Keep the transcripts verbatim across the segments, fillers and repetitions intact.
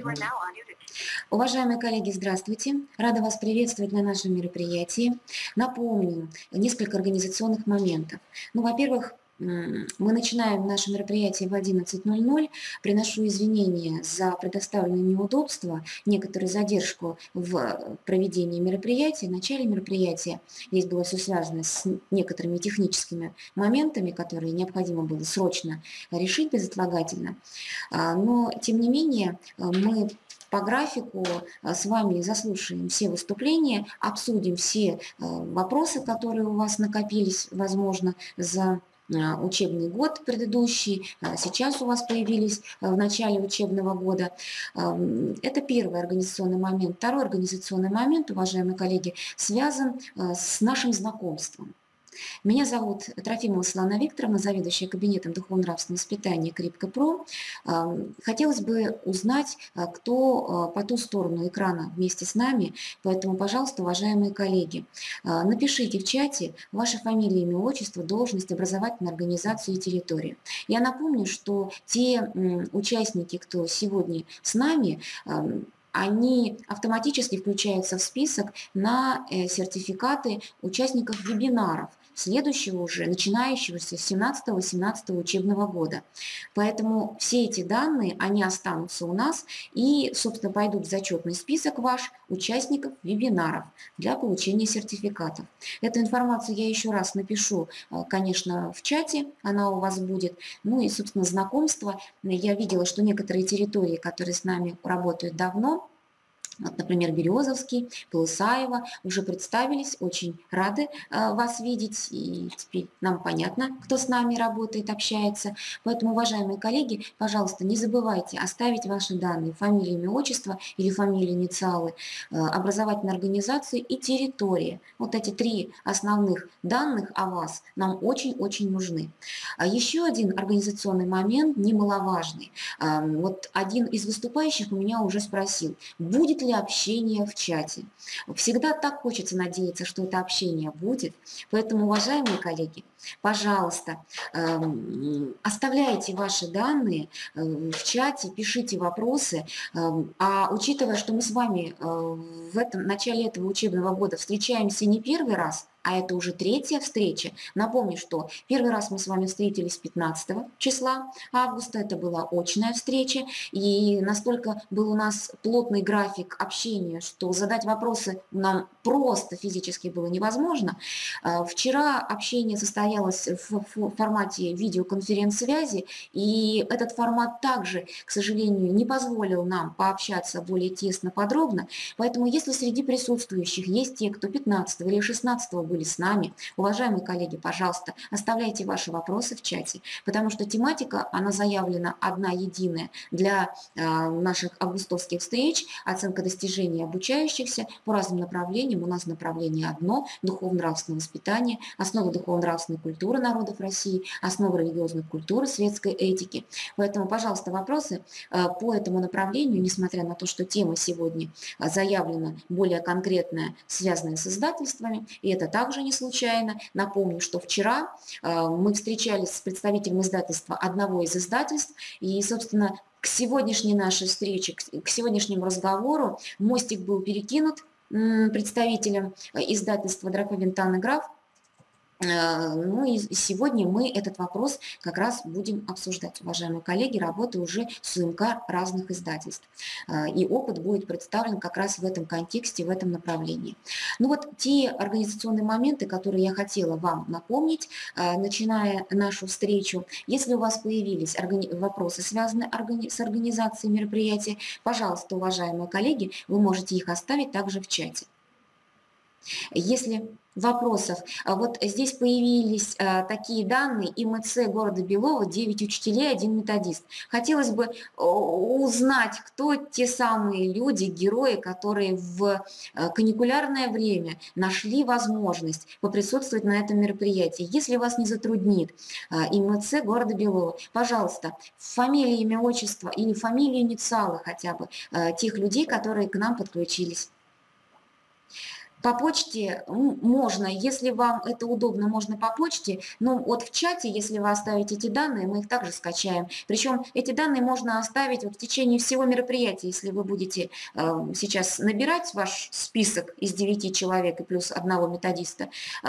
Уважаемые коллеги, здравствуйте! Рада вас приветствовать на нашем мероприятии. Напомню несколько организационных моментов. Ну, во-первых, м, мы начинаем наше мероприятие в одиннадцать ноль ноль. Приношу извинения за предоставленные неудобства, некоторую задержку в проведении мероприятия. В начале мероприятия здесь было все связано с некоторыми техническими моментами, которые необходимо было срочно решить безотлагательно. А, Но, тем не менее, мы по графику с вами заслушаем все выступления, обсудим все вопросы, которые у вас накопились, возможно, за учебный год предыдущий, сейчас у вас появились в начале учебного года. Это первый организационный момент. Второй организационный момент, уважаемые коллеги, связан с нашим знакомством. Меня зовут Трофимова Светлана Викторовна, заведующая кабинетом духовно-нравственного воспитания Крипко.Про. Хотелось бы узнать, кто по ту сторону экрана вместе с нами, поэтому, пожалуйста, уважаемые коллеги, напишите в чате ваши фамилии, имя, отчество, должность, образовательную организацию и территорию. Я напомню, что те участники, кто сегодня с нами, они автоматически включаются в список на сертификаты участников вебинаров, следующего уже, начинающегося с семнадцатого-восемнадцатого учебного года. Поэтому все эти данные, они останутся у нас и, собственно, пойдут в зачетный список ваш участников вебинаров для получения сертификатов. Эту информацию я еще раз напишу, конечно, в чате, она у вас будет. Ну и, собственно, знакомство. Я видела, что некоторые территории, которые с нами работают давно, вот, например, Березовский, Полысаево, уже представились, очень рады э, вас видеть, и теперь нам понятно, кто с нами работает, общается. Поэтому, уважаемые коллеги, пожалуйста, не забывайте оставить ваши данные, фамилию, имя, отчество или фамилию, инициалы, э, образовательной организации и территория. Вот эти три основных данных о вас нам очень-очень нужны. А еще один организационный момент, немаловажный. Э, вот один из выступающих у меня уже спросил, будет ли общение в чате. Всегда так хочется надеяться, что это общение будет. Поэтому, уважаемые коллеги, пожалуйста, оставляйте ваши данные в чате, пишите вопросы. А учитывая, что мы с вами в этом, начале этого учебного года встречаемся не первый раз, а это уже третья встреча. Напомню, что первый раз мы с вами встретились пятнадцатого числа августа, это была очная встреча, и настолько был у нас плотный график общения, что задать вопросы нам просто физически было невозможно. Вчера общение состоялось в формате видеоконференц-связи, и этот формат также, к сожалению, не позволил нам пообщаться более тесно, подробно. Поэтому если среди присутствующих есть те, кто пятнадцатого или шестнадцатого были с нами, уважаемые коллеги, пожалуйста, оставляйте ваши вопросы в чате, потому что тематика, она заявлена одна единая для э, наших августовских встреч, оценка достижений обучающихся по разным направлениям. У нас направление одно – духовно-нравственное воспитание, основы духовно-нравственной культуры народов России, основы религиозной культуры, светской этики. Поэтому, пожалуйста, вопросы э, по этому направлению, несмотря на то, что тема сегодня заявлена более конкретная, связанная с издательствами, и это также не случайно. Напомню, что вчера э, мы встречались с представителем издательства одного из издательств, и, собственно, к сегодняшней нашей встрече, к сегодняшнему разговору мостик был перекинут представителем издательства «Дракон Граф». Ну и сегодня мы этот вопрос как раз будем обсуждать, уважаемые коллеги, работы уже с УМК разных издательств. И опыт будет представлен как раз в этом контексте, в этом направлении. Ну вот те организационные моменты, которые я хотела вам напомнить, начиная нашу встречу. Если у вас появились вопросы, связанные с организацией мероприятия, пожалуйста, уважаемые коллеги, вы можете их оставить также в чате. Если вопросов, вот здесь появились а, такие данные: ИМЦ города Белова, девять учителей, один методист. Хотелось бы узнать, кто те самые люди, герои, которые в каникулярное время нашли возможность поприсутствовать на этом мероприятии. Если вас не затруднит а, ИМЦ города Белова, пожалуйста, фамилия, имя, отчество или фамилия, инициалы хотя бы а, тех людей, которые к нам подключились. По почте можно, если вам это удобно, можно по почте, но вот в чате, если вы оставите эти данные, мы их также скачаем. Причем эти данные можно оставить вот в течение всего мероприятия, если вы будете э, сейчас набирать ваш список из девяти человек и плюс одного методиста, э,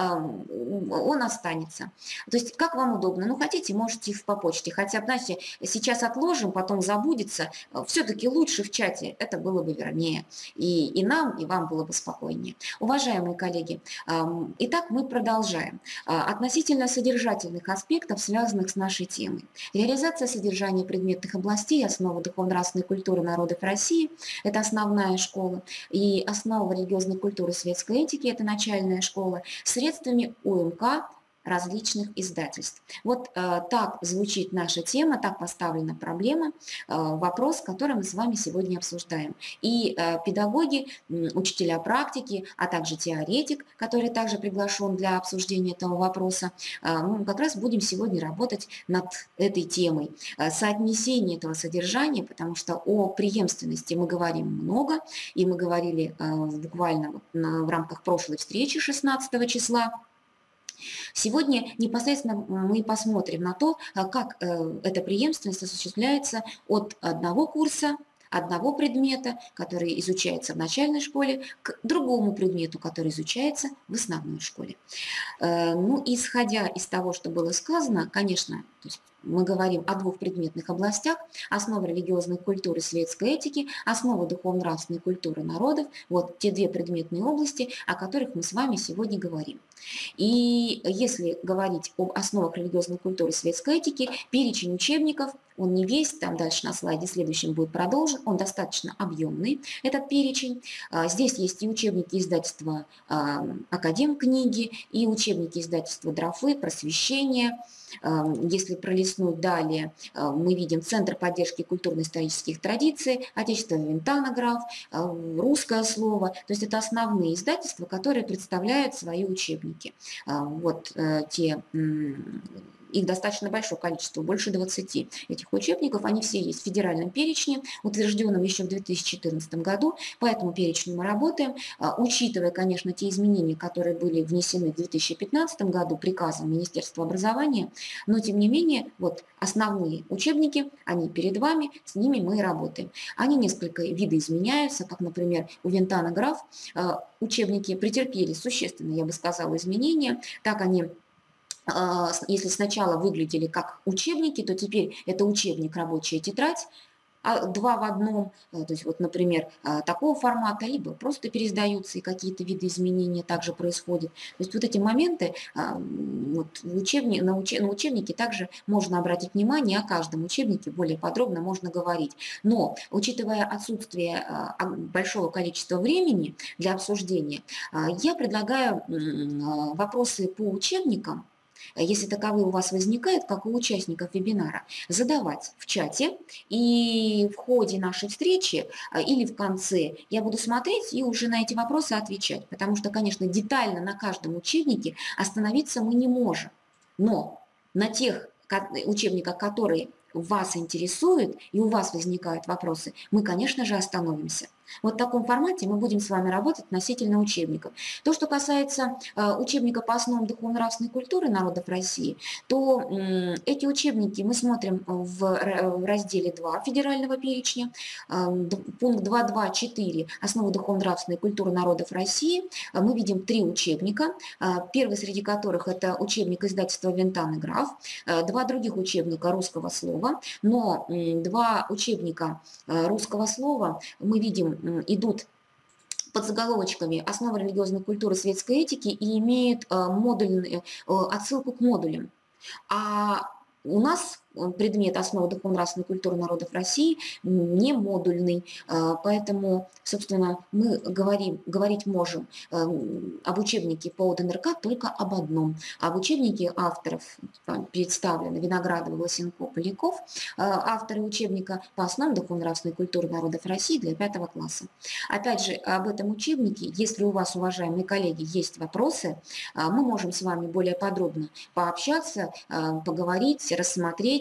он останется. То есть как вам удобно? Ну, хотите, можете их по почте. Хотя, знаете, сейчас отложим, потом забудется. Все-таки лучше в чате, это было бы вернее. И, и нам, и вам было бы спокойнее. Уважаемые коллеги, итак, мы продолжаем. Относительно содержательных аспектов, связанных с нашей темой. Реализация содержания предметных областей, основы духовно-нравственной культуры народов России, это основная школа, и основа религиозной культуры светской этики, это начальная школа, средствами УМК различных издательств. Вот э, так звучит наша тема, так поставлена проблема, э, вопрос, который мы с вами сегодня обсуждаем. И э, педагоги, э, учителя практики, а также теоретик, который также приглашен для обсуждения этого вопроса, э, мы как раз будем сегодня работать над этой темой. Э, соотнесение этого содержания, потому что о преемственности мы говорим много, и мы говорили э, буквально в рамках прошлой встречи шестнадцатого числа. Сегодня непосредственно мы посмотрим на то, как эта преемственность осуществляется от одного курса, одного предмета, который изучается в начальной школе, к другому предмету, который изучается в основной школе. Ну, исходя из того, что было сказано, конечно, то есть мы говорим о двух предметных областях: основы религиозной культуры, светской этики, основы духовно-нравственной культуры народов. Вот те две предметные области, о которых мы с вами сегодня говорим. И если говорить об основах религиозной культуры, светской этики, перечень учебников, он не весь, там дальше на слайде следующем будет продолжен, он достаточно объемный, этот перечень. Здесь есть и учебники издательства «Академкниги», и учебники издательства «Дрофы», «Просвещение». Если пролистнуть далее, мы видим Центр поддержки культурно-исторических традиций, Отечественного Винтанограф, Русское слово. То есть это основные издательства, которые представляют свои учебники. Вот те... Их достаточно большое количество, больше двадцати этих учебников. Они все есть в федеральном перечне, утвержденном еще в две тысячи четырнадцатом году. По этому перечню мы работаем, учитывая, конечно, те изменения, которые были внесены в две тысячи пятнадцатом году приказом Министерства образования. Но, тем не менее, вот основные учебники, они перед вами, с ними мы и работаем. Они несколько видоизменяются, как, например, у Винтанограф учебники претерпели существенные, я бы сказала, изменения. Так они... Если сначала выглядели как учебники, то теперь это учебник, рабочая тетрадь, два в одном, то есть вот, например, такого формата, либо просто пересдаются, и какие-то виды изменения также происходят. То есть вот эти моменты вот, в учебни, на, уч, на учебнике также можно обратить внимание, о каждом учебнике более подробно можно говорить. Но, учитывая отсутствие большого количества времени для обсуждения, я предлагаю вопросы по учебникам, если таковые у вас возникают, как у участников вебинара, задавать в чате, и в ходе нашей встречи или в конце я буду смотреть и уже на эти вопросы отвечать, потому что, конечно, детально на каждом учебнике остановиться мы не можем, но на тех учебниках, которые вас интересуют и у вас возникают вопросы, мы, конечно же, остановимся. Вот в таком формате мы будем с вами работать относительно учебников. То, что касается э, учебника по основам духовно-нравственной культуры народов России, то э, эти учебники мы смотрим в, в разделе два федерального перечня, э, пункт два точка два точка четыре «Основы духовно-нравственной культуры народов России». Э, мы видим три учебника, э, первый среди которых это учебник издательства «Винтанограф», э, два других учебника русского слова, но э, два учебника э, русского слова мы видим идут под заголовочками «Основы религиозной культуры, светской этики» и имеют модульную отсылку к модулям. А у нас предмет «Основы духовно-нравственной культуры народов России» не модульный, поэтому, собственно, мы говорим, говорить можем об учебнике по ДНРК только об одном. Об учебнике авторов представлены Виноградов, Лосенко, Поляков, авторы учебника по основам духовно-нравственной культуры народов России для пятого класса. Опять же, об этом учебнике, если у вас, уважаемые коллеги, есть вопросы, мы можем с вами более подробно пообщаться, поговорить, рассмотреть,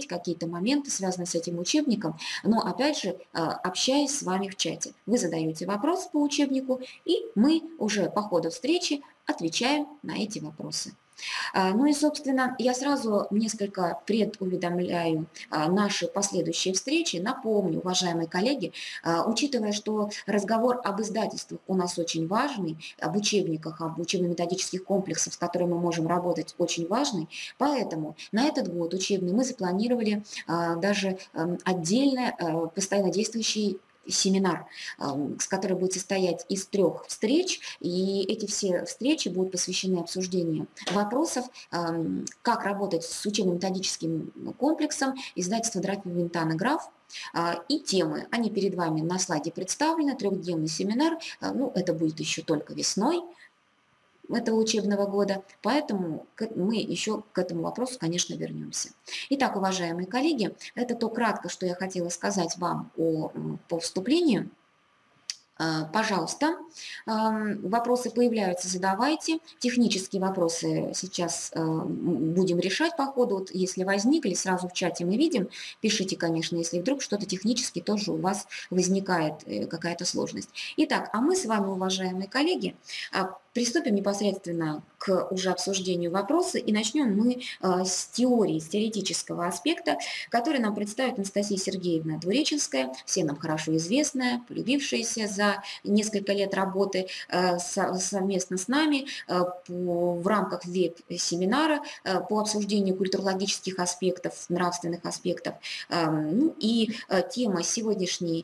посмотреть какие-то моменты, связанные с этим учебником, но опять же, общаясь с вами в чате. Вы задаете вопрос по учебнику, и мы уже по ходу встречи отвечаем на эти вопросы. Ну и, собственно, я сразу несколько предуведомляю наши последующие встречи. Напомню, уважаемые коллеги, учитывая, что разговор об издательствах у нас очень важный, об учебниках, об учебно-методических комплексах, с которыми мы можем работать, очень важный, поэтому на этот год учебный мы запланировали даже отдельно постоянно действующий семинар, с который будет состоять из трех встреч, и эти все встречи будут посвящены обсуждению вопросов, как работать с учебно-методическим комплексом издательства Драпи Винтана Граф, и темы. Они перед вами на слайде представлены, трехдневный семинар, ну, это будет еще только весной этого учебного года, поэтому мы еще к этому вопросу, конечно, вернемся. Итак, уважаемые коллеги, это то кратко, что я хотела сказать вам о, по вступлению. Пожалуйста, вопросы появляются, задавайте. Технические вопросы сейчас будем решать по ходу. Вот если возникли, сразу в чате мы видим. Пишите, конечно, если вдруг что-то технически тоже у вас возникает какая-то сложность. Итак, а мы с вами, уважаемые коллеги, приступим непосредственно к уже обсуждению вопроса, и начнем мы с теории, с теоретического аспекта, который нам представит Анастасия Сергеевна Двуреченская, всем нам хорошо известная, полюбившаяся за несколько лет работы совместно с нами в рамках веб-семинара по обсуждению культурологических аспектов, нравственных аспектов. Ну и тема сегодняшней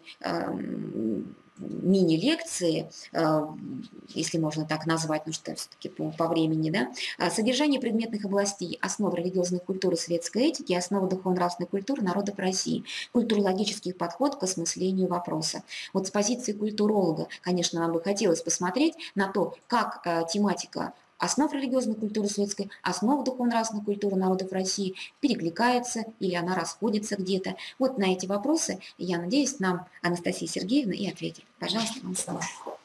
мини-лекции, если можно так назвать, ну что все-таки по, по времени, да, содержание предметных областей, основы религиозной культуры, светской этики, основы духовно-нравственной культуры народов России, культурологический подход к осмыслению вопроса. Вот с позиции культуролога, конечно, нам бы хотелось посмотреть на то, как тематика основ религиозной культуры светской, основ духовно-нравственной культуры народов России перекликается или она расходится где-то. Вот на эти вопросы, я надеюсь, нам Анастасия Сергеевна и ответит. Пожалуйста, вам слово.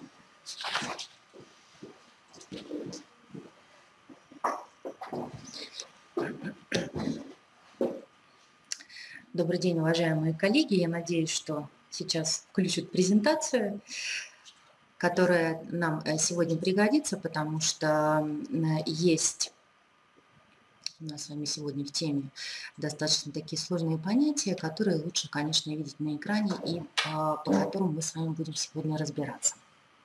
Добрый день, уважаемые коллеги. Я надеюсь, что сейчас включат презентацию, которая нам сегодня пригодится, потому что есть у нас с вами сегодня в теме достаточно такие сложные понятия, которые лучше, конечно, видеть на экране и по которым мы с вами будем сегодня разбираться.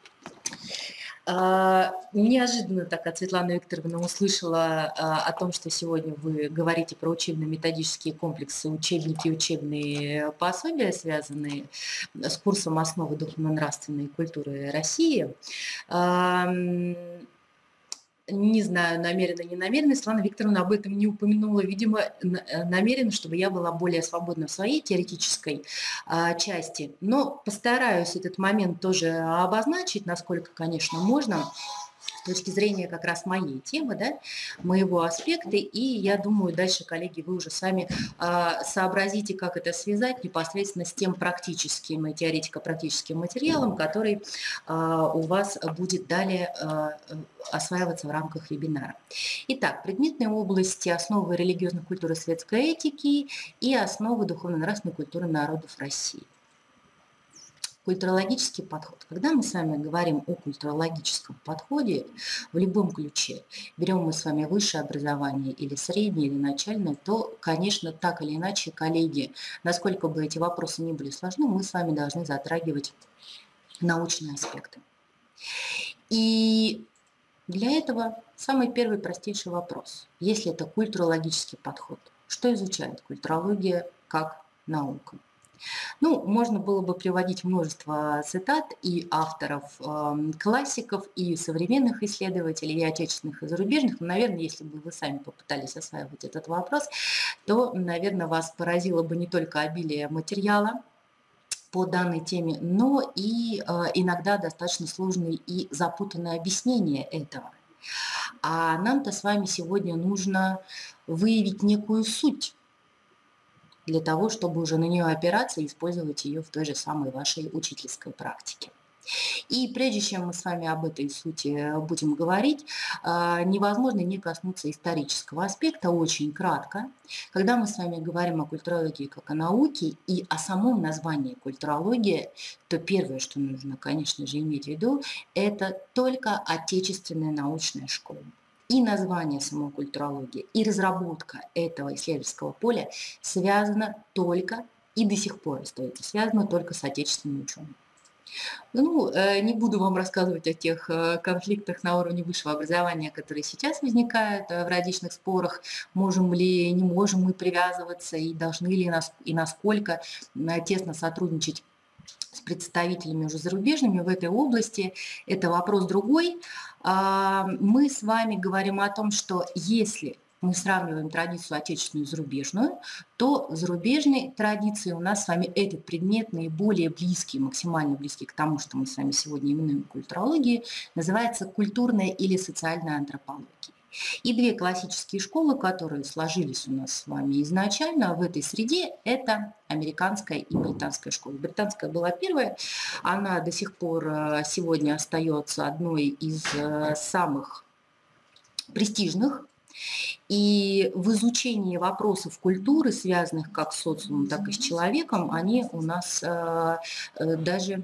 Неожиданно так от Светланы Викторовны услышала о том, что сегодня вы говорите про учебно-методические комплексы, учебники, учебные пособия, связанные с курсом «Основы духовно-нравственной культуры России». Не знаю, намеренно, не намеренно, Светлана Викторовна об этом не упомянула, видимо, намеренно, чтобы я была более свободна в своей теоретической а, части. Но постараюсь этот момент тоже обозначить, насколько, конечно, можно, с точки зрения как раз моей темы, да, моего аспекта. И я думаю, дальше, коллеги, вы уже сами а, сообразите, как это связать непосредственно с тем практическим и теоретико-практическим материалом, который а, у вас будет далее а, осваиваться в рамках вебинара. Итак, предметные области: основы религиозной культуры, светской этики и основы духовно-нравственной культуры народов России. Культурологический подход. Когда мы с вами говорим о культурологическом подходе в любом ключе, берем мы с вами высшее образование или среднее, или начальное, то, конечно, так или иначе, коллеги, насколько бы эти вопросы ни были сложны, мы с вами должны затрагивать научные аспекты. И для этого самый первый простейший вопрос. Если это культурологический подход, что изучает культурология как наука? Ну, можно было бы приводить множество цитат и авторов, э, классиков, и современных исследователей, и отечественных, и зарубежных. Но, наверное, если бы вы сами попытались осваивать этот вопрос, то, наверное, вас поразило бы не только обилие материала по данной теме, но и э, иногда достаточно сложные и запутанные объяснения этого. А нам-то с вами сегодня нужно выявить некую суть, для того, чтобы уже на нее опираться и использовать ее в той же самой вашей учительской практике. И прежде чем мы с вами об этой сути будем говорить, а, невозможно не коснуться исторического аспекта очень кратко. Когда мы с вами говорим о культурологии как о науке и о самом названии культурология, то первое, что нужно, конечно же, иметь в виду, это только отечественная научная школа. И название самой культурологии, и разработка этого исследовательского поля связана только и до сих пор остается связана только с отечественными учеными. Ну, э, не буду вам рассказывать о тех э, конфликтах на уровне высшего образования, которые сейчас возникают э, в различных спорах, можем ли, не можем мы привязываться и должны ли нас, и насколько э, тесно сотрудничать с представителями уже зарубежными в этой области. Это вопрос другой. А, мы с вами говорим о том, что если мы сравниваем традицию отечественную и зарубежную, то в зарубежной традиции у нас с вами этот предмет наиболее близкий, максимально близкий к тому, что мы с вами сегодня именуем культурологией, называется культурная или социальная антропология. И две классические школы, которые сложились у нас с вами изначально в этой среде, это американская и британская школа. Британская была первая, она до сих пор сегодня остается одной из самых престижных. И в изучении вопросов культуры, связанных как с социумом, так и с человеком, они у нас э, э, даже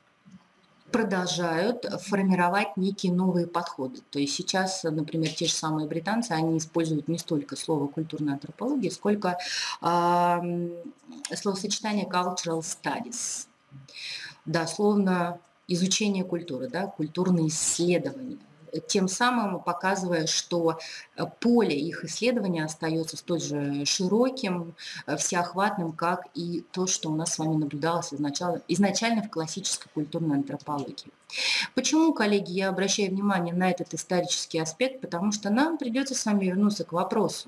продолжают формировать некие новые подходы. То есть сейчас, например, те же самые британцы, они используют не столько слово культурная антропология, сколько э, словосочетание cultural studies. Дословно изучение культуры, да, культурные исследования. Тем самым показывая, что поле их исследования остается столь же широким, всеохватным, как и то, что у нас с вами наблюдалось изначально, изначально в классической культурной антропологии. Почему, коллеги, я обращаю внимание на этот исторический аспект? Потому что нам придется с вами вернуться к вопросу.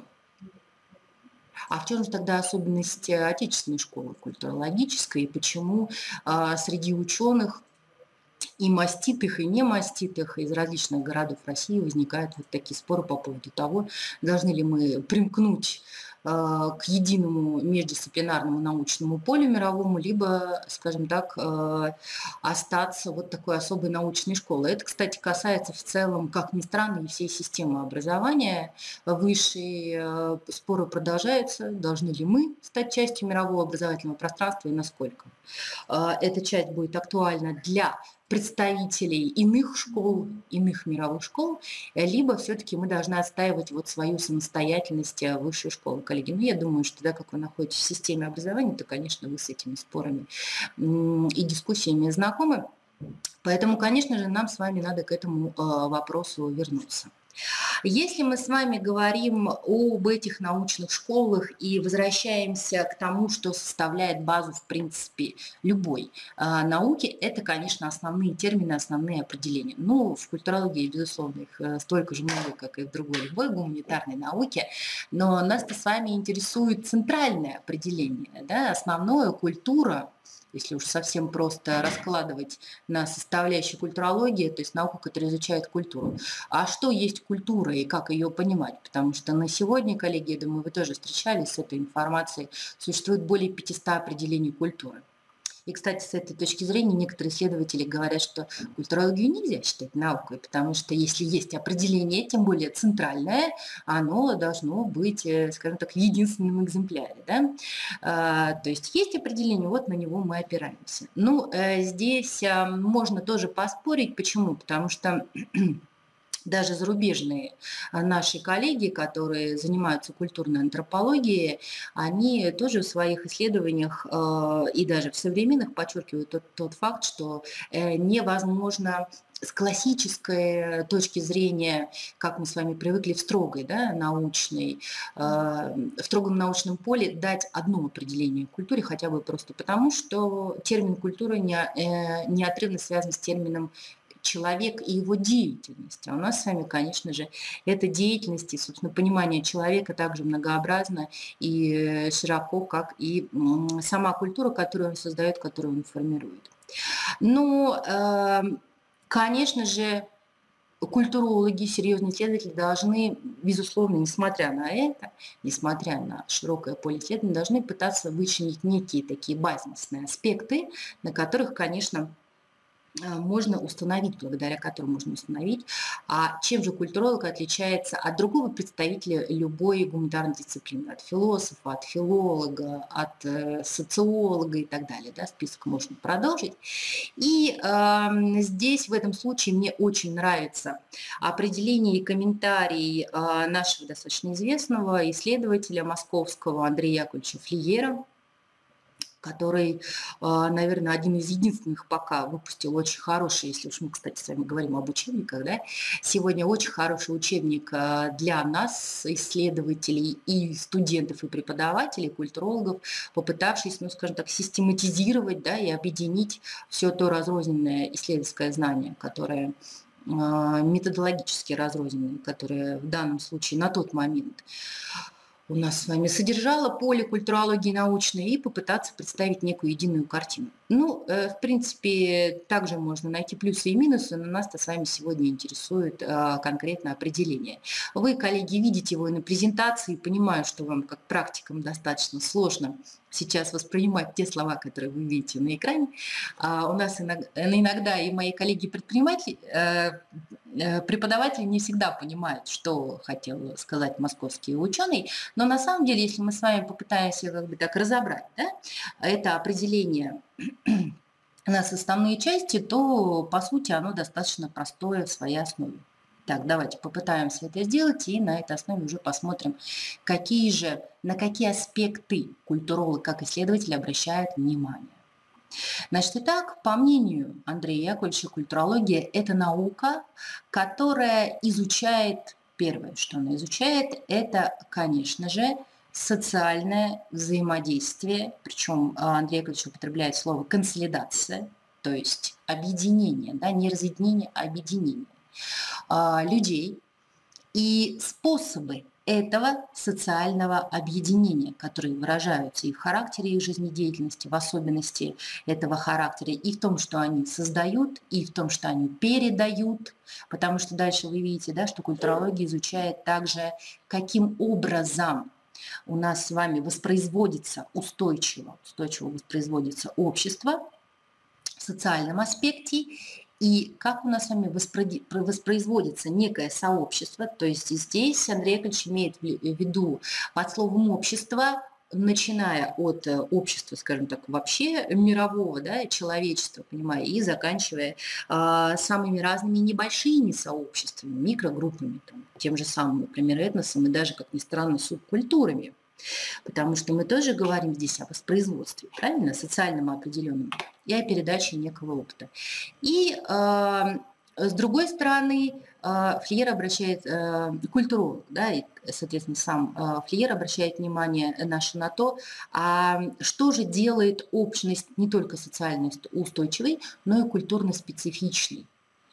А в чем же тогда особенность отечественной школы культурологической, и почему а, среди ученых и маститых, и не маститых из различных городов России возникают вот такие споры по поводу того, должны ли мы примкнуть э, к единому междисциплинарному научному полю мировому, либо, скажем так, э, остаться вот такой особой научной школой. Это, кстати, касается в целом, как ни странно, и всей системы образования. Высшие э, споры продолжаются, должны ли мы стать частью мирового образовательного пространства и насколько. Э, эта часть будет актуальна для представителей иных школ, иных мировых школ, либо все-таки мы должны отстаивать вот свою самостоятельность высшей школы. Коллеги, ну я думаю, что да, как вы находитесь в системе образования, то, конечно, вы с этими спорами и дискуссиями знакомы. Поэтому, конечно же, нам с вами надо к этому вопросу вернуться. Если мы с вами говорим об этих научных школах и возвращаемся к тому, что составляет базу, в принципе, любой э, науки, это, конечно, основные термины, основные определения. Ну, в культурологии, безусловно, их э, столько же много, как и в другой любой гуманитарной науке, но нас-то с вами интересует центральное определение, да, основное культура. Если уж совсем просто раскладывать на составляющие культурологии, то есть науку, которая изучает культуру. А что есть культура и как ее понимать? Потому что на сегодня, коллеги, я думаю, вы тоже встречались с этой информацией, существует более пятисот определений культуры. И, кстати, с этой точки зрения некоторые исследователи говорят, что культурологию нельзя считать наукой, потому что если есть определение, тем более центральное, оно должно быть, скажем так, в единственном экземпляре. Да? А, то есть есть определение, вот на него мы опираемся. Ну, здесь можно тоже поспорить. Почему? Потому что даже зарубежные наши коллеги, которые занимаются культурной антропологией, они тоже в своих исследованиях э, и даже в современных подчеркивают тот, тот факт, что э, невозможно с классической точки зрения, как мы с вами привыкли в строгой, да, научной, э, в строгом научном поле дать одно определение культуре, хотя бы просто потому, что термин культура не, э, неотрывно связан с термином человек и его деятельность. А у нас с вами, конечно же, эта деятельность и, собственно, понимание человека также многообразно и широко, как и сама культура, которую он создает, которую он формирует. Но, конечно же, культурологи, серьезные исследователи должны, безусловно, несмотря на это, несмотря на широкое поле исследований, должны пытаться вычленить некие такие базисные аспекты, на которых, конечно, можно установить, благодаря которым можно установить, а чем же культуролог отличается от другого представителя любой гуманитарной дисциплины, от философа, от филолога, от э, социолога и так далее. Да, список можно продолжить. И э, здесь в этом случае мне очень нравится определение и комментарий э, нашего достаточно известного исследователя московского Андрея Яковлевича Флиера, который, наверное, один из единственных пока выпустил очень хороший, если уж мы, кстати, с вами говорим об учебниках, да, сегодня очень хороший учебник для нас, исследователей и студентов, и преподавателей, культурологов, попытавшись, ну, скажем так, систематизировать, да, и объединить все то разрозненное исследовательское знание, которое методологически разрозненное, которое в данном случае на тот момент у нас с вами содержала поле культурологии научной, и попытаться представить некую единую картину. Ну, в принципе, также можно найти плюсы и минусы, но нас-то с вами сегодня интересует конкретное определение. Вы, коллеги, видите его на презентации, понимаю, что вам, как практикам, достаточно сложно сейчас воспринимать те слова, которые вы видите на экране. У нас иногда и мои коллеги-предприниматели, преподаватели не всегда понимают, что хотел сказать московский ученый, но на самом деле, если мы с вами попытаемся как бы так разобрать, да, это определение на составные части, то, по сути, оно достаточно простое в своей основе. Так, давайте попытаемся это сделать, и на этой основе уже посмотрим, какие же, на какие аспекты культуролог как исследователь обращает внимание. Значит, итак, по мнению Андрея Яковлевича, культурология – это наука, которая изучает, первое, что она изучает, это, конечно же, социальное взаимодействие, причем Андрей Яковлевич употребляет слово «консолидация», то есть объединение, да, не разъединение, а объединение людей и способы этого социального объединения, которые выражаются и в характере их жизнедеятельности, в особенности этого характера, и в том, что они создают, и в том, что они передают, потому что дальше вы видите, да, что культурология изучает также, каким образом у нас с вами воспроизводится устойчиво, устойчиво воспроизводится общество в социальном аспекте, и как у нас с вами воспроизводится некое сообщество, то есть здесь Андрей Яковлевич имеет в виду под словом «общество», начиная от общества, скажем так, вообще мирового, да, человечества, понимаю, и заканчивая э, самыми разными небольшими сообществами, микрогруппами, там, тем же самым, например, этносом и даже, как ни странно, субкультурами. Потому что мы тоже говорим здесь о воспроизводстве, правильно, социальном определенном, и о передаче некого опыта. И э, с другой стороны, э, Флиер обращает, э, культуролог, да, и, соответственно, сам э, Флиер обращает внимание наше на то, а что же делает общность не только социально устойчивой, но и культурно специфичной.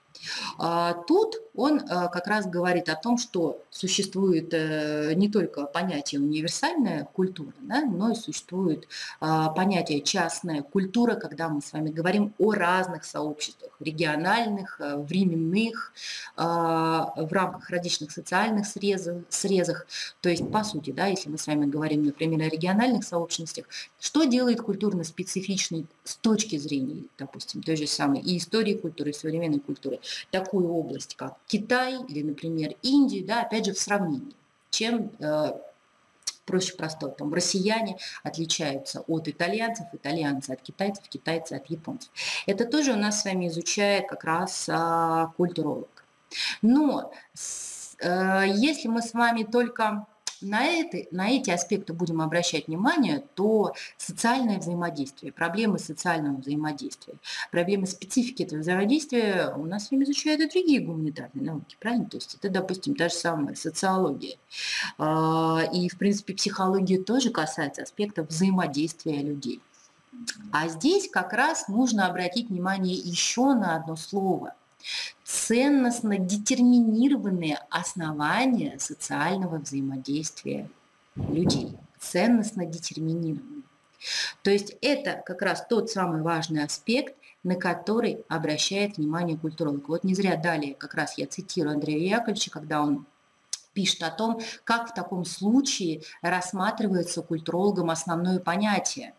Тут он как раз говорит о том, что существует не только понятие универсальная культура, да, но и существует понятие частная культура, когда мы с вами говорим о разных сообществах, региональных, временных, в рамках различных социальных срезов, срезах. То есть, по сути, да, если мы с вами говорим, например, о региональных сообществах, что делает культурно специфичной с точки зрения, допустим, той же самой и истории культуры, и современной культуры, такую область, как Китай или, например, Индию, да, опять же, в сравнении, чем э, проще простого. Там россияне отличаются от итальянцев, итальянцы от китайцев, китайцы от японцев. Это тоже у нас с вами изучает как раз э, культуролог. Но с, э, если мы с вами только на, это, на эти аспекты будем обращать внимание, то социальное взаимодействие, проблемы социального взаимодействия, проблемы специфики этого взаимодействия у нас с вами изучают и другие гуманитарные науки, правильно? То есть это, допустим, та же самая социология. И, в принципе, психология тоже касается аспектов взаимодействия людей. А здесь как раз нужно обратить внимание еще на одно слово – ценностно детерминированные основания социального взаимодействия людей. Ценностно детерминированные. То есть это как раз тот самый важный аспект, на который обращает внимание культуролог. Вот не зря далее как раз я цитирую Андрея Яковлевича, когда он пишет о том, как в таком случае рассматривается культурологом основное понятие.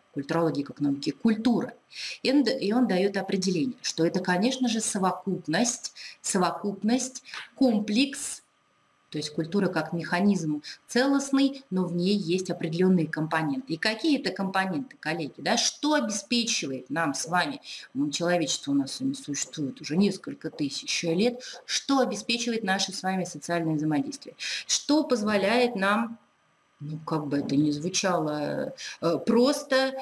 культурологии как науки, культура. И он, и он дает определение, что это, конечно же, совокупность, совокупность, комплекс, то есть культура как механизм целостный, но в ней есть определенные компоненты. И какие это компоненты, коллеги? Да? Что обеспечивает нам с вами, ну, человечество у нас с вами существует уже несколько тысяч лет, что обеспечивает наше с вами социальное взаимодействие? Что позволяет нам, ну, как бы это ни звучало, просто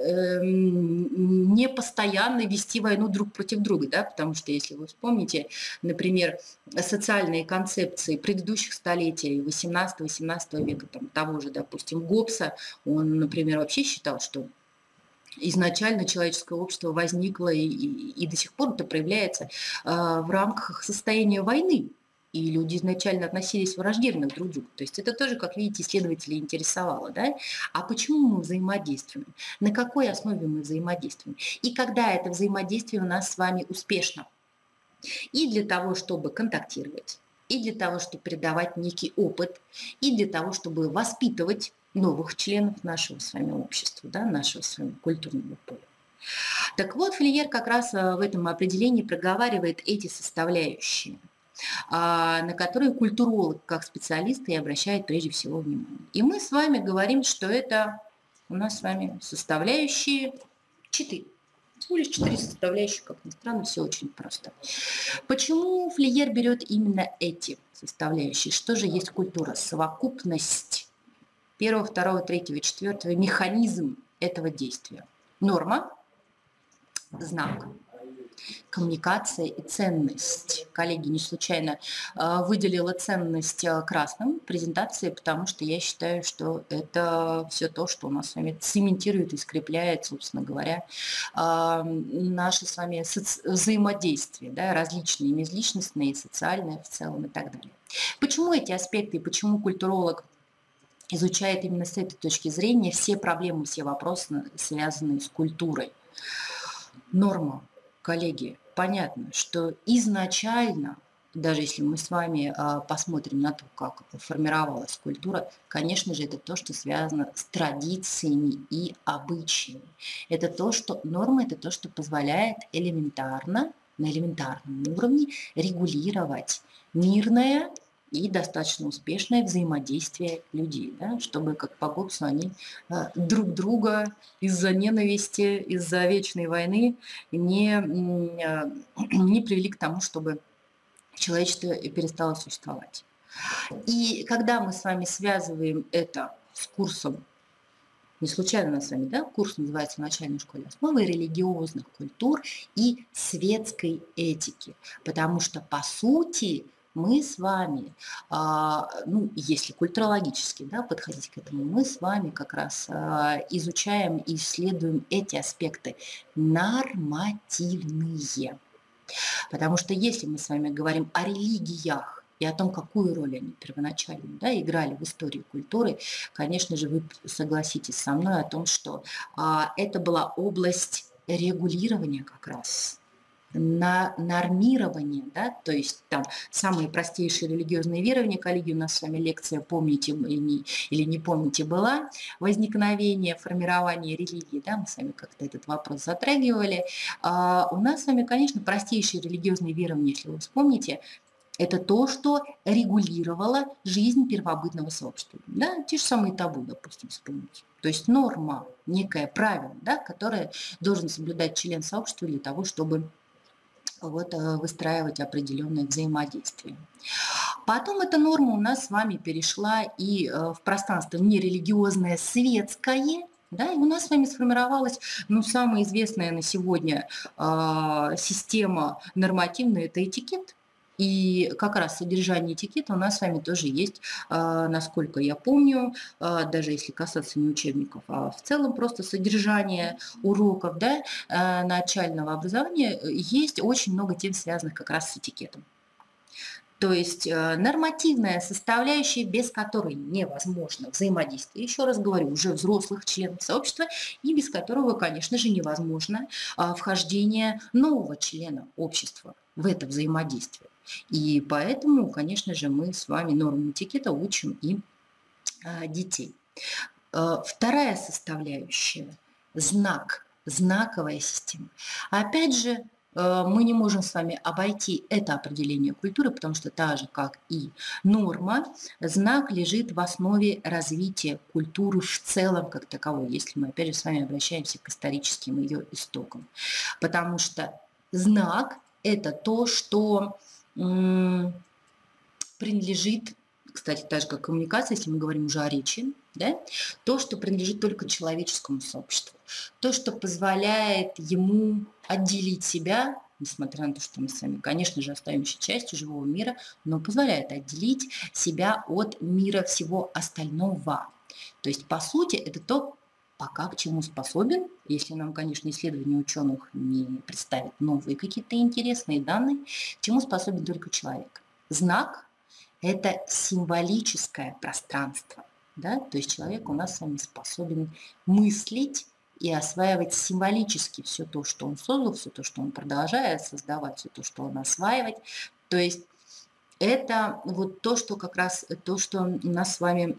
не постоянно вести войну друг против друга, да, потому что, если вы вспомните, например, социальные концепции предыдущих столетий, восемнадцатого-семнадцатого века, там, того же, допустим, Гоббса, он, например, вообще считал, что изначально человеческое общество возникло и, и, и до сих пор это проявляется в рамках состояния войны. И люди изначально относились враждебно друг к другу. То есть это тоже, как видите, исследователей интересовало. Да? А почему мы взаимодействуем? На какой основе мы взаимодействуем? И когда это взаимодействие у нас с вами успешно? И для того, чтобы контактировать, и для того, чтобы передавать некий опыт, и для того, чтобы воспитывать новых членов нашего с вами общества, да, нашего с вами культурного поля. Так вот, Флиер как раз в этом определении проговаривает эти составляющие, на которые культуролог как специалист и обращает прежде всего внимание. И мы с вами говорим, что это у нас с вами составляющие четыре. Всего лишь четыре составляющие, как ни странно, все очень просто. Почему Флиер берет именно эти составляющие? Что же есть культура? Совокупность первого, второго, третьего, четвертого, механизм этого действия. Норма, знак, коммуникация и ценность. Коллеги, не случайно выделила ценность красным в презентации, потому что я считаю, что это все то, что у нас с вами цементирует и скрепляет, собственно говоря, наше с вами взаимодействие, да, различные, межличностные, социальные в целом и так далее. Почему эти аспекты и почему культуролог изучает именно с этой точки зрения все проблемы, все вопросы, связанные с культурой? Норма. Коллеги, понятно, что изначально, даже если мы с вами посмотрим на то, как формировалась культура, конечно же, это то, что связано с традициями и обычаями. Это то, что норма, это то, что позволяет элементарно, на элементарном уровне регулировать мирное и достаточно успешное взаимодействие людей, да, чтобы, как по Гоббсу, они а, друг друга из-за ненависти, из-за вечной войны не, не привели к тому, чтобы человечество перестало существовать. И когда мы с вами связываем это с курсом, не случайно у нас с вами, да, курс называется в начальной школе «Основы религиозных культур и светской этики», потому что, по сути, мы с вами, ну, если культурологически, да, подходить к этому, мы с вами как раз изучаем и исследуем эти аспекты нормативные. Потому что если мы с вами говорим о религиях и о том, какую роль они первоначально, да, играли в истории культуры, конечно же, вы согласитесь со мной о том, что это была область регулирования как раз, на нормирование, да, то есть там самые простейшие религиозные верования, коллеги, у нас с вами лекция «Помните или не, или не помните» была, возникновение, формирование религии, да, мы с вами как-то этот вопрос затрагивали. А у нас с вами, конечно, простейшие религиозные верования, если вы вспомните, это то, что регулировало жизнь первобытного сообщества. Да? Те же самые табу, допустим, вспомните. То есть норма, некое правило, да, которое должен соблюдать член сообщества для того, чтобы вот, выстраивать определенное взаимодействие. Потом эта норма у нас с вами перешла и в пространство нерелигиозное, светское, да, и у нас с вами сформировалась, ну, самая известная на сегодня э, система нормативная – это этикет. И как раз содержание этикета у нас с вами тоже есть, насколько я помню, даже если касаться не учебников, а в целом просто содержание уроков, да, начального образования, есть очень много тем, связанных как раз с этикетом. То есть нормативная составляющая, без которой невозможно взаимодействие, еще раз говорю, уже взрослых членов сообщества, и без которого, конечно же, невозможно вхождение нового члена общества в это взаимодействие. И поэтому, конечно же, мы с вами нормам этикета учим и детей. Вторая составляющая знак, знаковая система. Опять же, мы не можем с вами обойти это определение культуры, потому что так же, как и норма, знак лежит в основе развития культуры в целом как таковой, если мы опять же с вами обращаемся к историческим ее истокам. Потому что знак – это то, что м- принадлежит, кстати, так же как коммуникация, если мы говорим уже о речи, да, то, что принадлежит только человеческому сообществу, то, что позволяет ему отделить себя, несмотря на то, что мы с вами, конечно же, остаемся частью живого мира, но позволяет отделить себя от мира всего остального. То есть, по сути, это то, пока к чему способен, если нам, конечно, исследования ученых не представят новые какие-то интересные данные, чему способен только человек. Знак – это символическое пространство. Да? То есть человек у нас с вами способен мыслить и осваивать символически все то, что он создал, все то, что он продолжает создавать, все то, что он осваивает. То есть это вот то, что как раз то, что нас с вами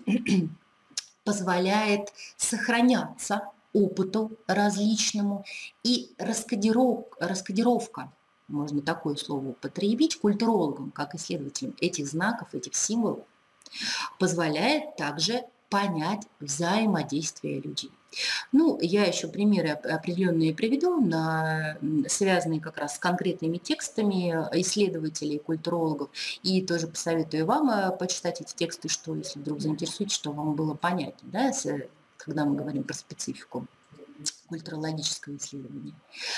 позволяет сохраняться опыту различному и раскодировка, раскодировка, можно такое слово употребить, культурологам, как исследователям этих знаков, этих символов, позволяет также понять взаимодействие людей. Ну, я еще примеры определенные приведу, на, связанные как раз с конкретными текстами исследователей, культурологов, и тоже посоветую вам почитать эти тексты, что, если вдруг заинтересуетесь, что вам было понятно, да, когда мы говорим про специфику культурологического исследования.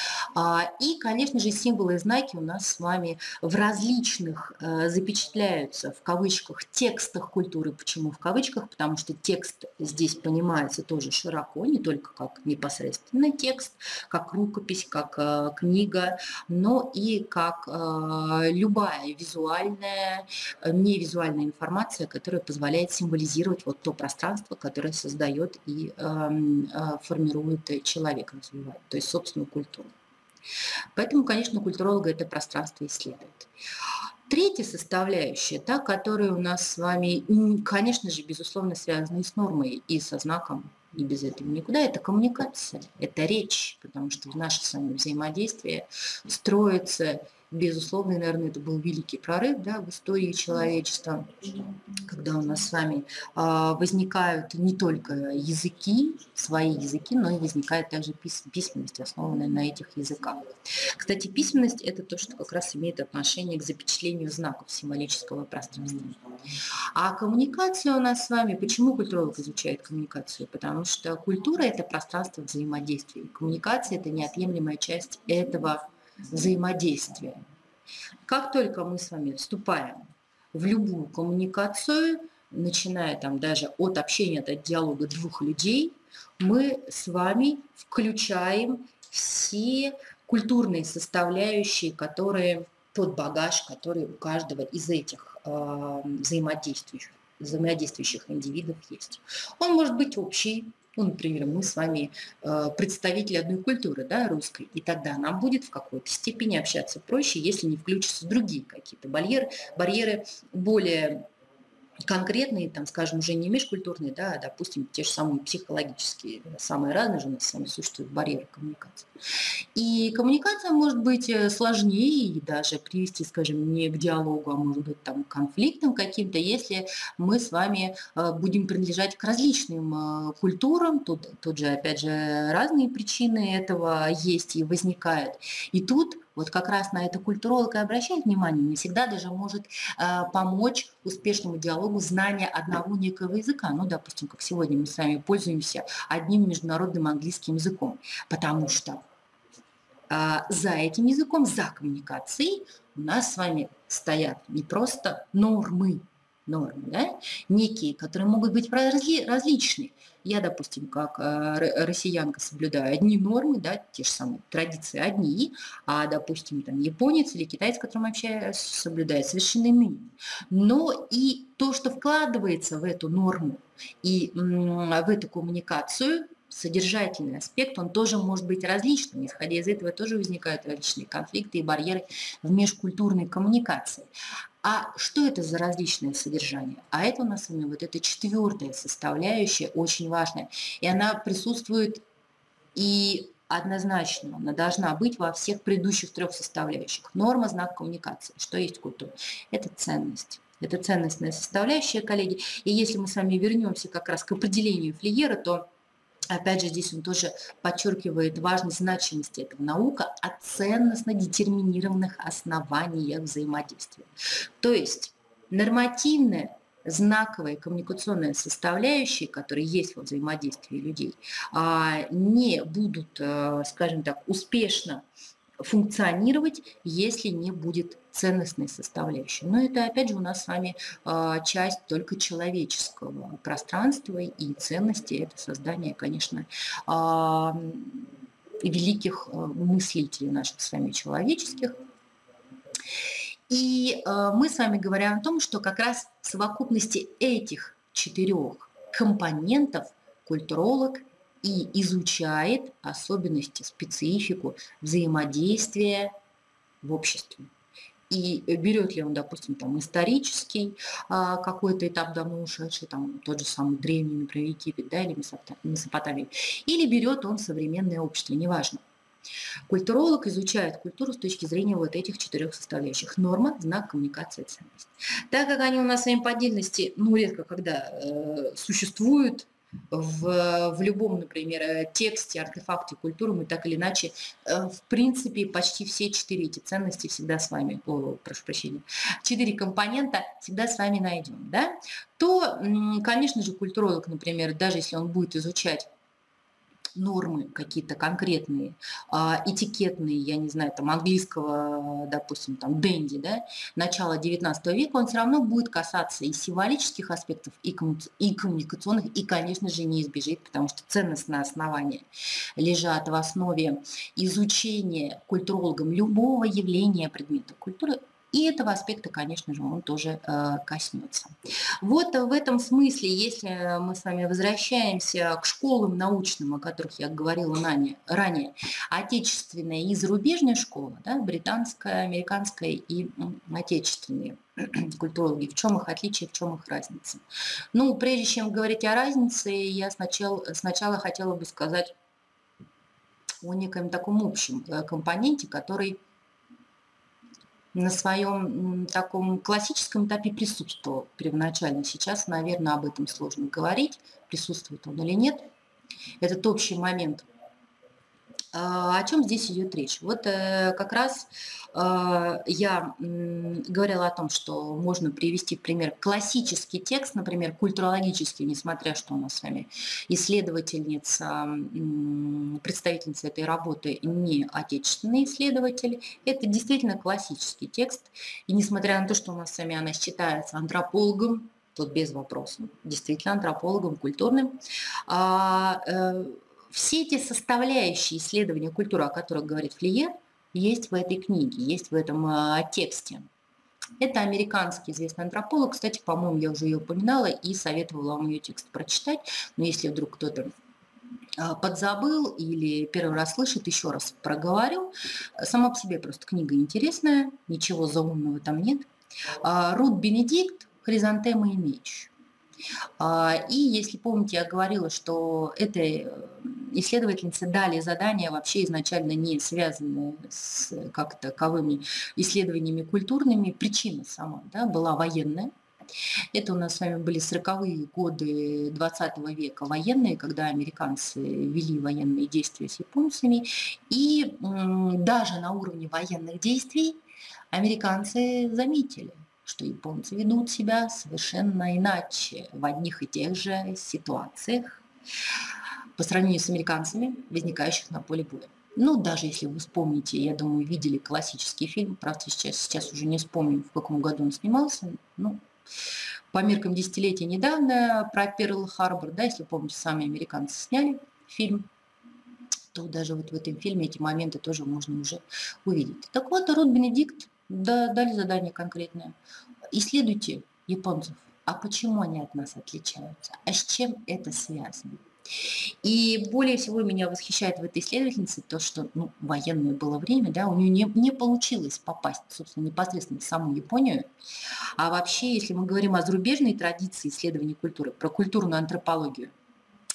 И, конечно же, символы и знаки у нас с вами в различных э, запечатляются, в кавычках, текстах культуры. Почему в кавычках? Потому что текст здесь понимается тоже широко, не только как непосредственный текст, как рукопись, как э, книга, но и как э, любая визуальная, невизуальная информация, которая позволяет символизировать вот то пространство, которое создает и э, э, формирует человек, развивает, то есть собственную культуру. Поэтому, конечно, культуролога это пространство исследует. Третья составляющая, та, которая у нас с вами, конечно же, безусловно, связана и с нормой, и со знаком, и без этого никуда, это коммуникация, это речь, потому что наше с вами взаимодействие строится, безусловно, и, наверное, это был великий прорыв, да, в истории человечества, когда у нас с вами а, возникают не только языки, свои языки, но и возникает также письменность, основанная на этих языках. Кстати, письменность – это то, что как раз имеет отношение к запечатлению знаков символического пространства. А коммуникация у нас с вами, почему культуролог изучает коммуникацию? Потому что культура – это пространство взаимодействия. И коммуникация – это неотъемлемая часть этого взаимодействия. Как только мы с вами вступаем в любую коммуникацию, начиная там даже от общения, от диалога двух людей, мы с вами включаем все культурные составляющие, которые, тот багаж, который у каждого из этих э, взаимодействующих, взаимодействующих индивидов есть. Он может быть общий. Ну, например, мы с вами э, представители одной культуры, да, русской, и тогда нам будет в какой-то степени общаться проще, если не включатся другие какие-то барьеры, барьеры более конкретные, там, скажем, уже не межкультурные, да, а, допустим, те же самые психологические, самые разные же у нас с вами существуют барьеры коммуникации. И коммуникация может быть сложнее и даже привести, скажем, не к диалогу, а может быть там к конфликтам каким-то, если мы с вами будем принадлежать к различным культурам, тут, тут же, опять же, разные причины этого есть и возникают. И тут вот как раз на это культуролог и обращает внимание, не всегда даже может э, помочь успешному диалогу знание одного некого языка. Ну, допустим, как сегодня мы с вами пользуемся одним международным английским языком, потому что э, за этим языком, за коммуникацией у нас с вами стоят не просто нормы, нормы, да, некие, которые могут быть разли, различные. Я, допустим, как э, россиянка соблюдаю одни нормы, да, те же самые традиции одни, а, допустим, там, японец или китаец, с которым общаюсь, соблюдает совершенно иные. Но и то, что вкладывается в эту норму и м, в эту коммуникацию, содержательный аспект, он тоже может быть различным. Исходя из этого тоже возникают различные конфликты и барьеры в межкультурной коммуникации. А что это за различное содержание? А это у нас с вами вот эта четвертая составляющая, очень важная. И она присутствует И однозначно она должна быть во всех предыдущих трех составляющих. Норма, знак, коммуникации. Что есть культура? Это ценность. Это ценностная составляющая, коллеги. И если мы с вами вернемся как раз к определению Флиера, то опять же здесь он тоже подчеркивает важность, значимости этого наука о ценностно детерминированных основаниях взаимодействия. То есть нормативная, знаковые коммуникационные составляющие, которые есть во взаимодействии людей, не будут, скажем так, успешно функционировать, если не будет ценностной составляющей. Но это, опять же, у нас с вами часть только человеческого пространства, и ценности – это создание, конечно, великих мыслителей наших с вами человеческих. И мы с вами говорим о том, что как раз в совокупности этих четырех компонентов культуролог и изучает особенности, специфику взаимодействия в обществе. И берет ли он, допустим, там, исторический а, какой-то этап давно ушедший, там, тот же самый древний, например, Египет, да, или Месопотамия, или берет он современное общество, неважно. Культуролог изучает культуру с точки зрения вот этих четырех составляющих. Норма, знак, коммуникация, ценность. Так как они у нас с вами по отдельности, ну, редко когда э, существуют, В, в любом, например, тексте, артефакте культуры мы так или иначе, в принципе, почти все четыре эти ценности всегда с вами, о, прошу прощения, четыре компонента всегда с вами найдем, да, то, конечно же, культуролог, например, даже если он будет изучать нормы какие-то конкретные, этикетные, я не знаю, там, английского, допустим, там, денди, да, начала девятнадцатого века, он все равно будет касаться и символических аспектов, и, комму- и коммуникационных, и, конечно же, не избежит, потому что ценностные основания лежат в основе изучения культурологом любого явления предмета культуры, и этого аспекта, конечно же, он тоже э, коснется. Вот в этом смысле, если мы с вами возвращаемся к школам научным, о которых я говорила ранее, ранее отечественная и зарубежная школа, да, британская, американская и отечественные культурологи, в чем их отличие, в чем их разница. Ну, прежде чем говорить о разнице, я сначала, сначала хотела бы сказать о неком таком общем компоненте, который на своем таком классическом этапе присутствовал первоначально. Сейчас, наверное, об этом сложно говорить, присутствует он или нет. Этот общий момент. О чем здесь идет речь? Вот как раз я говорила о том, что можно привести в пример классический текст, например, культурологический, несмотря что у нас с вами исследовательница, представительница этой работы не отечественный исследователь. Это действительно классический текст. И несмотря на то, что у нас с вами она считается антропологом, тут без вопросов, действительно антропологом культурным, все эти составляющие исследования культуры, о которых говорит Флиер, есть в этой книге, есть в этом э, тексте. Это американский известный антрополог. Кстати, по-моему, я уже ее упоминала и советовала вам ее текст прочитать. Но если вдруг кто-то э, подзабыл или первый раз слышит, еще раз проговорю. Сама по себе просто книга интересная, ничего заумного там нет. Э, Рут Бенедикт «Хризантема и меч». И если помните, я говорила, что этой исследовательнице дали задания вообще изначально не связанные с как таковыми исследованиями культурными. Причина сама, да, была военная. Это у нас с вами были сороковые годы двадцатого века военные, когда американцы вели военные действия с японцами. И даже на уровне военных действий американцы заметили, что японцы ведут себя совершенно иначе в одних и тех же ситуациях по сравнению с американцами, возникающих на поле боя. Ну, даже если вы вспомните, я думаю, видели классический фильм, правда, сейчас, сейчас уже не вспомню, в каком году он снимался, ну, по меркам десятилетия недавно, про Перл-Харбор, да, если помните, сами американцы сняли фильм, то даже вот в этом фильме эти моменты тоже можно уже увидеть. Так вот, Рут Бенедикт да, дали задание конкретное. Исследуйте японцев. А почему они от нас отличаются? А с чем это связано? И более всего меня восхищает в этой исследовательнице то, что ну, военное было время, да, у нее не, не получилось попасть, собственно, непосредственно в саму Японию. А вообще, если мы говорим о зарубежной традиции исследования культуры, про культурную антропологию,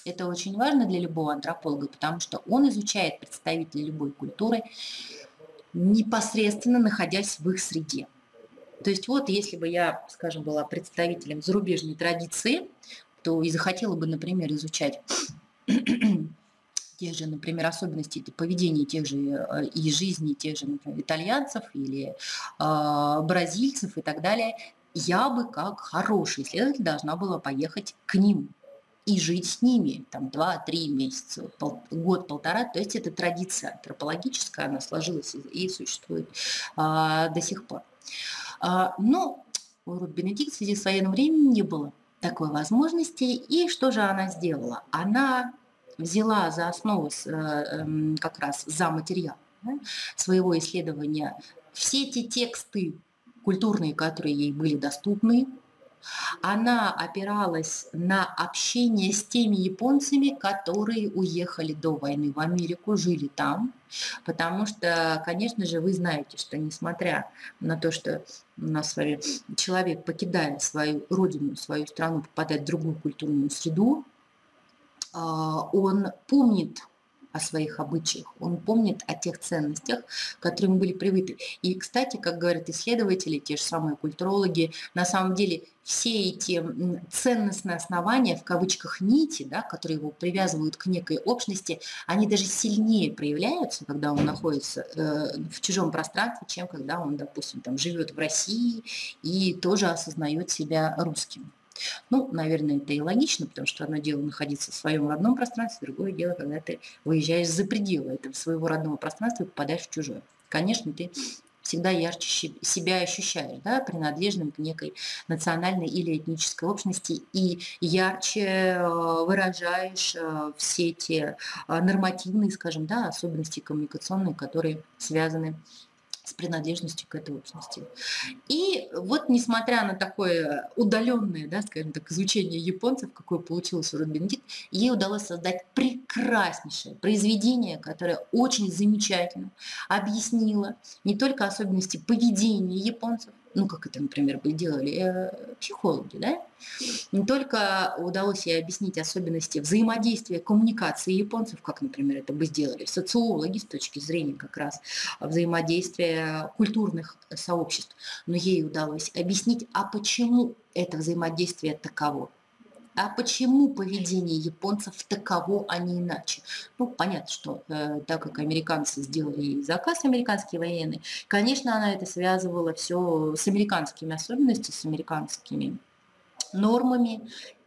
Это очень важно для любого антрополога, потому что он изучает представителей любой культуры, непосредственно находясь в их среде. То есть вот если бы я, скажем, была представителем зарубежной традиции, то и захотела бы, например, изучать тех же, например, особенностей поведения тех же и жизни тех же, например, итальянцев или э, бразильцев и так далее, я бы как хороший исследователь должна была поехать к ним и жить с ними там два-три месяца, пол, год-полтора. То есть это традиция антропологическая, она сложилась и, и существует а, до сих пор. А, но у Рут Бенедикт в связи с военным временем не было такой возможности. И что же она сделала? Она взяла за основу как раз за материал, да, своего исследования все те тексты культурные, которые ей были доступны. Она опиралась на общение с теми японцами, которые уехали до войны в Америку, жили там, потому что, конечно же, вы знаете, что несмотря на то, что у нас с вами человек, покидая свою родину, свою страну, попадает в другую культурную среду, он помнит о своих обычаях, он помнит о тех ценностях, к которым были привыты. И, кстати, как говорят исследователи, те же самые культурологи, на самом деле все эти ценностные основания, в кавычках нити, да, которые его привязывают к некой общности, они даже сильнее проявляются, когда он находится э, в чужом пространстве, чем когда он, допустим, там, живет в России и тоже осознает себя русским. Ну, наверное, это и логично, потому что одно дело находиться в своем родном пространстве, другое дело, когда ты выезжаешь за пределы этого своего родного пространства и попадаешь в чужое. Конечно, ты всегда ярче себя ощущаешь, да, принадлежным к некой национальной или этнической общности и ярче выражаешь все те нормативные, скажем, да, особенности коммуникационные, которые связаны с принадлежностью к этой общности. И вот, несмотря на такое удаленное, да, скажем так, изучение японцев, какое получилось у Рут Бенедикт, ей удалось создать прекраснейшее произведение, которое очень замечательно объяснило не только особенности поведения японцев, ну, как это, например, бы делали э, психологи, да, не только удалось ей объяснить особенности взаимодействия, коммуникации японцев, как, например, это бы сделали социологи с точки зрения как раз взаимодействия культурных сообществ, но ей удалось объяснить, а почему это взаимодействие таково. А почему поведение японцев таково, а не иначе? Ну, понятно, что э, так как американцы сделали заказ, американские военные, конечно, она это связывала все с американскими особенностями, с американскими нормами.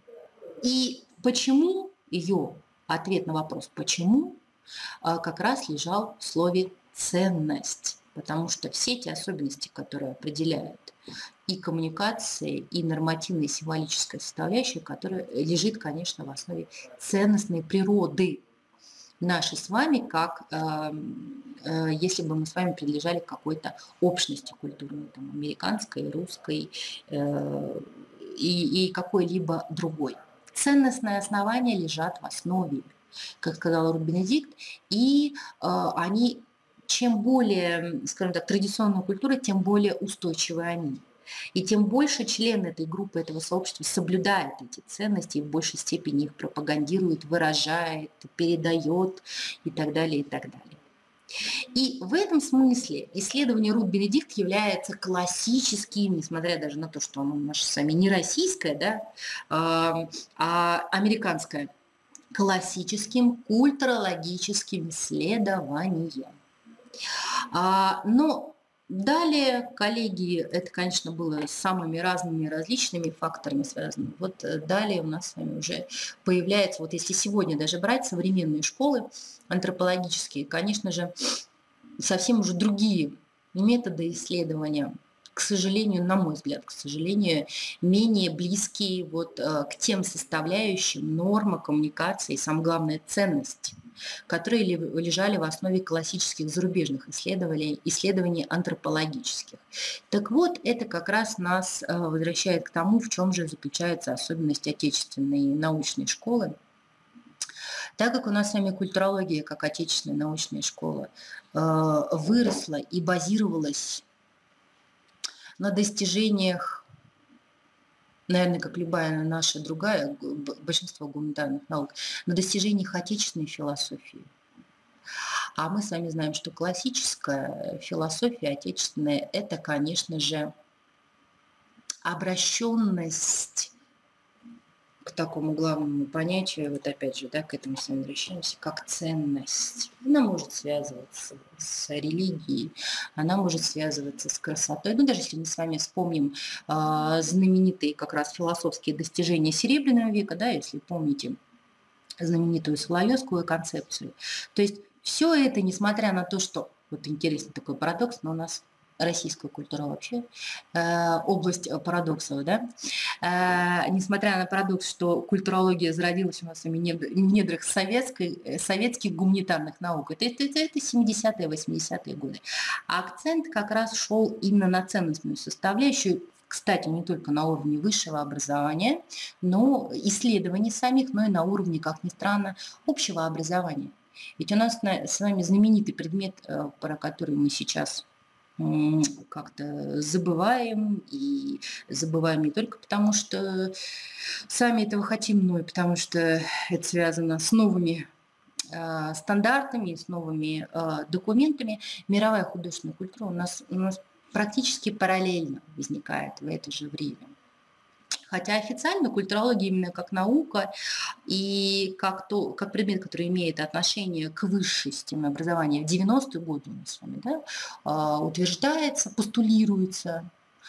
И почему ее ответ на вопрос «почему» э, как раз лежал в слове «ценность». Потому что все эти особенности, которые определяют и коммуникация, и нормативная, и символическая составляющая, которая лежит, конечно, в основе ценностной природы нашей с вами, как э, э, если бы мы с вами принадлежали к какой-то общности культурной, там, американской, русской э, и, и какой-либо другой. Ценностные основания лежат в основе, как сказала Рут Бенедикт, и э, они, чем более, скажем так, традиционная культура, тем более устойчивы они. И тем больше члены этой группы, этого сообщества соблюдают эти ценности и в большей степени их пропагандирует, выражает, передает и так далее, и так далее. И в этом смысле исследование Рут Бенедикт является классическим, несмотря даже на то, что оно наше с вами не российское, да, а американское, классическим культурологическим исследованием. Но далее, коллеги, это, конечно, было с самыми разными различными факторами связано. Вот далее у нас с вами уже появляется, вот если сегодня даже брать современные школы антропологические, конечно же, совсем уже другие методы исследования, к сожалению, на мой взгляд, к сожалению, менее близкие вот к тем составляющим нормы коммуникации и, самое главное, ценности, которые лежали в основе классических зарубежных исследований, исследований антропологических. Так вот, это как раз нас возвращает к тому, в чем же заключается особенность отечественной научной школы. Так как у нас с вами культурология, как отечественная научная школа, выросла и базировалась на достижениях наверное, как любая наша другая, большинство гуманитарных наук, на достижениях отечественной философии. А мы с вами знаем, что классическая философия отечественная – это, конечно же, обращенность к такому главному понятию, вот опять же, да, к этому с вами возвращаемся, как ценность. Она может связываться с религией, она может связываться с красотой. Ну, даже если мы с вами вспомним э, знаменитые как раз философские достижения Серебряного века, да, если помните знаменитую Соловьевскую концепцию. То есть все это, несмотря на то, что, вот интересный такой парадокс, но у нас российская культура вообще, э, область парадоксов, да, э, несмотря на парадокс, что культурология зародилась у нас в недрах советской, советских гуманитарных наук, это, это, это семидесятые, восьмидесятые годы. А акцент как раз шел именно на ценностную составляющую, кстати, не только на уровне высшего образования, но исследований самих, но и на уровне, как ни странно, общего образования. Ведь у нас с вами знаменитый предмет, про который мы сейчас как-то забываем, и забываем не только потому, что сами этого хотим, но и потому что это связано с новыми э, стандартами, с новыми э, документами. Мировая художественная культура у нас, у нас практически параллельно возникает в это же время. Хотя официально культурология именно как наука и как, то, как предмет, который имеет отношение к высшей системе образования в девяностые годы у нас с вами, да, утверждается, постулируется.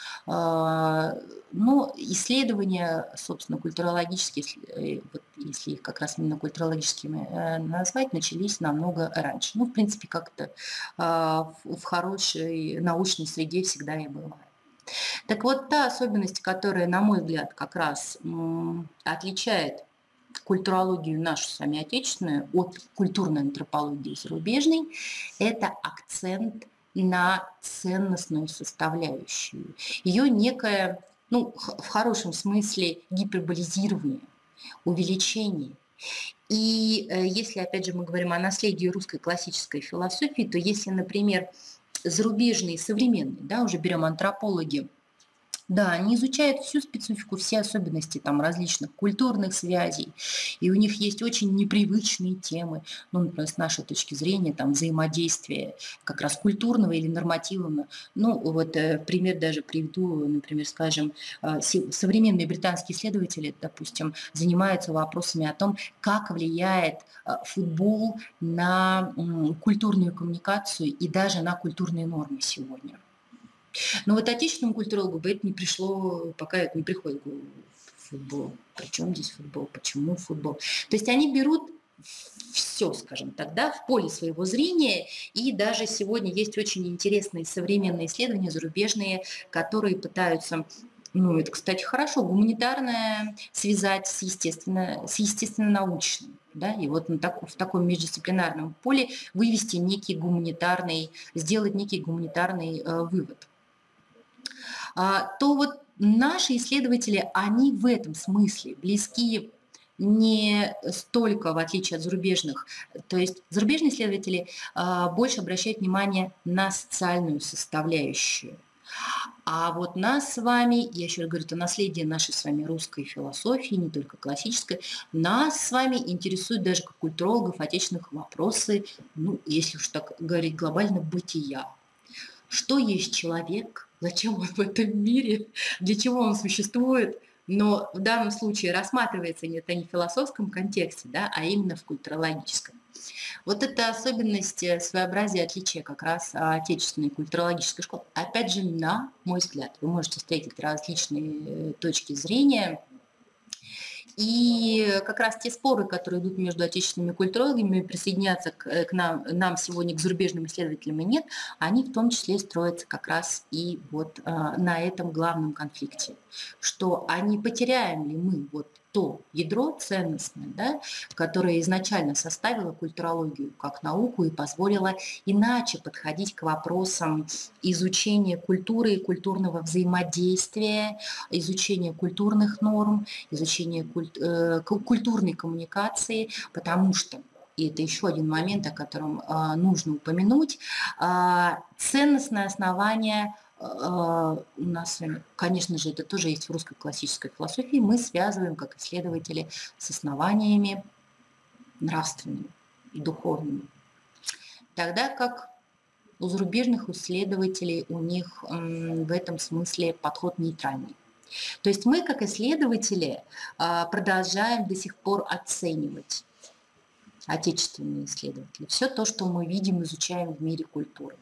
Но исследования, собственно, культурологические, если, вот, если их как раз именно культурологическими назвать, начались намного раньше. Ну, в принципе, как-то в хорошей научной среде всегда и бывает. Так вот, та особенность, которая, на мой взгляд, как раз м, отличает культурологию нашу с вами отечественную от культурной антропологии зарубежной, это акцент на ценностную составляющую. Ее некое, ну, в хорошем смысле, гиперболизирование, увеличение. И э, если, опять же, мы говорим о наследии русской классической философии, то если, например, зарубежные, современные, да, уже берем антропологи, да, они изучают всю специфику, все особенности там различных культурных связей, и у них есть очень непривычные темы, ну, например, с нашей точки зрения, там, взаимодействие как раз культурного или нормативного. Ну, вот э, пример даже приведу, например, скажем, э, современные британские исследователи, допустим, занимаются вопросами о том, как влияет э, футбол на э, культурную коммуникацию и даже на культурные нормы сегодня. Но вот отечественному культурологу бы это не пришло, пока это не приходит в голову. Футбол. Причем здесь футбол? Почему футбол? То есть они берут все, скажем так, да, в поле своего зрения. И даже сегодня есть очень интересные современные исследования зарубежные, которые пытаются, ну это, кстати, хорошо, гуманитарное связать с, естественно, с естественно-научным. Да, и вот на так, в таком междисциплинарном поле вывести некий гуманитарный, сделать некий гуманитарный э, вывод. То вот наши исследователи, они в этом смысле близки не столько, в отличие от зарубежных. То есть зарубежные исследователи больше обращают внимание на социальную составляющую. А вот нас с вами, я еще раз говорю, это наследие нашей с вами русской философии, не только классической, нас с вами интересуют даже как культурологов отечественных вопросы, ну, если уж так говорить глобально, бытия. Что есть человек, зачем он в этом мире, для чего он существует, но в данном случае рассматривается это не в философском контексте, да, а именно в культурологическом. Вот это особенность своеобразия, отличия как раз отечественной культурологической школы. Опять же, на мой взгляд, вы можете встретить различные точки зрения. И как раз те споры, которые идут между отечественными культурологами, присоединяться к, к нам, нам сегодня, к зарубежным исследователям и нет, они в том числе строятся как раз и вот а, на этом главном конфликте, что а не потеряем ли мы вот то ядро ценностное, да, которое изначально составило культурологию как науку и позволило иначе подходить к вопросам изучения культуры и культурного взаимодействия, изучения культурных норм, изучения культ, э, культурной коммуникации, потому что, и это еще один момент, о котором э, нужно упомянуть, э, ценностное основание у нас, конечно же, это тоже есть в русской классической философии, мы связываем, как исследователи, с основаниями нравственными и духовными. Тогда как у зарубежных исследователей у них в этом смысле подход нейтральный. То есть мы, как исследователи, продолжаем до сих пор оценивать, отечественные исследователи, все то, что мы видим, изучаем в мире культуры.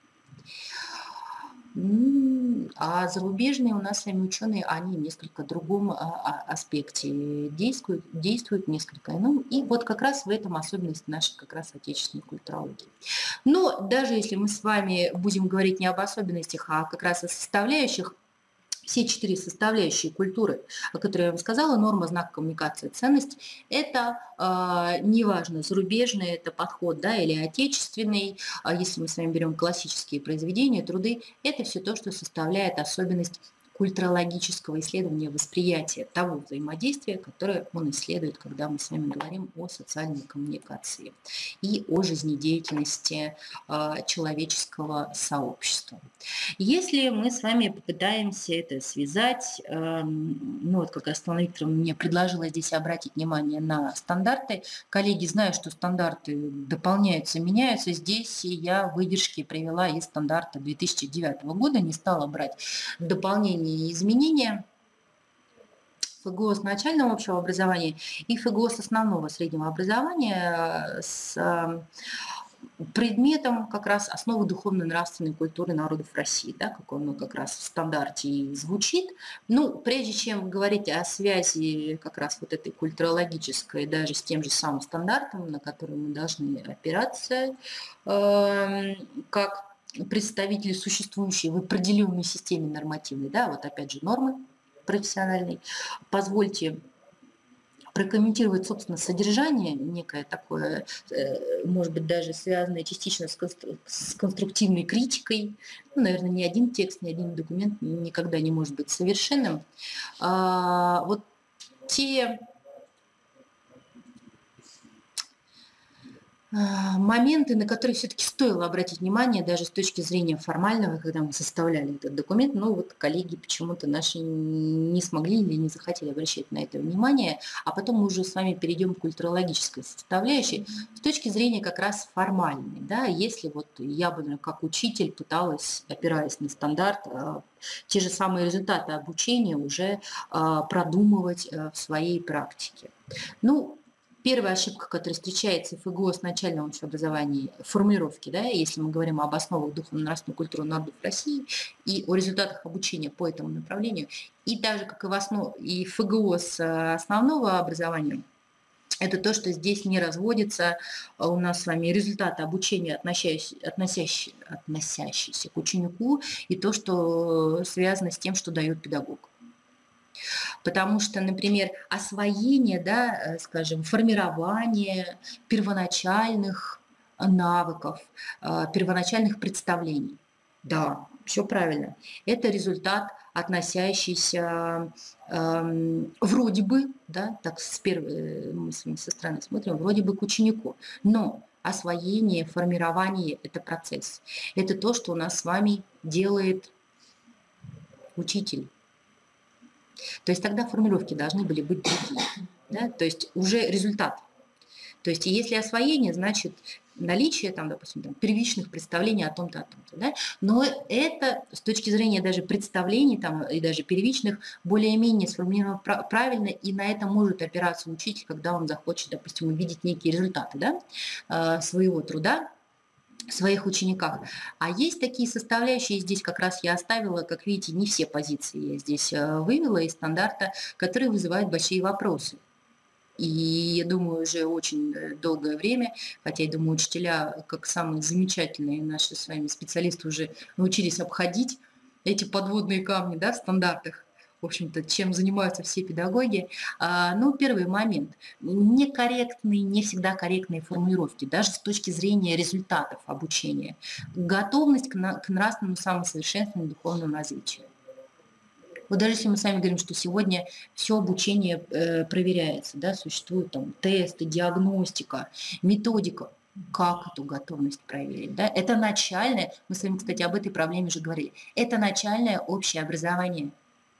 А зарубежные у нас с вами ученые, они в несколько другом аспекте действуют, действуют несколько ином. И вот как раз в этом особенность нашей как раз отечественной культурологии. Но даже если мы с вами будем говорить не об особенностях, а как раз о составляющих, все четыре составляющие культуры, о которых я вам сказала, норма, знак, коммуникация, ценность, это э, неважно, зарубежный это подход, да, или отечественный, а если мы с вами берем классические произведения, труды, это все то, что составляет особенность культурологического исследования восприятия того взаимодействия, которое он исследует, когда мы с вами говорим о социальной коммуникации и о жизнедеятельности э, человеческого сообщества. Если мы с вами попытаемся это связать, э, ну вот как раз Светлана Викторовна мне предложила здесь обратить внимание на стандарты. Коллеги, знаю, что стандарты дополняются, меняются. Здесь я выдержки привела из стандарта две тысячи девятого года, не стала брать дополнение и изменения. ФГОС начального общего образования и ФГОС основного среднего образования с предметом как раз основы духовно-нравственной культуры народов России, да, как он как раз в стандарте и звучит. Ну, прежде чем говорить о связи как раз вот этой культурологической даже с тем же самым стандартом, на который мы должны опираться, э, как представители, существующие в определенной системе нормативной, да, вот опять же нормы профессиональной, позвольте прокомментировать, собственно, содержание, некое такое, может быть, даже связанное частично с конструктивной критикой. Ну, наверное, ни один текст, ни один документ никогда не может быть совершенным. А, вот те моменты, на которые все-таки стоило обратить внимание, даже с точки зрения формального, когда мы составляли этот документ, но вот коллеги почему-то наши не смогли или не захотели обращать на это внимание, а потом мы уже с вами перейдем к культурологической составляющей, с точки зрения как раз формальной, да, если вот я бы как учитель пыталась, опираясь на стандарт, те же самые результаты обучения уже продумывать в своей практике. Ну, первая ошибка, которая встречается в ФГОС начального общеобразования, формулировки, да, если мы говорим об основах духовно-нравственной культуры народов России и о результатах обучения по этому направлению, и даже как и в основ... и ФГОС основного образования, это то, что здесь не разводится у нас с вами результаты обучения, относящиеся, относящиеся, относящиеся к ученику, и то, что связано с тем, что дает педагог. Потому что, например, освоение, да, скажем, формирование первоначальных навыков, первоначальных представлений. Да, все правильно. Это результат, относящийся э, вроде бы, да, так с первой, мы с вами со стороны смотрим, вроде бы к ученику. Но освоение, формирование – это процесс. Это то, что у нас с вами делает учитель. То есть тогда формулировки должны были быть другие, да? То есть уже результат. То есть если освоение, значит наличие, там, допустим, там, первичных представлений о том-то, о том-то. Да? Но это с точки зрения даже представлений там, и даже первичных более-менее сформулировано правильно, и на это может опираться учитель, когда он захочет, допустим, увидеть некие результаты, да, своего труда, в своих учениках. А есть такие составляющие, здесь как раз я оставила, как видите, не все позиции я здесь вывела из стандарта, которые вызывают большие вопросы. И я думаю, уже очень долгое время, хотя я думаю, учителя, как самые замечательные наши с вами специалисты, уже научились обходить эти подводные камни, да, в стандартах, в общем-то, чем занимаются все педагоги. Ну, первый момент. Некорректные, не всегда корректные формулировки, даже с точки зрения результатов обучения. Готовность к нравственному самосовершенствованию, духовному развитию. Вот даже если мы с вами говорим, что сегодня все обучение проверяется, да, существуют там тесты, диагностика, методика. как эту готовность проверить? Да? Это начальное, мы с вами, кстати, об этой проблеме уже говорили, это начальное общее образование.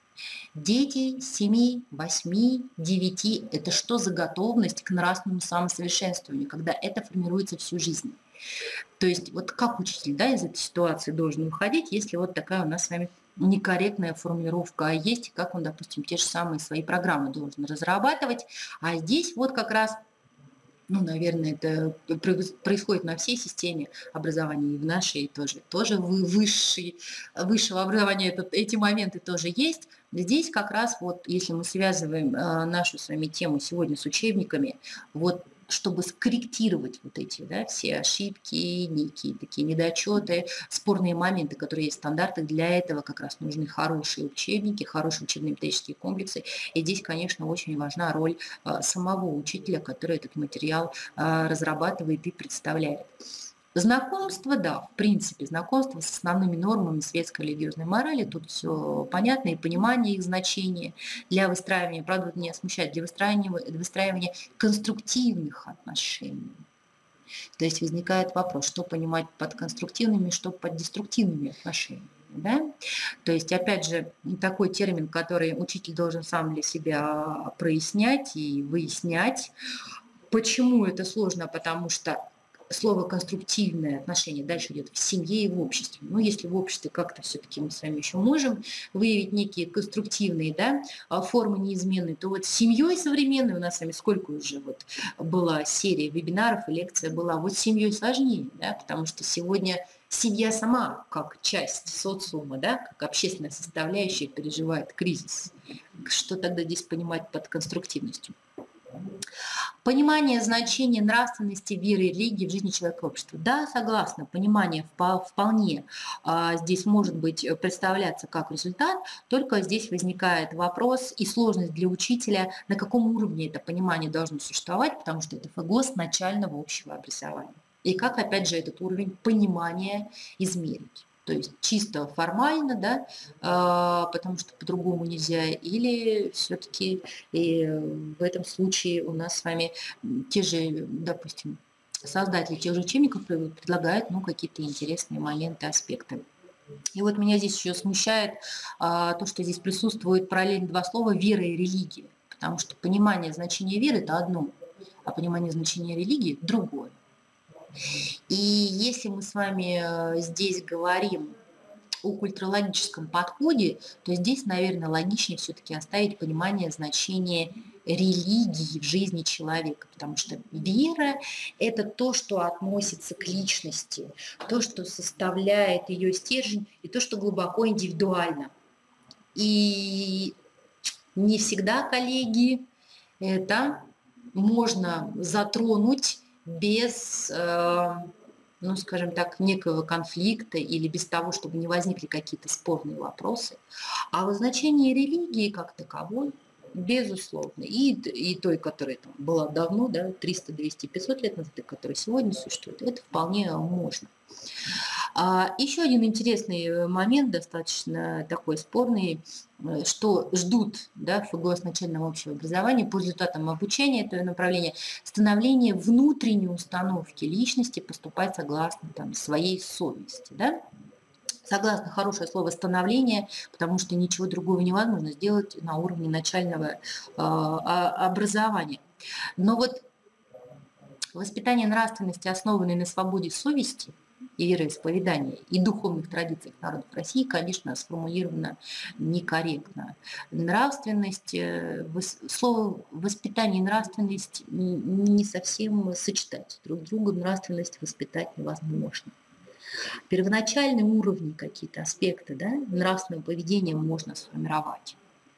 Дети семи, восьми, девяти – это что за готовность к нравственному самосовершенствованию, когда это формируется всю жизнь? То есть вот как учитель, да, из этой ситуации должен уходить, если вот такая у нас с вами некорректная формулировка есть, и как он, допустим, те же самые свои программы должен разрабатывать. А здесь вот как раз, ну, наверное, это происходит на всей системе образования, и в нашей тоже. Тоже высший, высшего образования это, эти моменты тоже есть. Здесь как раз вот, если мы связываем э, нашу с вами тему сегодня с учебниками, вот чтобы скорректировать вот эти, да, все ошибки, некие такие недочеты, спорные моменты, которые есть в стандартах, для этого как раз нужны хорошие учебники, хорошие учебно-методические комплексы. И здесь, конечно, очень важна роль а, самого учителя, который этот материал а, разрабатывает и представляет. Знакомство, да, в принципе, знакомство с основными нормами светской религиозной морали, тут все понятно, и понимание их значения для выстраивания, правда, это меня смущает, для выстраивания, выстраивания конструктивных отношений. То есть возникает вопрос, что понимать под конструктивными, что под деструктивными отношениями. Да? То есть, опять же, такой термин, который учитель должен сам для себя прояснять и выяснять. Почему это сложно? Потому что слово «конструктивное отношение» дальше идет в семье и в обществе. Но если в обществе как-то все-таки мы с вами еще можем выявить некие конструктивные, да, формы неизменные, то вот с семьей современной у нас с вами сколько уже вот была серия вебинаров и лекция была, вот с семьей сложнее, да, потому что сегодня семья сама как часть социума, да, как общественная составляющая переживает кризис. Что тогда здесь понимать под конструктивностью? Понимание значения нравственности, веры и религии в жизни человека и общества. Да, согласна, понимание вполне а, здесь может быть представляться как результат, только здесь возникает вопрос и сложность для учителя, на каком уровне это понимание должно существовать, потому что это ФГОС начального общего образования. И как, опять же, этот уровень понимания измерить. То есть чисто формально, да, потому что по-другому нельзя, или все-таки в этом случае у нас с вами те же, допустим, создатели тех же учебников предлагают, ну, какие-то интересные моменты, аспекты. И вот меня здесь еще смущает а, то, что здесь присутствует параллельно два слова «вера» и «религия», потому что понимание значения веры – это одно, а понимание значения религии – другое. И если мы с вами здесь говорим о культурологическом подходе, то здесь, наверное, логичнее все-таки оставить понимание значения религии в жизни человека, потому что вера – это то, что относится к личности, то, что составляет ее стержень, и то, что глубоко индивидуально. И не всегда, коллеги, это можно затронуть без, ну, скажем так, некого конфликта или без того, чтобы не возникли какие-то спорные вопросы. А вот значение религии как таковой, безусловно, и, и той, которая там была давно, да, триста, двести, пятьсот лет назад, и которая сегодня существует, это вполне можно. А еще один интересный момент, достаточно такой спорный, что ждут, да, ФГОС начального общего образования по результатам обучения этого направления, становление внутренней установки личности поступать согласно там, своей совести. Да? Согласно хорошее слово «становление», потому что ничего другого невозможно сделать на уровне начального э, образования. Но вот воспитание нравственности, основанное на свободе совести и вероисповедания и духовных традициях народов России, конечно, сформулировано некорректно. Нравственность, слово воспитание и нравственность не совсем сочетать. Друг друга нравственность воспитать невозможно. Первоначальные уровни, какие-то аспекты, да, нравственного поведения можно сформировать.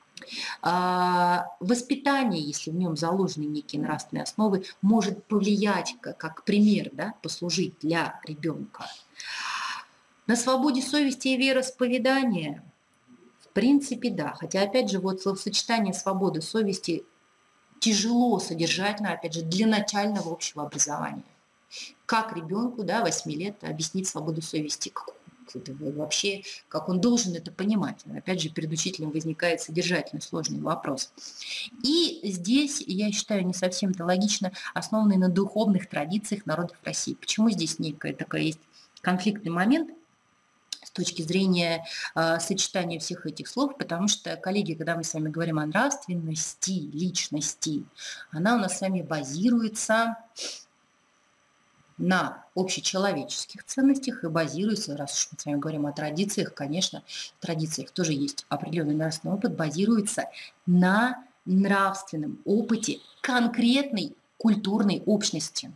Воспитание, если в нем заложены некие нравственные основы, может повлиять как, как пример, да, послужить для ребенка. На свободе совести и вероисповедания, в принципе, да. Хотя, опять же, вот словосочетание свободы совести тяжело содержательно, опять же, для начального общего образования. Как ребенку, да, восьми лет объяснить свободу совести? это вообще, как он должен это понимать. Опять же, перед учителем возникает содержательный сложный вопрос. И здесь, я считаю, не совсем-то логично, основанный на духовных традициях народов России. Почему здесь некая такая есть конфликтный момент с точки зрения э, сочетания всех этих слов? Потому что, коллеги, когда мы с вами говорим о нравственности, личности, она у нас с вами базируется на общечеловеческих ценностях и базируется, раз уж мы с вами говорим о традициях, конечно, в традициях тоже есть определенный нравственный опыт, базируется на нравственном опыте конкретной культурной общности.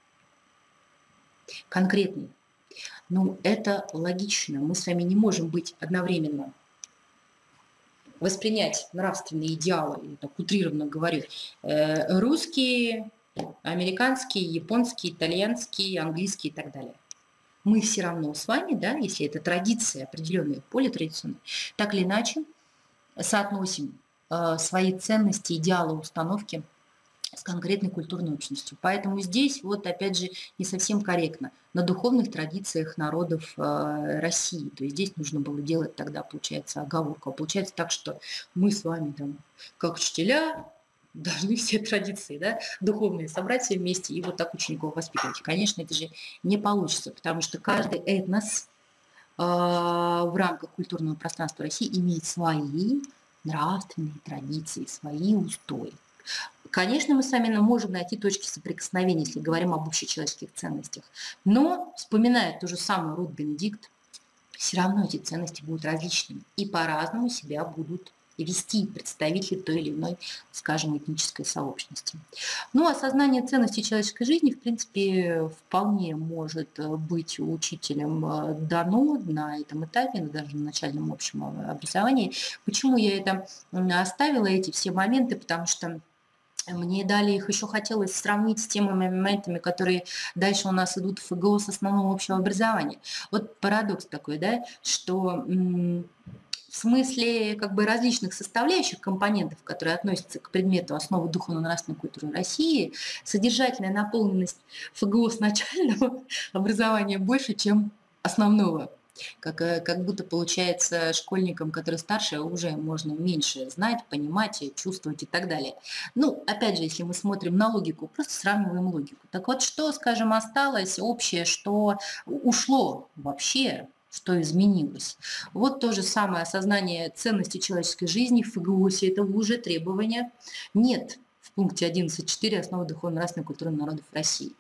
Конкретный. Ну, это логично. Мы с вами не можем быть одновременно воспринять нравственные идеалы, я так утрированно говорю, э, русские, американские, японские, итальянские, английские и так далее. Мы все равно с вами, да, если это традиция, определенное поле традиционное, так или иначе соотносим э, свои ценности, идеалы, установки с конкретной культурной общностью. Поэтому здесь, вот опять же, не совсем корректно. На духовных традициях народов э, России. То есть здесь нужно было делать тогда, получается, оговорку. А получается так, что мы с вами, там, как учителя, должны все традиции, да, духовные собрать все вместе и вот так учеников воспитывать. Конечно, это же не получится, потому что каждый этнос э, в рамках культурного пространства России имеет свои нравственные традиции, свои устои. Конечно, мы с вами можем найти точки соприкосновения, если говорим об общечеловеческих ценностях. Но, вспоминая ту же самую Рут Бенедикт, все равно эти ценности будут различными и по-разному себя будут вести представители той или иной, скажем, этнической сообщности. Ну, осознание ценностей человеческой жизни, в принципе, вполне может быть учителем дано на этом этапе, даже на начальном общем образовании. Почему я это оставила, эти все моменты? Потому что мне далее их еще хотелось сравнить с теми моментами, которые дальше у нас идут в ФГО с основного общего образования. Вот парадокс такой, да, что в смысле как бы различных составляющих компонентов, которые относятся к предмету основы духовно-нравственной культуры России, содержательная наполненность ФГО с начального образования больше, чем основного. Как, как будто получается школьникам, которые старше, уже можно меньше знать, понимать, чувствовать и так далее. Ну, опять же, если мы смотрим на логику, просто сравниваем логику. Так вот, что, скажем, осталось общее, что ушло вообще, что изменилось? Вот то же самое осознание ценности человеческой жизни в ФГОСе, этого уже требования нет в пункте одиннадцать точка четыре «Основы духовно-нравственной культуры народов России».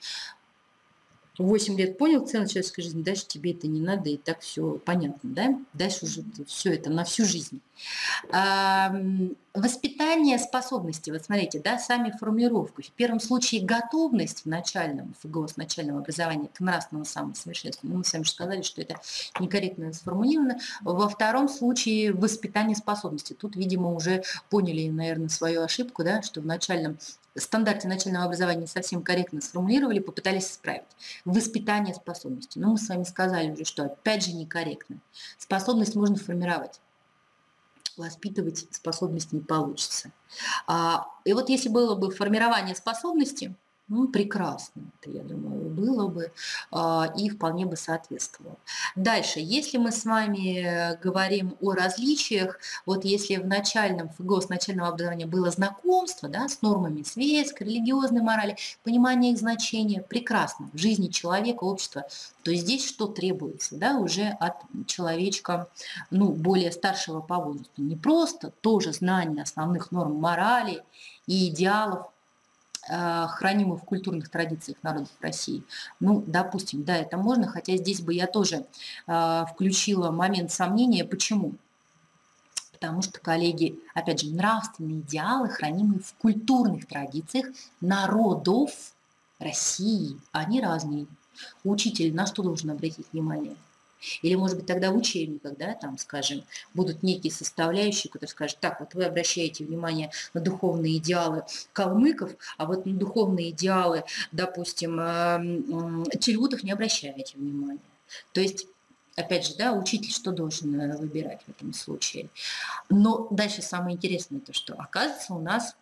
восемь лет понял ценность человеческой жизни, дальше тебе это не надо, и так все понятно, да? Дальше уже все это на всю жизнь. А, воспитание способностей, вот смотрите, да, сами формулировки. В первом случае готовность в начальном ФГО, с начального образования к нравственному самосовершенствованию. Мы с вами же сказали, что это некорректно сформулировано. Во втором случае воспитание способностей. Тут, видимо, уже поняли, наверное, свою ошибку, да, что в начальном в стандарте начального образования не совсем корректно сформулировали, попытались исправить. Воспитание способностей. Но мы с вами сказали уже, что опять же некорректно. Способность можно формировать. Воспитывать способность не получится. И вот если было бы формирование способности, ну, прекрасно, это, я думаю, было бы и вполне бы соответствовало. Дальше, если мы с вами говорим о различиях, вот если в начальном ФГО с начального образования было знакомство, да, с нормами светской, религиозной морали, понимание их значения, прекрасно, в жизни человека, общества, то здесь что требуется, да, уже от человечка, ну, более старшего по возрасту. Не просто тоже знание основных норм морали и идеалов, хранимых в культурных традициях народов России. Ну, допустим, да, это можно, хотя здесь бы я тоже э, включила момент сомнения. Почему? Потому что, коллеги, опять же, нравственные идеалы, хранимые в культурных традициях народов России, они разные. Учитель на что должен обратить внимание? Или, может быть, тогда в учебниках, да, там, скажем, будут некие составляющие, которые скажут, так, вот вы обращаете внимание на духовные идеалы калмыков, а вот на духовные идеалы, допустим, челютов не обращаете внимания. То есть, опять же, да, учитель что должен выбирать в этом случае? Но дальше самое интересное, то, что, оказывается, у нас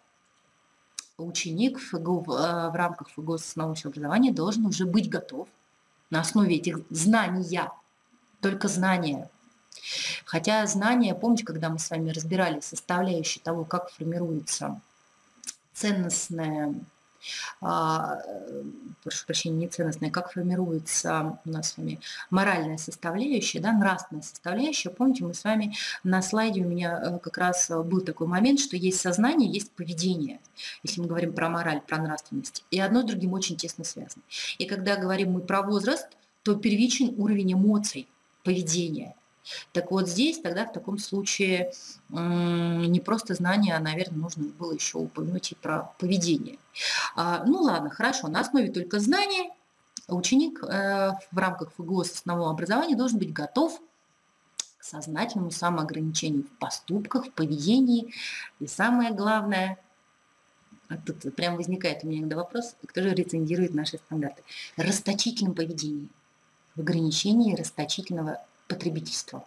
ученик в, ФГО, в рамках ФГО с основного образования должен уже быть готов на основе этих знаний только знания. Хотя знания, помните, когда мы с вами разбирали составляющие того, как формируется ценностное, а, прошу прощения, не ценностное, как формируется у нас с вами моральная составляющая, да, нравственная составляющая. Помните, мы с вами на слайде, у меня как раз был такой момент, что есть сознание, есть поведение, если мы говорим про мораль, про нравственность. И одно с другим очень тесно связано. И когда говорим мы про возраст, то первичен уровень эмоций, поведения. Так вот здесь тогда в таком случае не просто знания, а, наверное, нужно было еще упомянуть и про поведение. Ну ладно, хорошо, на основе только знаний ученик в рамках ФГОС основного образования должен быть готов к сознательному самоограничению в поступках, в поведении. И самое главное, тут прям возникает у меня иногда вопрос, кто же рецензирует наши стандарты, расточительном поведении, в ограничении расточительного потребительства.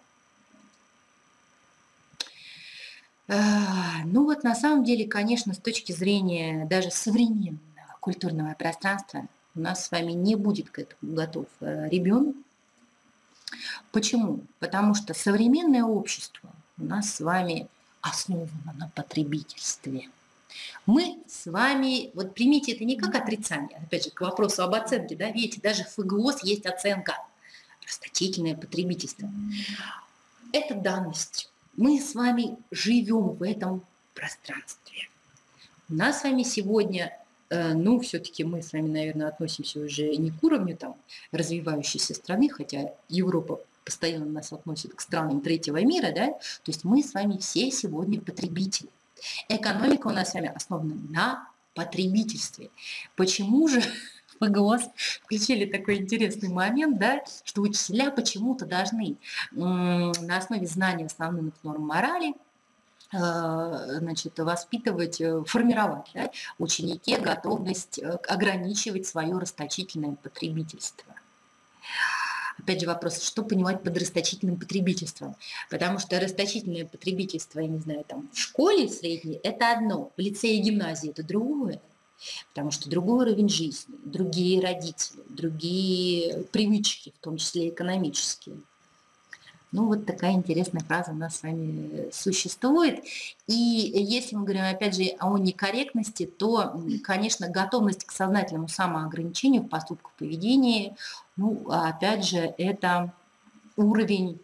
Ну вот на самом деле, конечно, с точки зрения даже современного культурного пространства у нас с вами не будет к этому готов ребенок. Почему? Потому что современное общество у нас с вами основано на потребительстве. Мы с вами, вот примите это не как отрицание, опять же, к вопросу об оценке, да, видите, даже в ФГОС есть оценка. Расточительное потребительство. Это данность. Мы с вами живем в этом пространстве. У нас с вами сегодня, ну, все-таки мы с вами, наверное, относимся уже не к уровню там развивающейся страны, хотя Европа постоянно нас относит к странам третьего мира, да, то есть мы с вами все сегодня потребители. Экономика у нас с вами основана на потребительстве. Почему же в ФГОС включили такой интересный момент, да, что учителя почему-то должны на основе знания основных норм морали, значит, воспитывать, формировать, да, ученике готовность ограничивать свое расточительное потребительство. Опять же вопрос, что понимать под расточительным потребительством? Потому что расточительное потребительство, я не знаю, там в школе средней – это одно, в лицее и гимназии – это другое. Потому что другой уровень жизни, другие родители, другие привычки, в том числе экономические. Ну, вот такая интересная фраза у нас с вами существует. И если мы говорим, опять же, о некорректности, то, конечно, готовность к сознательному самоограничению в поступках, поведении, ну, опять же, это уровень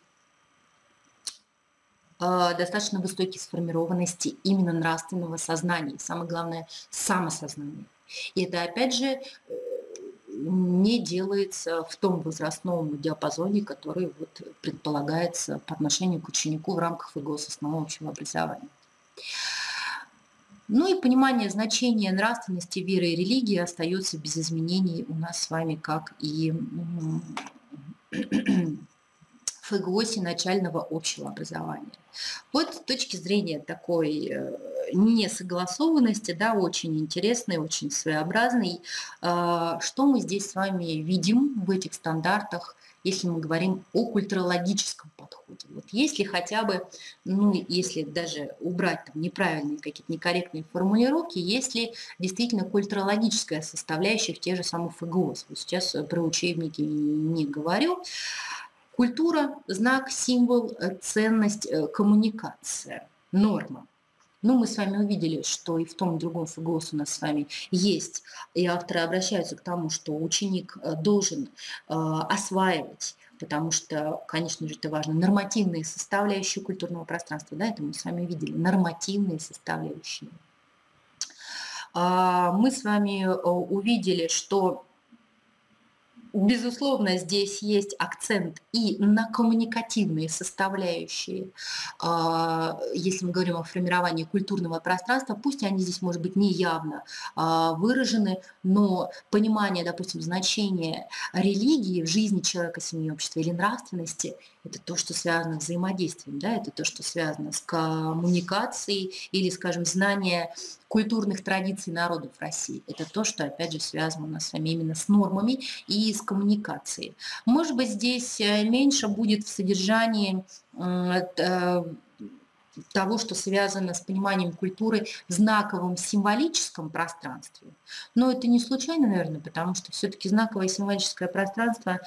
достаточно высокой сформированности именно нравственного сознания, и самое главное, самосознания. И это, опять же, не делается в том возрастном диапазоне, который вот предполагается по отношению к ученику в рамках ФГОС основного общего образования. Ну и понимание значения нравственности, веры и религии остается без изменений у нас с вами, как и в ФГОСе начального общего образования. Вот с точки зрения такой несогласованности, да, очень интересной, очень своеобразной, что мы здесь с вами видим в этих стандартах, если мы говорим о культурологическом подходе. Вот если хотя бы, ну, если даже убрать там неправильные какие-то некорректные формулировки, если действительно культурологическая составляющая в тех же самых ФГОС. Вот сейчас про учебники не говорю. Культура – знак, символ, ценность, коммуникация, норма. Ну, мы с вами увидели, что и в том и другом ФГОС у нас с вами есть, и авторы обращаются к тому, что ученик должен э, осваивать, потому что, конечно же, это важно, нормативные составляющие культурного пространства, да, это мы с вами видели, нормативные составляющие. А, мы с вами увидели, что безусловно, здесь есть акцент и на коммуникативные составляющие, если мы говорим о формировании культурного пространства, пусть они здесь, может быть, не явно выражены, но понимание, допустим, значения религии в жизни человека, семьи, общества или нравственности – это то, что связано с взаимодействием, да, это то, что связано с коммуникацией или, скажем, знание культурных традиций народов России. Это то, что, опять же, связано у нас с вами именно с нормами и с коммуникацией. Может быть, здесь меньше будет в содержании того, что связано с пониманием культуры в знаковом символическом пространстве. Но это не случайно, наверное, потому что все-таки знаковое символическое пространство,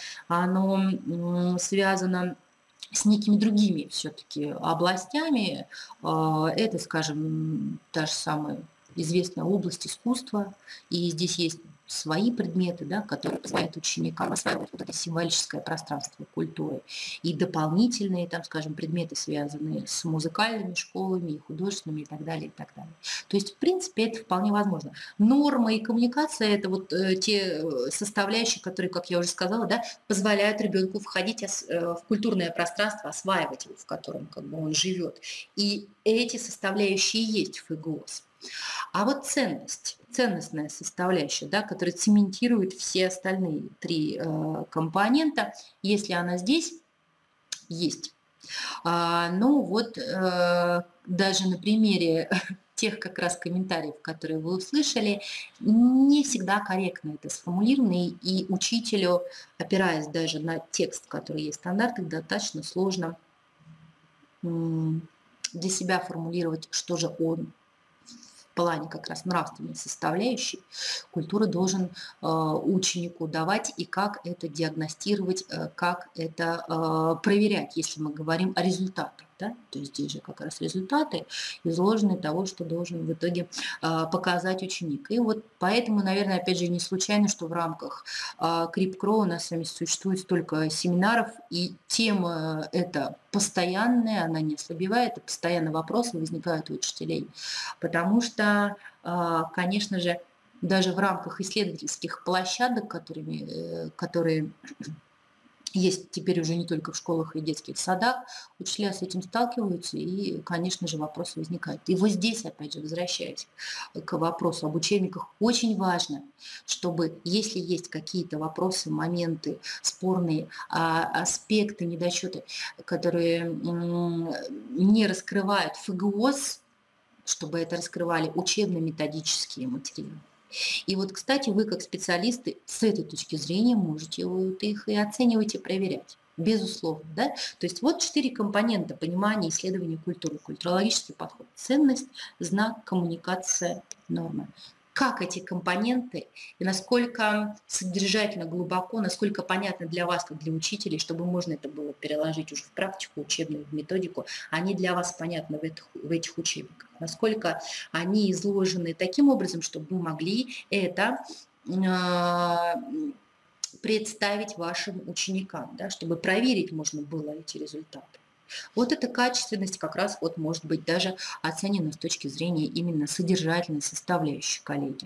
оно связано с некими другими все-таки областями. Это, скажем, та же самая известная область искусства, и здесь есть свои предметы, да, которые позволяют ученикам осваивать вот это символическое пространство культуры, и дополнительные, там, скажем, предметы, связанные с музыкальными школами, и художественными, и так далее, и так далее. То есть, в принципе, это вполне возможно. Норма и коммуникация – это вот э, те составляющие, которые, как я уже сказала, да, позволяют ребенку входить ос- э, в культурное пространство, осваивать его, в котором как бы, он живет. И эти составляющие есть в ИГОС. А вот ценность, ценностная составляющая, да, которая цементирует все остальные три э, компонента, если она здесь, есть. А, ну вот э, даже на примере тех как раз комментариев, которые вы услышали, не всегда корректно это сформулировано, и, и учителю, опираясь даже на текст, который есть в стандартах, достаточно сложно м, для себя формулировать, что же он в плане как раз нравственной составляющей культуры должен э, ученику давать, и как это диагностировать, э, как это э, проверять, если мы говорим о результатах. Да? То есть здесь же как раз результаты изложены того, что должен в итоге э, показать ученик. И вот поэтому, наверное, опять же, не случайно, что в рамках э, Крипкро у нас с вами существует столько семинаров, и тема эта постоянная, она не ослабевает, и постоянно вопросы возникают у учителей. Потому что, конечно же, даже в рамках исследовательских площадок, которыми, которые есть теперь уже не только в школах и детских садах, учителя с этим сталкиваются, и, конечно же, вопросы возникают. И вот здесь, опять же, возвращаясь к вопросу об учебниках, очень важно, чтобы, если есть какие-то вопросы, моменты спорные, аспекты, недочеты, которые не раскрывают ФГОС, чтобы это раскрывали учебно-методические материалы. И вот, кстати, вы как специалисты с этой точки зрения можете вот их и оценивать, и проверять. Безусловно. Да? То есть вот четыре компонента понимания исследования культуры. Культурологический подход. Ценность, знак, коммуникация, норма. Как эти компоненты и насколько содержательно, глубоко, насколько понятно для вас, как для учителей, чтобы можно это было переложить уже в практику учебную, в методику, они для вас понятны в этих, в этих учебниках. Насколько они изложены таким образом, чтобы вы могли это э, представить вашим ученикам, да, чтобы проверить можно было эти результаты. Вот эта качественность как раз вот может быть даже оценена с точки зрения именно содержательной составляющей, коллеги.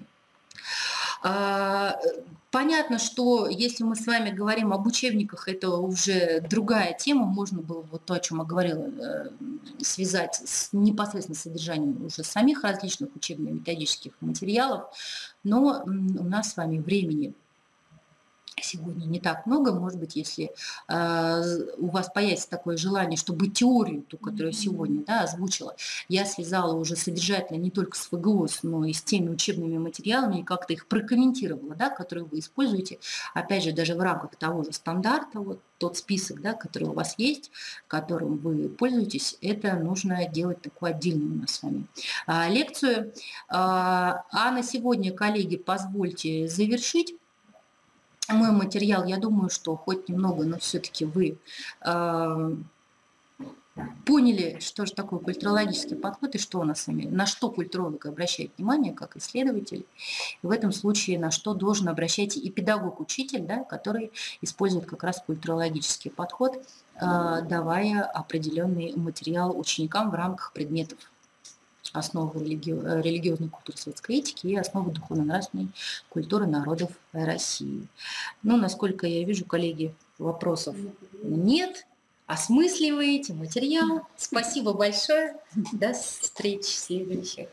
Понятно, что если мы с вами говорим об учебниках, это уже другая тема, можно было вот то, о чем я говорила, связать с непосредственно содержанием уже самих различных учебно-методических материалов, но у нас с вами времени сегодня не так много, может быть, если э, у вас появится такое желание, чтобы теорию, ту, которую я сегодня да, озвучила, я связала уже содержательно не только с ФГОС, но и с теми учебными материалами, и как-то их прокомментировала, да, которые вы используете, опять же, даже в рамках того же стандарта, вот тот список, да, который у вас есть, которым вы пользуетесь, это нужно делать такую отдельную у нас с вами а, лекцию. А, а на сегодня, коллеги, позвольте завершить мой материал. Я думаю, что хоть немного, но все-таки вы э, поняли, что же такое культурологический подход и что у нас с вами, на что культуролог обращает внимание, как исследователь. И в этом случае на что должен обращать и педагог-учитель, да, который использует как раз культурологический подход, э, давая определенный материал ученикам в рамках предметов основы религи... религиозной культуры советской этики и основы духовно-нравственной культуры народов России. Ну, насколько я вижу, коллеги, вопросов нет. Осмысливаете материал. Спасибо большое. До встречи следующих.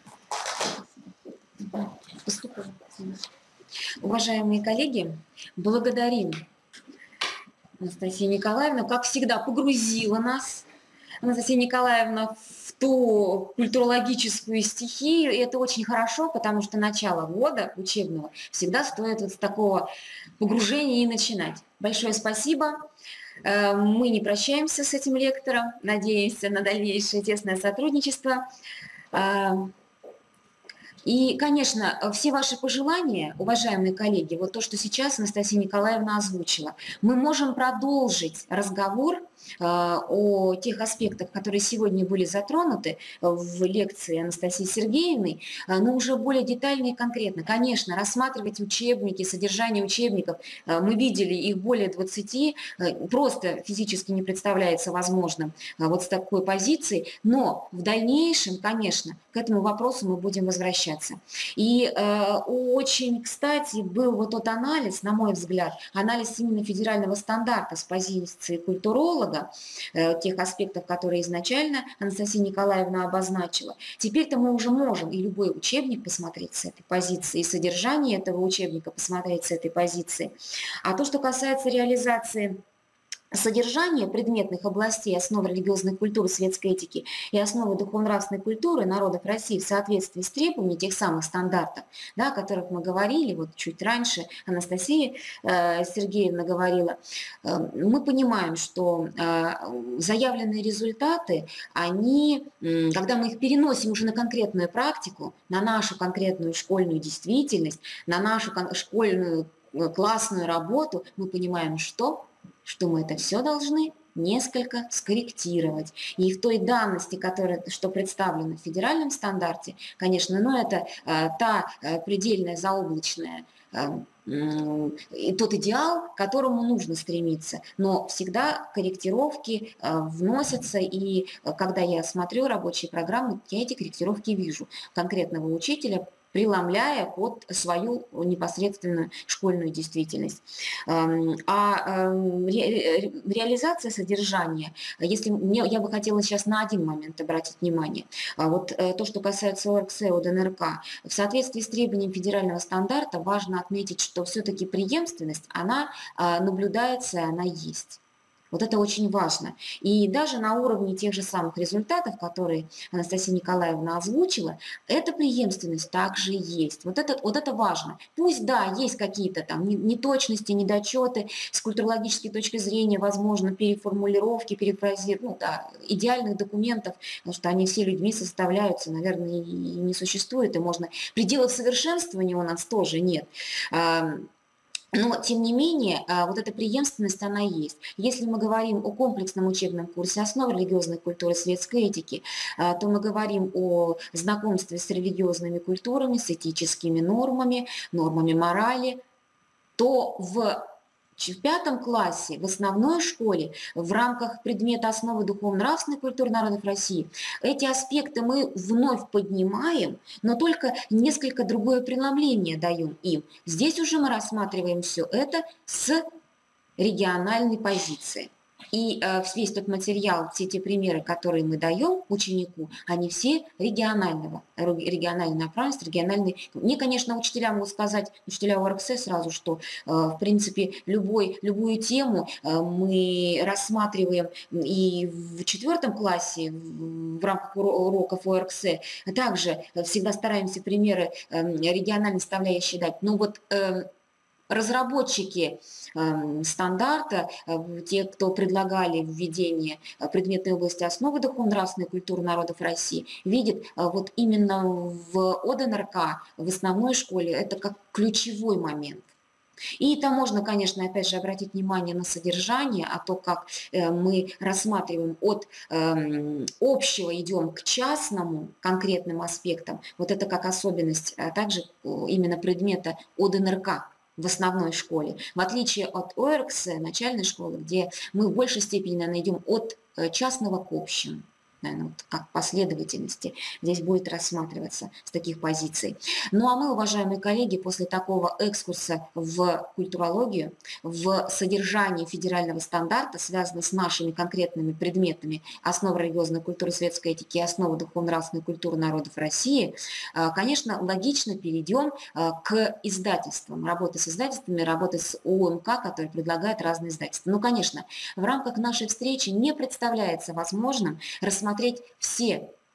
Уважаемые коллеги, благодарим Анастасию Николаевну, как всегда, погрузила нас, Анастасия Николаевна, в ту культурологическую стихию, и это очень хорошо, потому что начало года учебного всегда стоит вот с такого погружения и начинать. Большое спасибо. Э, Мы не прощаемся с этим лектором, надеемся на дальнейшее тесное сотрудничество. А, И, конечно, э, все ваши пожелания, уважаемые коллеги, вот то, что сейчас Анастасия Николаевна озвучила, мы можем продолжить разговор э, о тех аспектах, которые сегодня были затронуты в лекции Анастасии Сергеевны, э, но уже более детально и конкретно. Конечно, рассматривать учебники, содержание учебников, э, мы видели их более двадцати, э, просто физически не представляется возможным э, вот с такой позиции, но в дальнейшем, конечно, к этому вопросу мы будем возвращаться. И э, очень, кстати, был вот тот анализ, на мой взгляд, анализ именно федерального стандарта с позиции культуролога, э, тех аспектов, которые изначально Анастасия Николаевна обозначила. Теперь-то мы уже можем и любой учебник посмотреть с этой позиции, и содержание этого учебника посмотреть с этой позиции. А то, что касается реализации содержание предметных областей основы религиозной культуры, светской этики и основы духовно-нравственной культуры народов России в соответствии с требованиями тех самых стандартов, да, о которых мы говорили, вот чуть раньше Анастасия э, Сергеевна говорила, э, мы понимаем, что э, заявленные результаты, они, э, когда мы их переносим уже на конкретную практику, на нашу конкретную школьную действительность, на нашу школьную классную работу, мы понимаем, что что мы это все должны несколько скорректировать. И в той данности, которая, что представлена в федеральном стандарте, конечно, но это э, та э, предельная заоблачная э, и тот идеал, к которому нужно стремиться. Но всегда корректировки э, вносятся, и э, когда я смотрю рабочие программы, я эти корректировки вижу конкретного учителя, преломляя под свою непосредственную школьную действительность. А реализация содержания, если мне, я бы хотела сейчас на один момент обратить внимание, вот то, что касается ОРКС и ОДНРК, в соответствии с требованием федерального стандарта важно отметить, что все-таки преемственность, она наблюдается, она есть. Вот это очень важно. И даже на уровне тех же самых результатов, которые Анастасия Николаевна озвучила, эта преемственность также есть. Вот это, вот это важно. Пусть, да, есть какие-то там неточности, недочеты, с культурологической точки зрения, возможно, переформулировки, перефразировки, ну да, идеальных документов, потому что они все людьми составляются, наверное, и не существует, и можно... Пределов совершенствования у нас тоже нет. Но, тем не менее, вот эта преемственность, она есть. Если мы говорим о комплексном учебном курсе основы религиозной культуры, светской этики, то мы говорим о знакомстве с религиозными культурами, с этическими нормами, нормами морали, то в в пятом классе в основной школе в рамках предмета основы духовно-нравственной культуры народов России эти аспекты мы вновь поднимаем, но только несколько другое преломление даем им. Здесь уже мы рассматриваем все это с региональной позиции. И э, весь тот материал, все те примеры, которые мы даем ученику, они все регионального, региональной направленности, региональной. Мне, конечно, учителя могут сказать, учителя ОРКС сразу, что, э, в принципе, любой, любую тему э, мы рассматриваем и в четвертом классе в, в рамках уроков ОРКС. Также всегда стараемся примеры э, региональной составляющей дать. Но вот э, разработчики стандарта, те, кто предлагали введение предметной области основы духовно-нравственной культуры народов России, видят вот именно в ОДНРК, в основной школе, это как ключевой момент. И там можно, конечно, опять же обратить внимание на содержание, а то, как мы рассматриваем от общего, идем к частному конкретным аспектам, вот это как особенность, а также именно предмета ОДНРК в основной школе, в отличие от ОРКС, начальной школы, где мы в большей степени, наверное, идем от частного к общему. Наверное, вот как последовательности здесь будет рассматриваться с таких позиций. Ну а мы, уважаемые коллеги, после такого экскурса в культурологию, в содержание федерального стандарта, связанного с нашими конкретными предметами основы религиозной культуры, светской этики и основы духовно-нравственной культуры народов России, конечно, логично перейдем к издательствам, работы с издательствами, работы с ОМК, которые предлагают разные издательства. Ну, конечно, в рамках нашей встречи не представляется возможным рассмотреть смотреть все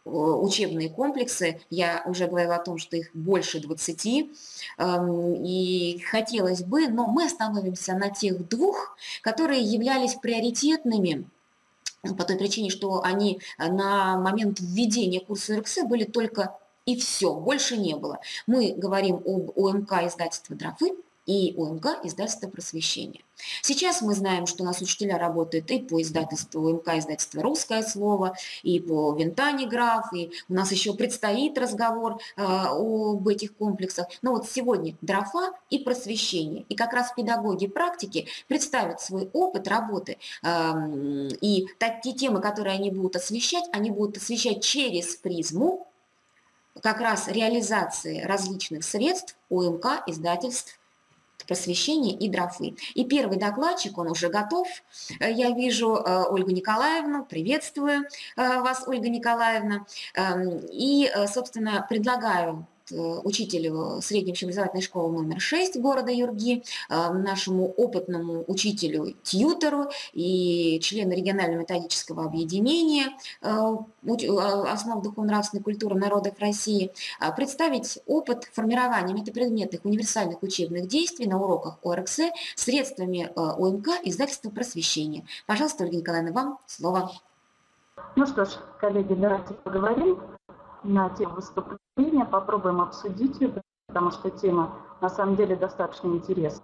учебные комплексы. Я уже говорила о том, что их больше двадцати, и хотелось бы, но мы остановимся на тех двух, которые являлись приоритетными по той причине, что они на момент введения курса ОРКС были только и все, больше не было. Мы говорим об ОМК издательства «Дрофы» и ОМК издательства «Просвещение». Сейчас мы знаем, что у нас учителя работают и по издательству ОМК издательства «Русское слово», и по «Винтаниграф», и у нас еще предстоит разговор э, об этих комплексах. Но вот сегодня «Дрофа» и «Просвещение». И как раз педагоги практики представят свой опыт работы. Э, и те темы, которые они будут освещать, они будут освещать через призму как раз реализации различных средств ОМК издательств «Просвещение» и «Дрофы». И первый докладчик, он уже готов. Я вижу Ольгу Николаевну. Приветствую вас, Ольга Николаевна. И, собственно, предлагаю учителю средней общеобразовательной школы номер шесть города Юрги, нашему опытному учителю, тьютору и члену регионального методического объединения основ духовно-нравственной культуры народов России, представить опыт формирования метапредметных универсальных учебных действий на уроках ОРКС средствами ОМК издательства «Просвещение». Пожалуйста, Ольга Николаевна, вам слово. Ну что ж, коллеги, давайте поговорим на тему выступления, попробуем обсудить ее, потому что тема на самом деле достаточно интересна.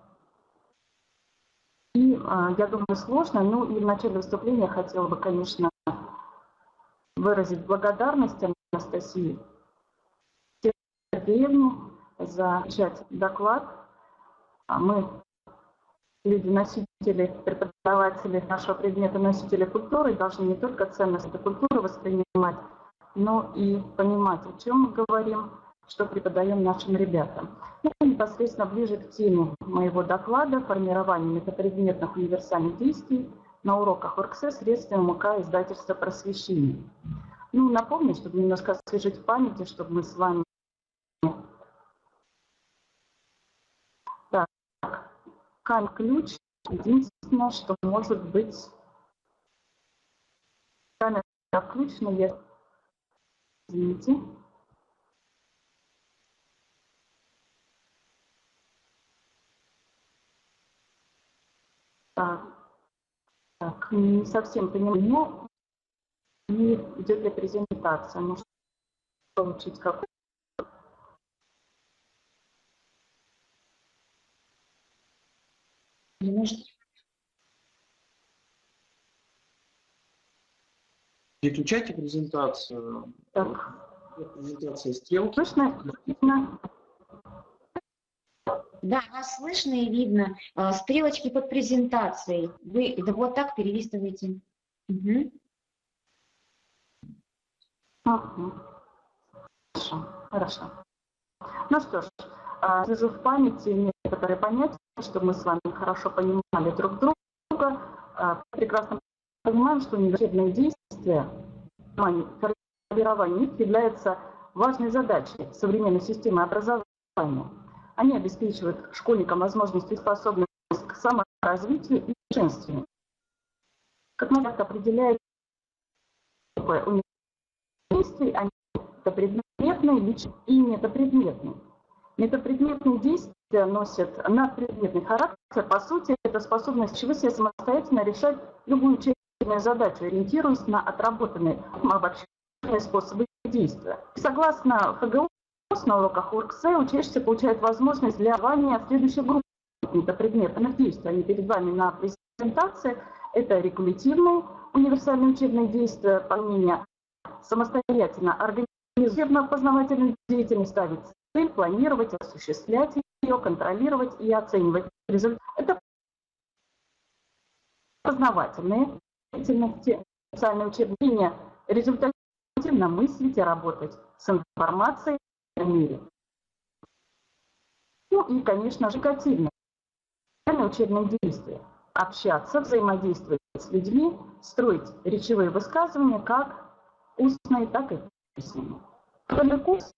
И э, я думаю, сложно. Ну и в начале выступления я хотела бы, конечно, выразить благодарность Анастасии Сергеевне за замечательный доклад. Мы, люди-носители, преподаватели нашего предмета, носители культуры, должны не только ценности культуры воспринимать, но и понимать, о чем мы говорим, что преподаем нашим ребятам. И непосредственно ближе к теме моего доклада «Формирование метапредметных универсальных действий на уроках ОРКС средствами ОМК издательства «Просвещение». Ну, напомню, чтобы немножко освежить в памяти, чтобы мы с вами... Так, камень-ключ, единственное, что может быть... Камера включена, я... Извините. Так, так, не совсем понимаю, но и идет ли презентация. Может получить какую-то. Переключайте презентацию. Так. Презентация стрелки. Слышно? Видно? Да, вас слышно и видно. Стрелочки под презентацией. Вы да, вот так перелистываете. Угу. Ага. Хорошо, хорошо. Ну что ж, свяжу в памяти некоторые понятия, чтобы мы с вами хорошо понимали друг друга. Прекрасно понимаем, что универсальные действия, формирование их является важной задачей современной системы образования. Они обеспечивают школьникам возможность и способность к саморазвитию и совершенствованию. Как мы так определяем действия, они метапредметные, личные и метапредметные. Метапредметные действия носят надпредметный характер. По сути, это способность чего себе самостоятельно решать любую учебную задачу, ориентируясь на отработанные обобщенные способы действия. Согласно ФГО, на уроках ОРКС учащийся получает возможность для развивания следующих групп метапредметных действий. Они перед вами на презентации. Это регулятивные универсальные учебные действия, применение самостоятельно организованной познавательной деятельности, ставить цель, планировать, осуществлять ее, контролировать и оценивать результаты. Это познавательные деятельности, социальные учебные, результативно мыслить и работать с информацией в мире. Ну и, конечно же, когнитивные учебные действия. Общаться, взаимодействовать с людьми, строить речевые высказывания как устные, так и письменные. Школьный курс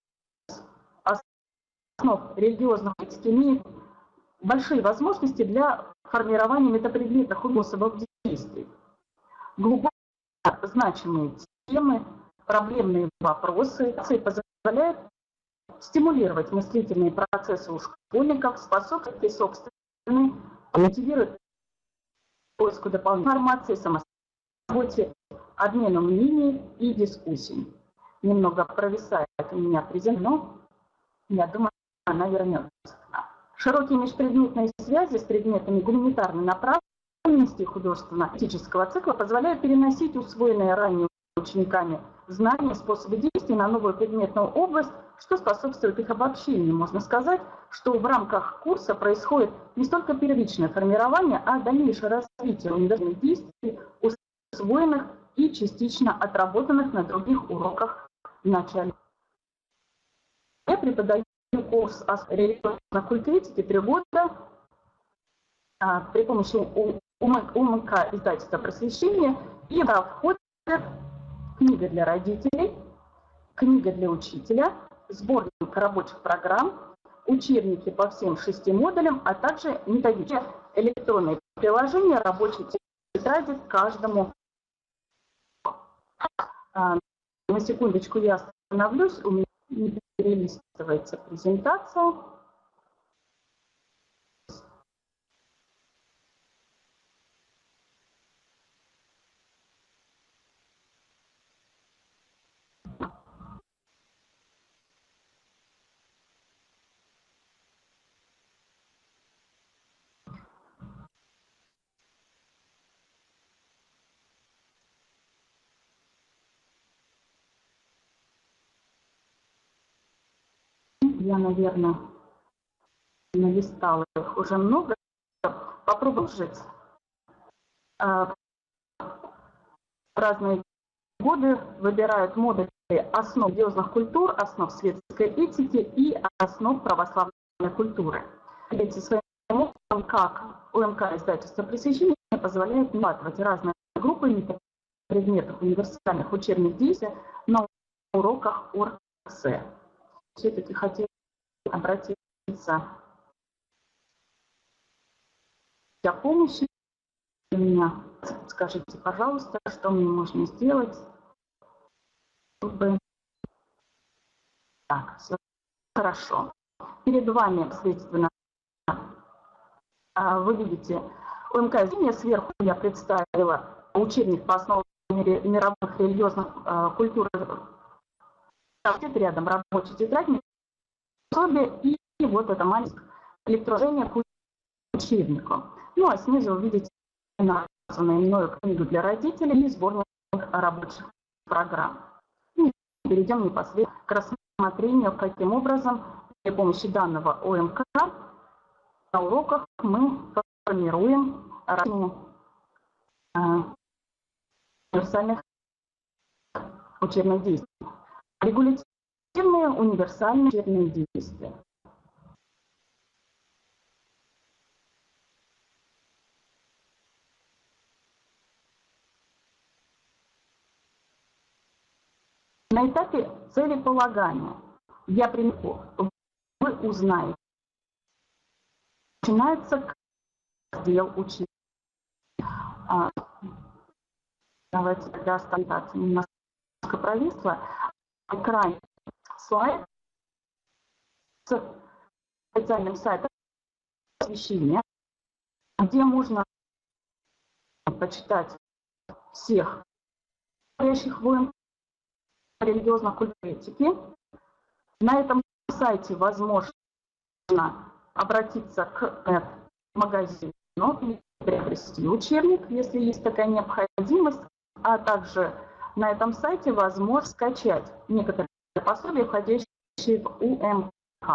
основ религиозных этики имеет большие возможности для формирования метапредметных способов действий. Глубоко значимые темы проблемные вопросы, позволяет стимулировать мыслительные процессы у школьников, способствует собственной, мотивирует поиску дополнительной информации, самоработе, обмену мнений и дискуссий. Немного провисает у меня презент, но я думаю, она вернется. Широкие межпредметные связи с предметами гуманитарной направленности художественно-этического цикла позволяют переносить усвоенные ранее учениками знания, способы действий на новую предметную область, что способствует их обобщению. Можно сказать, что в рамках курса происходит не столько первичное формирование, а дальнейшее развитие универсальных действий, усвоенных и частично отработанных на других уроках в начале. Я преподаю курс о религиозной культуре три года а, при помощи УМК издательства «Просвещение», и да, входит книга для родителей, книга для учителя, сборник рабочих программ, учебники по всем шести модулям, а также методички, электронные приложения, рабочие тетради к каждому. А, на секундочку я остановлюсь, у меня не перелистывается презентация. Я, наверное, налистала их уже много. Попробуем жить. В разные годы выбирают модули основ религиозных культур, основ светской этики и основ православной культуры. Эти своим опытом, как УМК издательство «Просвещение» позволяет не охватывать разные группы предметов универсальных учебных действий на уроках ОРСЭ. Все-таки хотела обратиться о помощи у меня. Скажите, пожалуйста, что мне можно сделать, чтобы... Так, все хорошо. Перед вами, соответственно, вы видите УМК издание. Сверху я представила учебник по основам мировых религиозных культур. Рядом рабочий тетрадь, и, и вот это маленькое электронное к учебнику. Ну а снизу вы видите названную мною книгу для родителей и сборник рабочих программ. И перейдем непосредственно к рассмотрению, каким образом при помощи данного ОМК на уроках мы формируем разные универсальных учебных действий. Регулятивные универсальные учебные действия. На этапе целеполагания я примеру, вы узнаете. Начинается раздел учителя. А, давайте тогда оставаться немножко провисла. Экран слайд с специальным сайтом освещения, где можно почитать всех говорящих в УМК религиозной культуре этики. На этом сайте возможно обратиться к магазину и приобрести учебник, если есть такая необходимость, а также на этом сайте возможно скачать некоторые пособия, входящие в УМК.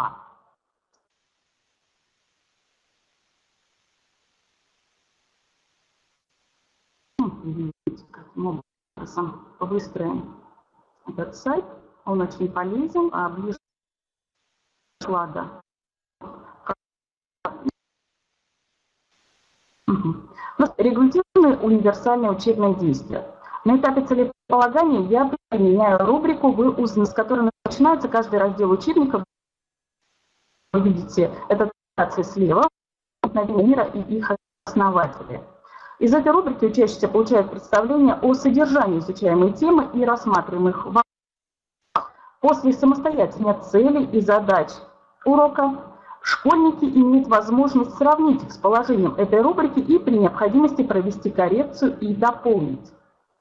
Видите, каким образом выстроен этот сайт. Он очень полезен, а ближе склада. Регулятивные универсальные учебные действия. На этапе целеполагания я применяю рубрику «Вы узнаете», с которой начинается каждый раздел учебника. Вы видите, это цитации слева, мира и их основатели. Из этой рубрики учащиеся получают представление о содержании изучаемой темы и рассматриваемых вопросов. После самостоятельной целей и задач урока школьники имеют возможность сравнить их с положением этой рубрики и при необходимости провести коррекцию и дополнить.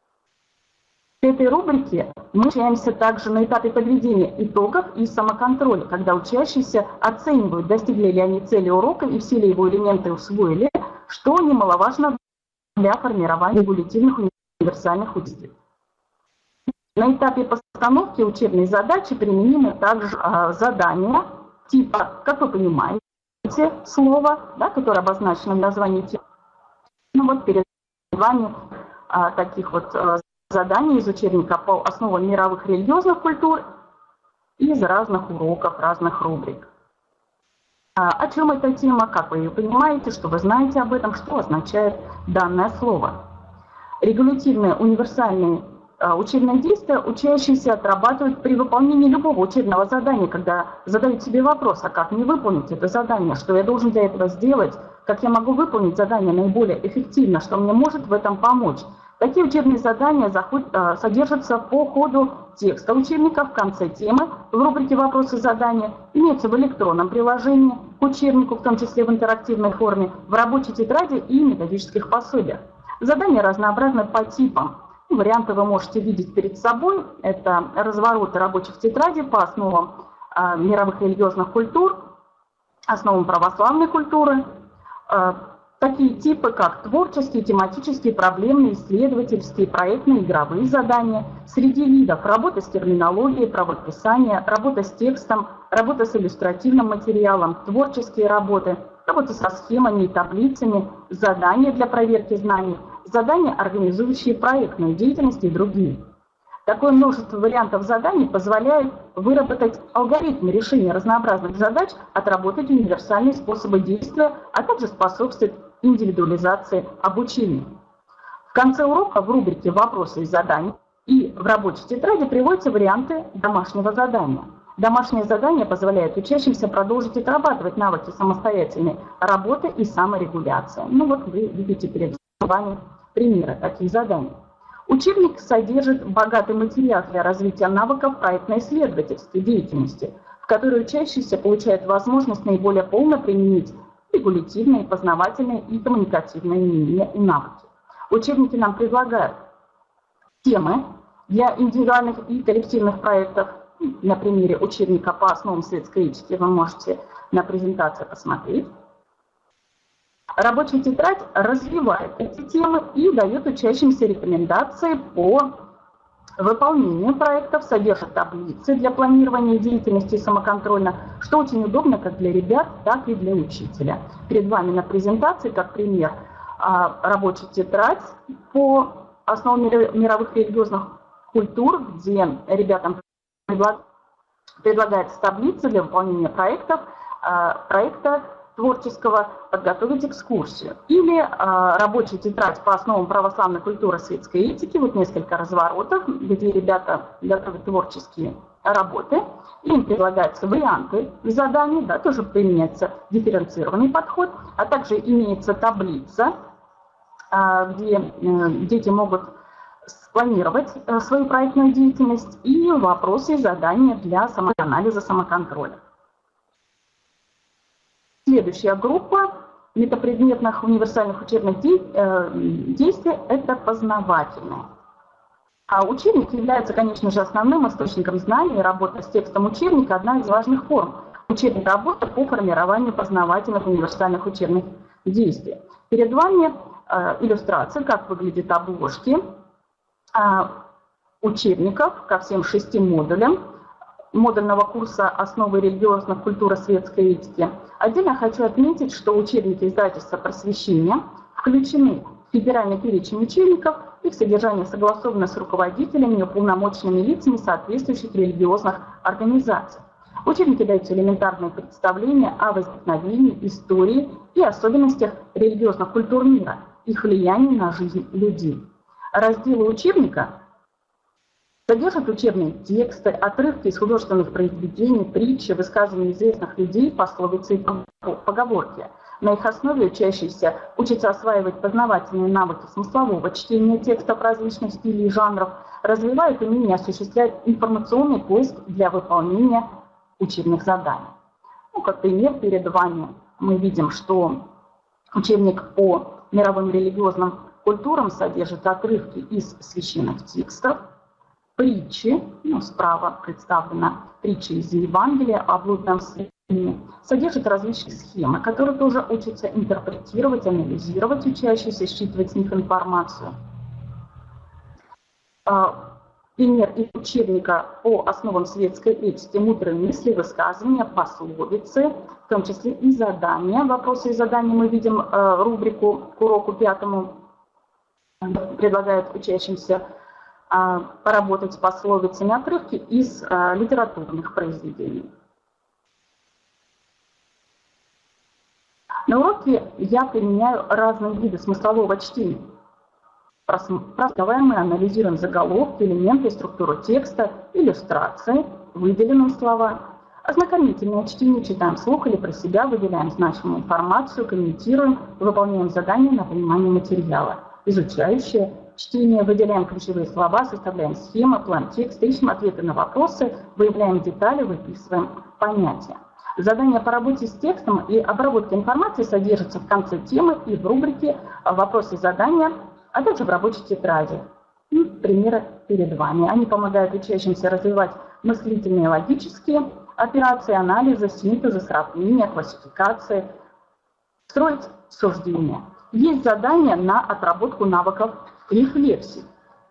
В этой рубрике мы общаемся также на этапе подведения итогов и самоконтроля, когда учащиеся оценивают, достигли ли они цели урока и все ли его элементы усвоили, что немаловажно для формирования регулятивных универсальных устройств. На этапе постановки учебной задачи применимы также а, задания типа, как вы понимаете, слово, да, которое обозначено в названии темы. Ну вот перед вами а, таких вот а, заданий из учебника по основам мировых религиозных культур из разных уроков, разных рубрик. А, о чем эта тема, как вы ее понимаете, что вы знаете об этом, что означает данное слово. Регулятивные универсальные учебные действия учащиеся отрабатывают при выполнении любого учебного задания, когда задают себе вопрос, а как мне выполнить это задание, что я должен для этого сделать, как я могу выполнить задание наиболее эффективно, что мне может в этом помочь. Такие учебные задания содержатся по ходу текста учебника в конце темы, в рубрике «Вопросы и задания», имеются в электронном приложении к учебнику, в том числе в интерактивной форме, в рабочей тетради и методических пособиях. Задания разнообразны по типам. Варианты вы можете видеть перед собой. Это развороты рабочих тетрадей по основам э, мировых религиозных культур, основам православной культуры. Э, такие типы, как творческие, тематические, проблемные, исследовательские, проектные, игровые задания. Среди видов работа с терминологией, правописание, работа с текстом, работа с иллюстративным материалом, творческие работы, работа со схемами и таблицами, задания для проверки знаний, задания, организующие проектную деятельность и другие. Такое множество вариантов заданий позволяет выработать алгоритм решения разнообразных задач, отработать универсальные способы действия, а также способствовать индивидуализации обучения. В конце урока в рубрике «Вопросы и задания» и в рабочей тетради приводятся варианты домашнего задания. Домашнее задание позволяет учащимся продолжить отрабатывать навыки самостоятельной работы и саморегуляции. Ну вот вы видите перед вами примеры таких заданий. Учебник содержит богатый материал для развития навыков проектно-исследовательской деятельности, в которой учащиеся получают возможность наиболее полно применить регулятивные, познавательные и коммуникативные умения и навыки. Учебники нам предлагают темы для индивидуальных и коллективных проектов. На примере учебника по основам светской этики вы можете на презентации посмотреть. Рабочая тетрадь развивает эти темы и дает учащимся рекомендации по выполнению проектов, содержит таблицы для планирования деятельности и самоконтроля, что очень удобно как для ребят, так и для учителя. Перед вами на презентации, как пример, рабочая тетрадь по основам мировых религиозных культур, где ребятам предлагается таблица для выполнения проектов, проекта творческого, подготовить экскурсию. Или э, рабочая тетрадь по основам православной культуры, светской этики, вот несколько разворотов, где ребята готовят творческие работы, им предлагаются варианты заданий, да, тоже применяется дифференцированный подход, а также имеется таблица, э, где э, дети могут спланировать э, свою проектную деятельность и вопросы и задания для самоанализа, самоконтроля. Следующая группа метапредметных универсальных учебных действий – это познавательные. А учебник является, конечно же, основным источником знаний. Работа с текстом учебника – одна из важных форм учебной работы по формированию познавательных универсальных учебных действий. Перед вами иллюстрации, как выглядят обложки учебников ко всем шести модулям модульного курса «Основы религиозных культур и светской этики». Отдельно хочу отметить, что учебники издательства «Просвещение» включены в федеральный перечень учебников, их содержание согласовано с руководителями и уполномоченными лицами соответствующих религиозных организаций. В учебнике даются элементарные представления о возникновении, истории и особенностях религиозных культур мира, их влиянии на жизнь людей. Разделы учебника содержат учебные тексты, отрывки из художественных произведений, притчи, высказывания известных людей, пословицы и поговорки. На их основе учащиеся учатся осваивать познавательные навыки смыслового чтения текстов различных стилей и жанров, развивают умение осуществлять информационный поиск для выполнения учебных заданий. Ну, как пример перед вами мы видим, что учебник по мировым религиозным культурам содержит отрывки из священных текстов, притчи, ну, справа представлена притча из Евангелия о блудном сыне, содержит различные схемы, которые тоже учатся интерпретировать, анализировать учащиеся, считывать с них информацию. Пример из учебника по основам светской этики, мудрые мысли, высказывания, пословицы, в том числе и задания. Вопросы и задания мы видим рубрику к уроку пятому. Предлагают учащимся поработать с пословицами, отрывки из литературных произведений. На уроке я применяю разные виды смыслового чтения. Прословаем мы анализируем заголовки, элементы и структуру текста, иллюстрации, выделенные слова. Ознакомительное чтение читаем вслух или про себя, выделяем значимую информацию, комментируем, выполняем задания на понимание материала. Изучающее чтение, выделяем ключевые слова, составляем схемы, план текста, ищем ответы на вопросы, выявляем детали, выписываем понятия. Задания по работе с текстом и обработке информации содержатся в конце темы и в рубрике «Вопросы и задания», а также в рабочей тетради. И примеры перед вами. Они помогают учащимся развивать мыслительные и логические операции, анализа, синтеза, сравнения, классификации, строить суждения. Есть задания на отработку навыков рефлексии.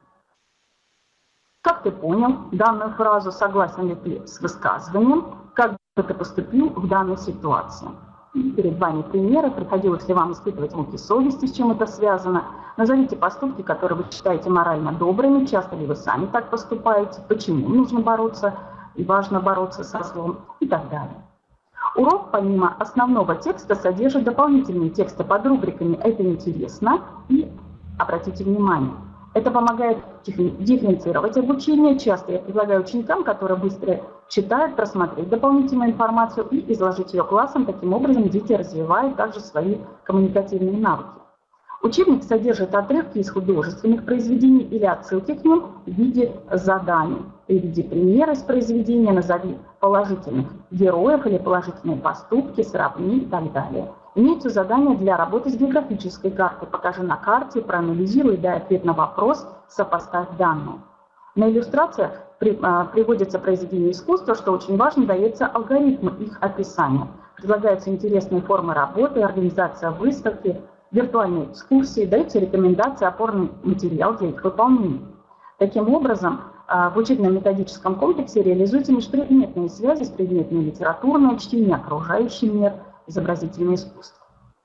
Как ты понял данную фразу, согласен ли ты с высказыванием, как бы ты поступил в данной ситуации? Перед вами примеры, приходилось ли вам испытывать муки совести, с чем это связано. Назовите поступки, которые вы считаете морально добрыми, часто ли вы сами так поступаете, почему нужно бороться и важно бороться со злом и так далее. Урок помимо основного текста содержит дополнительные тексты под рубриками «Это интересно» и «Обратите внимание». Это помогает дифференцировать обучение. Часто я предлагаю ученикам, которые быстро читают, просмотреть дополнительную информацию и изложить ее классом. Таким образом, дети развивают также свои коммуникативные навыки. Учебник содержит отрывки из художественных произведений или отсылки к ним в виде заданий. Приведи примеры из произведения, назови положительных героев или положительные поступки, сравни и так далее. Имеются задания для работы с географической картой. Покажи на карте, проанализируй, дай ответ на вопрос, сопоставь данные. На иллюстрациях при, а, приводятся произведения искусства, что очень важно, дается алгоритм их описания. Предлагаются интересные формы работы, организация выставки, виртуальные экскурсии, даются рекомендации, опорный материал для их выполнения. Таким образом, в учебно-методическом комплексе реализуются межпредметные связи с предметной литературное чтение, окружающий мир, изобразительное искусство.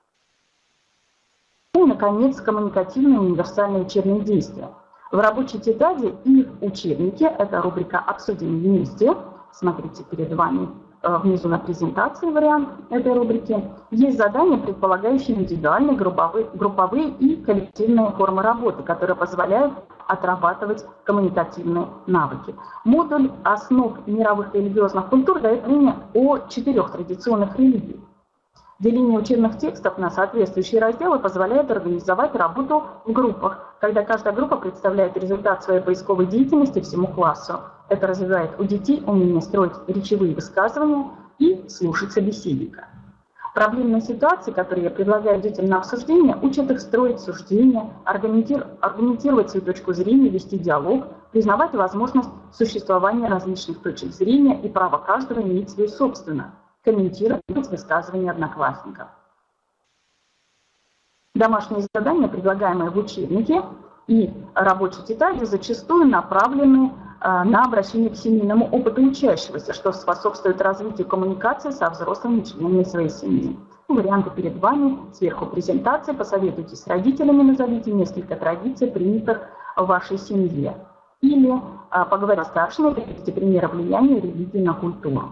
И, наконец, коммуникативные универсальные учебные действия. В рабочей тетради и в учебнике, это рубрика «Обсудим вместе», смотрите перед вами внизу на презентации вариант этой рубрики, есть задания, предполагающие индивидуальные, групповые, групповые и коллективные формы работы, которые позволяют отрабатывать коммуникативные навыки. Модуль «Основ мировых религиозных культур» дает мнение о четырех традиционных религиях. Деление учебных текстов на соответствующие разделы позволяет организовать работу в группах, когда каждая группа представляет результат своей поисковой деятельности всему классу. Это развивает у детей умение строить речевые высказывания и слушать собеседника. Проблемные ситуации, которые я предлагаю детям на обсуждение, учат их строить суждения, аргументировать свою точку зрения, вести диалог, признавать возможность существования различных точек зрения и право каждого иметь свое собственное, комментировать высказывания одноклассников. Домашние задания, предлагаемые в учебнике и рабочей тетради, зачастую направлены на обращение к семейному опыту учащегося, что способствует развитию коммуникации со взрослыми членами своей семьи. Варианты перед вами. Сверху презентации. Посоветуйтесь с родителями, назовите несколько традиций, принятых в вашей семье. Или поговорите с старшими, приведите примеры влияния религии на культуру.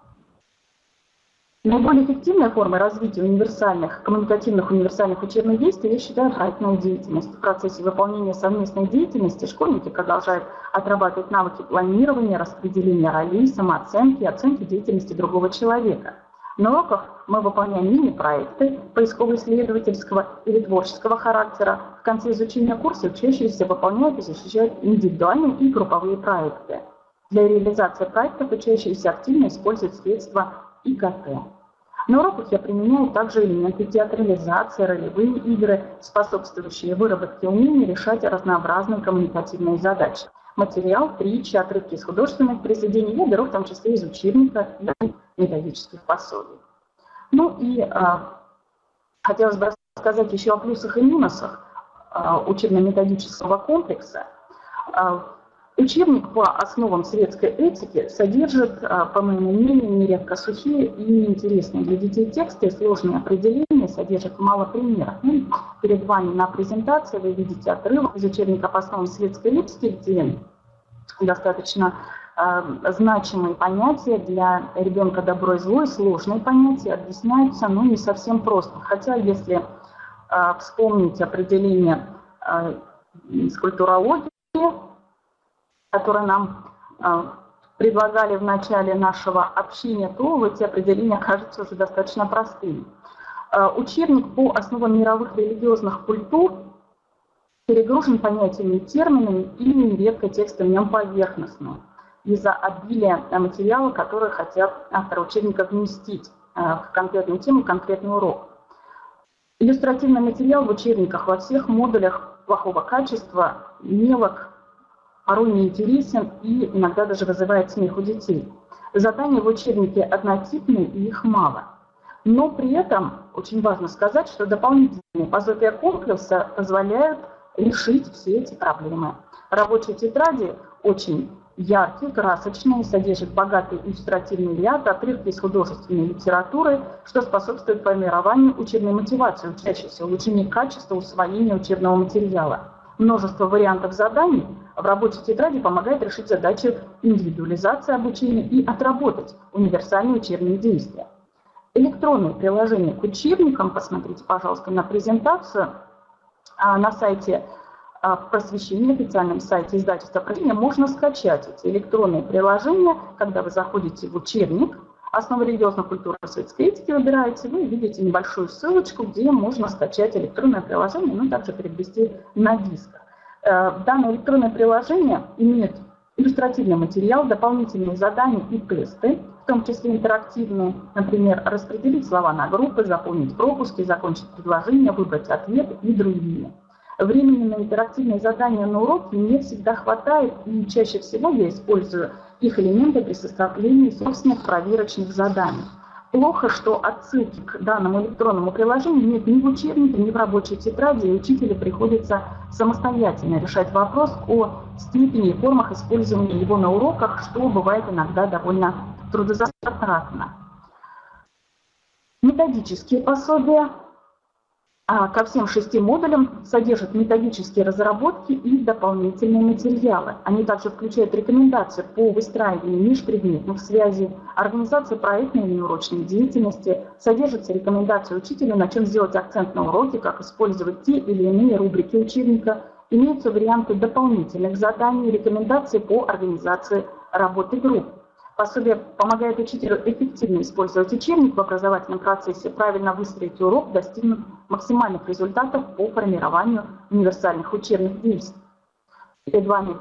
Наиболее эффективной формой развития универсальных, коммуникативных универсальных учебных действий я считаю проектную деятельность. В процессе выполнения совместной деятельности школьники продолжают отрабатывать навыки планирования, распределения ролей, самооценки и оценки деятельности другого человека. На уроках мы выполняем мини-проекты поисково-исследовательского или творческого характера. В конце изучения курса учащиеся выполняют и защищают индивидуальные и групповые проекты. Для реализации проектов учащиеся активно используют средства и ка тэ. На уроках я применяю также элементы театрализации, ролевые игры, способствующие выработке умений решать разнообразные коммуникативные задачи. Материал, притчи, отрывки из художественных произведений я беру в том числе из учебника и методических пособий. Ну и а, хотелось бы рассказать еще о плюсах и минусах а, учебно-методического комплекса. А, учебник по основам светской этики содержит, а, по моему мнению, нередко сухие и неинтересные для детей тексты и сложные определения, содержит мало примеров. Ну, перед вами на презентации вы видите отрывок из учебника по основам светской этики, где достаточно э, значимые понятия для ребенка добро и зло, и сложные понятия объясняются, но не совсем просто. Хотя, если э, вспомнить определение э, из культурологии, которое нам э, предлагали в начале нашего общения, то эти определения кажутся уже достаточно простыми. Э, учебник по основам мировых религиозных культур перегружен понятиями и терминами и нередко текстом в нем поверхностным из-за обилия материала, которые хотят авторы учебника вместить в конкретную тему, конкретный урок. Иллюстративный материал в учебниках во всех модулях плохого качества, мелок, порой неинтересен и иногда даже вызывает смех у детей. Задания в учебнике однотипные и их мало. Но при этом очень важно сказать, что дополнительные пособия комплекса позволяют решить все эти проблемы. Рабочие тетради очень яркие, красочные, содержат богатый иллюстративный ряд, отрывки из художественной литературы, что способствует формированию учебной мотивации учащихся, улучшению качества усвоения учебного материала. Множество вариантов заданий в рабочей тетради помогает решить задачу индивидуализации обучения и отработать универсальные учебные действия. Электронные приложения к учебникам, посмотрите, пожалуйста, на презентацию. На сайте просвещения, официальном сайте издательства «Просвещение» можно скачать эти электронные приложения. Когда вы заходите в учебник «Основы религиозной культуры и светской этики», выбираете, вы видите небольшую ссылочку, где можно скачать электронное приложение, но также приобрести на дисках. Данное электронное приложение имеет иллюстративный материал, дополнительные задания и тесты, в том числе интерактивные, например, распределить слова на группы, заполнить пропуски, закончить предложение, выбрать ответ и другие. Времени на интерактивные задания на уроке не всегда хватает, и чаще всего я использую их элементы при составлении собственных проверочных заданий. Плохо, что отсылки к данному электронному приложению нет ни в учебнике, ни в рабочей тетради, и учителю приходится самостоятельно решать вопрос о степени и формах использования его на уроках, что бывает иногда довольно трудозатратно. Методические пособия а, ко всем шести модулям содержат методические разработки и дополнительные материалы. Они также включают рекомендации по выстраиванию межпредметных связей, организации проектной или неурочной деятельности, содержатся рекомендации учителю, на чем сделать акцент на уроке, как использовать те или иные рубрики учебника, имеются варианты дополнительных заданий, рекомендации по организации работы групп. Пособие помогает учителю эффективно использовать учебник в образовательном процессе, правильно выстроить урок, достигнуть максимальных результатов по формированию универсальных учебных действий. Перед вами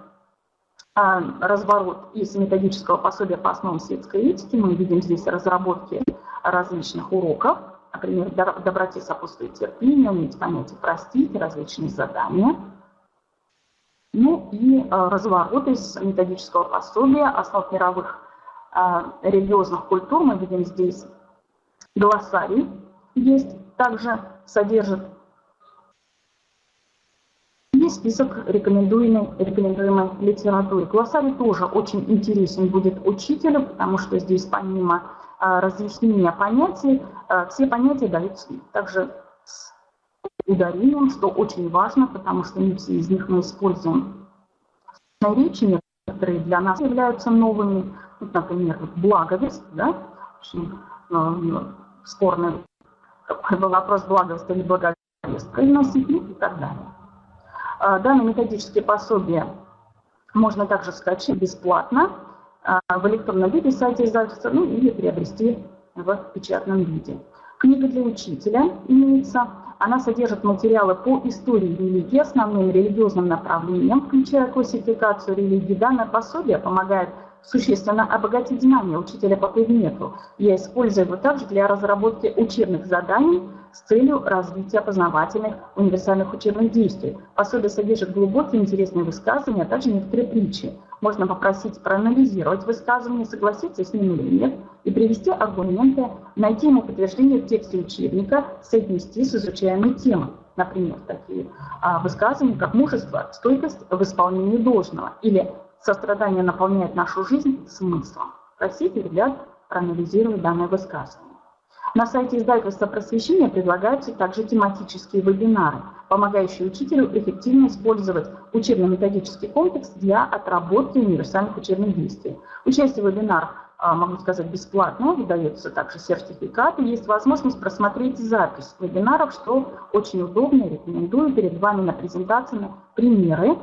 разворот из методического пособия по основам светской этики. Мы видим здесь разработки различных уроков, например, доброте сопутствует терпение, уметь понять и простить, различные задания. Ну и э, разворот из методического пособия основ мировых э, религиозных культур. Мы видим здесь глоссарий есть, также содержит и список рекомендуемой, рекомендуемой литературы. Глоссарий тоже очень интересен будет учителю, потому что здесь помимо э, разъяснения понятий, э, все понятия даются также с ударением, что очень важно, потому что не все из них мы используем в речи, некоторые для нас являются новыми. Вот, например, вот благовесть, да, очень э, спорный какой был вопрос, благовесть или благовесть произносить, и так далее. Э, данные методические пособия можно также скачать бесплатно э, в электронном виде в сайте издательства, ну или приобрести в печатном виде. Книга для учителя имеется. Она содержит материалы по истории религии, основным религиозным направлениям, включая классификацию религии. Данное пособие помогает существенно обогатить знания учителя по предмету. Я использую его также для разработки учебных заданий с целью развития познавательных универсальных учебных действий. Пособие содержит глубокие интересные высказывания, а также некоторые притчи. Можно попросить проанализировать высказывания, согласиться с ним или нет, и привести аргументы, найти ему подтверждение в тексте учебника, соотнести с изучаемой темой. Например, такие а, высказывания, как «мужество, стойкость в исполнении должного» или «сострадание наполняет нашу жизнь смыслом». Просите ребят проанализировать данное высказывание. На сайте издательства «Просвещение» предлагаются также тематические вебинары, помогающие учителю эффективно использовать учебно-методический комплекс для отработки универсальных учебных действий. Участие в вебинарах, могу сказать, бесплатно, выдается также сертификат, и есть возможность просмотреть запись вебинаров, что очень удобно, рекомендую. Перед вами на презентации примеры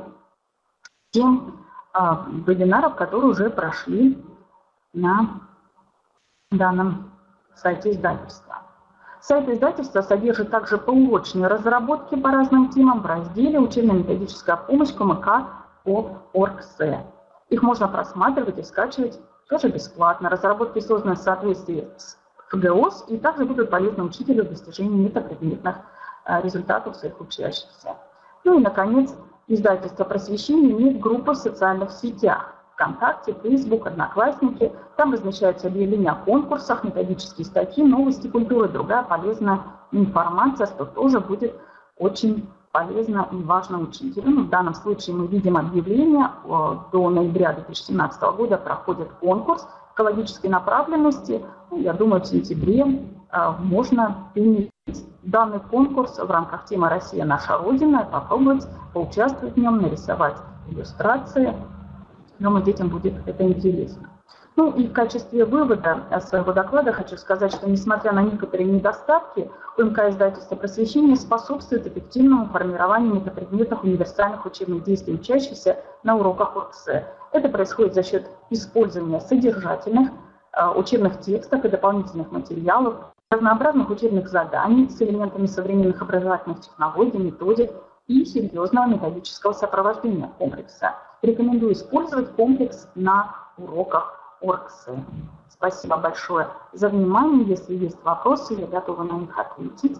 тем вебинаров, которые уже прошли на данном сайте издательства. Сайт издательства содержит также поурочные разработки по разным темам в разделе «Учебно-методическая помощь КМК по ОРГСЭ». Их можно просматривать и скачивать тоже бесплатно. Разработки созданы в соответствии с ФГОС и также будут полезны учителю в достижении метапредметных результатов своих учащихся. Ну и, наконец, издательство «Просвещение» имеет группу в социальных сетях. ВКонтакте, Facebook, Одноклассники. Там размещаются объявления о конкурсах, методические статьи, новости культуры, другая полезная информация, что тоже будет очень полезно и важно учителю. Ну, в данном случае мы видим объявление. До ноября две тысячи семнадцатого года проходит конкурс экологической направленности. Ну, я думаю, в сентябре можно принять данный конкурс в рамках темы «Россия – наша Родина», попробовать поучаствовать в нем, нарисовать иллюстрации. Думаю, детям будет это интересно. Ну и в качестве вывода своего доклада хочу сказать, что несмотря на некоторые недостатки, УМК издательства «Просвещение» способствует эффективному формированию метапредметных универсальных учебных действий учащихся на уроках ОРГСЭ. Это происходит за счет использования содержательных э, учебных текстов и дополнительных материалов, разнообразных учебных заданий с элементами современных образовательных технологий, методик и серьезного методического сопровождения комплекса. Рекомендую использовать комплекс на уроках ОРГСЭ. Спасибо большое за внимание. Если есть вопросы, я готова на них ответить.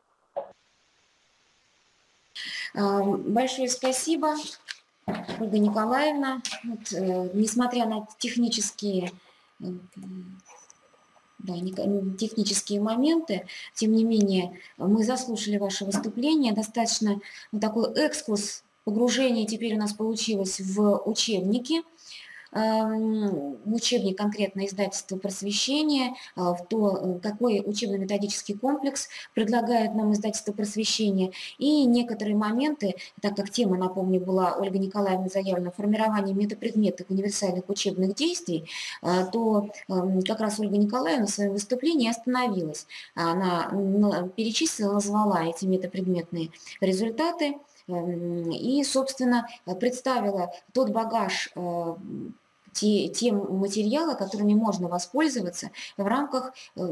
Большое спасибо, Ольга Николаевна. Вот, э, несмотря на технические, э, да, технические моменты, тем не менее, мы заслушали ваше выступление. Достаточно ну, такой экскурс, погружение теперь у нас получилось в учебники. Учебник конкретно издательства «Просвещение», в то, какой учебно-методический комплекс предлагает нам издательство «Просвещение». И некоторые моменты, так как тема, напомню, была Ольга Николаевна заявлена «Формирование метапредметных универсальных учебных действий», то как раз Ольга Николаевна в своем выступлении остановилась. Она перечислила, назвала эти метапредметные результаты и, собственно, представила тот багаж Те, те материалы, которыми можно воспользоваться в рамках,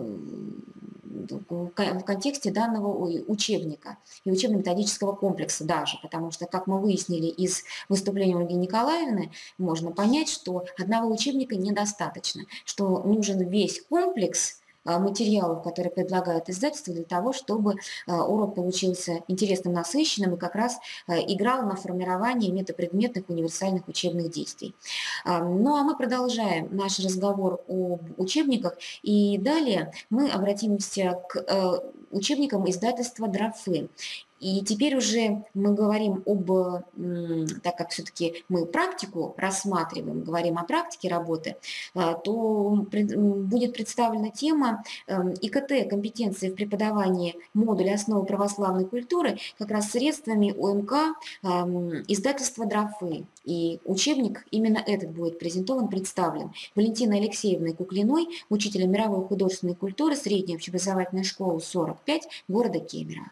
в контексте данного учебника и учебно-методического комплекса даже, потому что, как мы выяснили из выступления Ольги Николаевны, можно понять, что одного учебника недостаточно, что нужен весь комплекс материалов, которые предлагает издательство, для того, чтобы урок получился интересным, насыщенным и как раз играл на формирование метапредметных универсальных учебных действий. Ну а мы продолжаем наш разговор об учебниках, и далее мы обратимся к учебникам издательства «Драфы». И теперь уже мы говорим об, так как все-таки мы практику рассматриваем, говорим о практике работы, то будет представлена тема ИКТ, компетенции в преподавании модуля «Основы православной культуры», как раз средствами УМК издательства «Драфы». И учебник именно этот будет презентован, представлен Валентиной Алексеевной Куклиной, учителем мировой художественной культуры средней общеобразовательной школы сорок пять города Кемерово.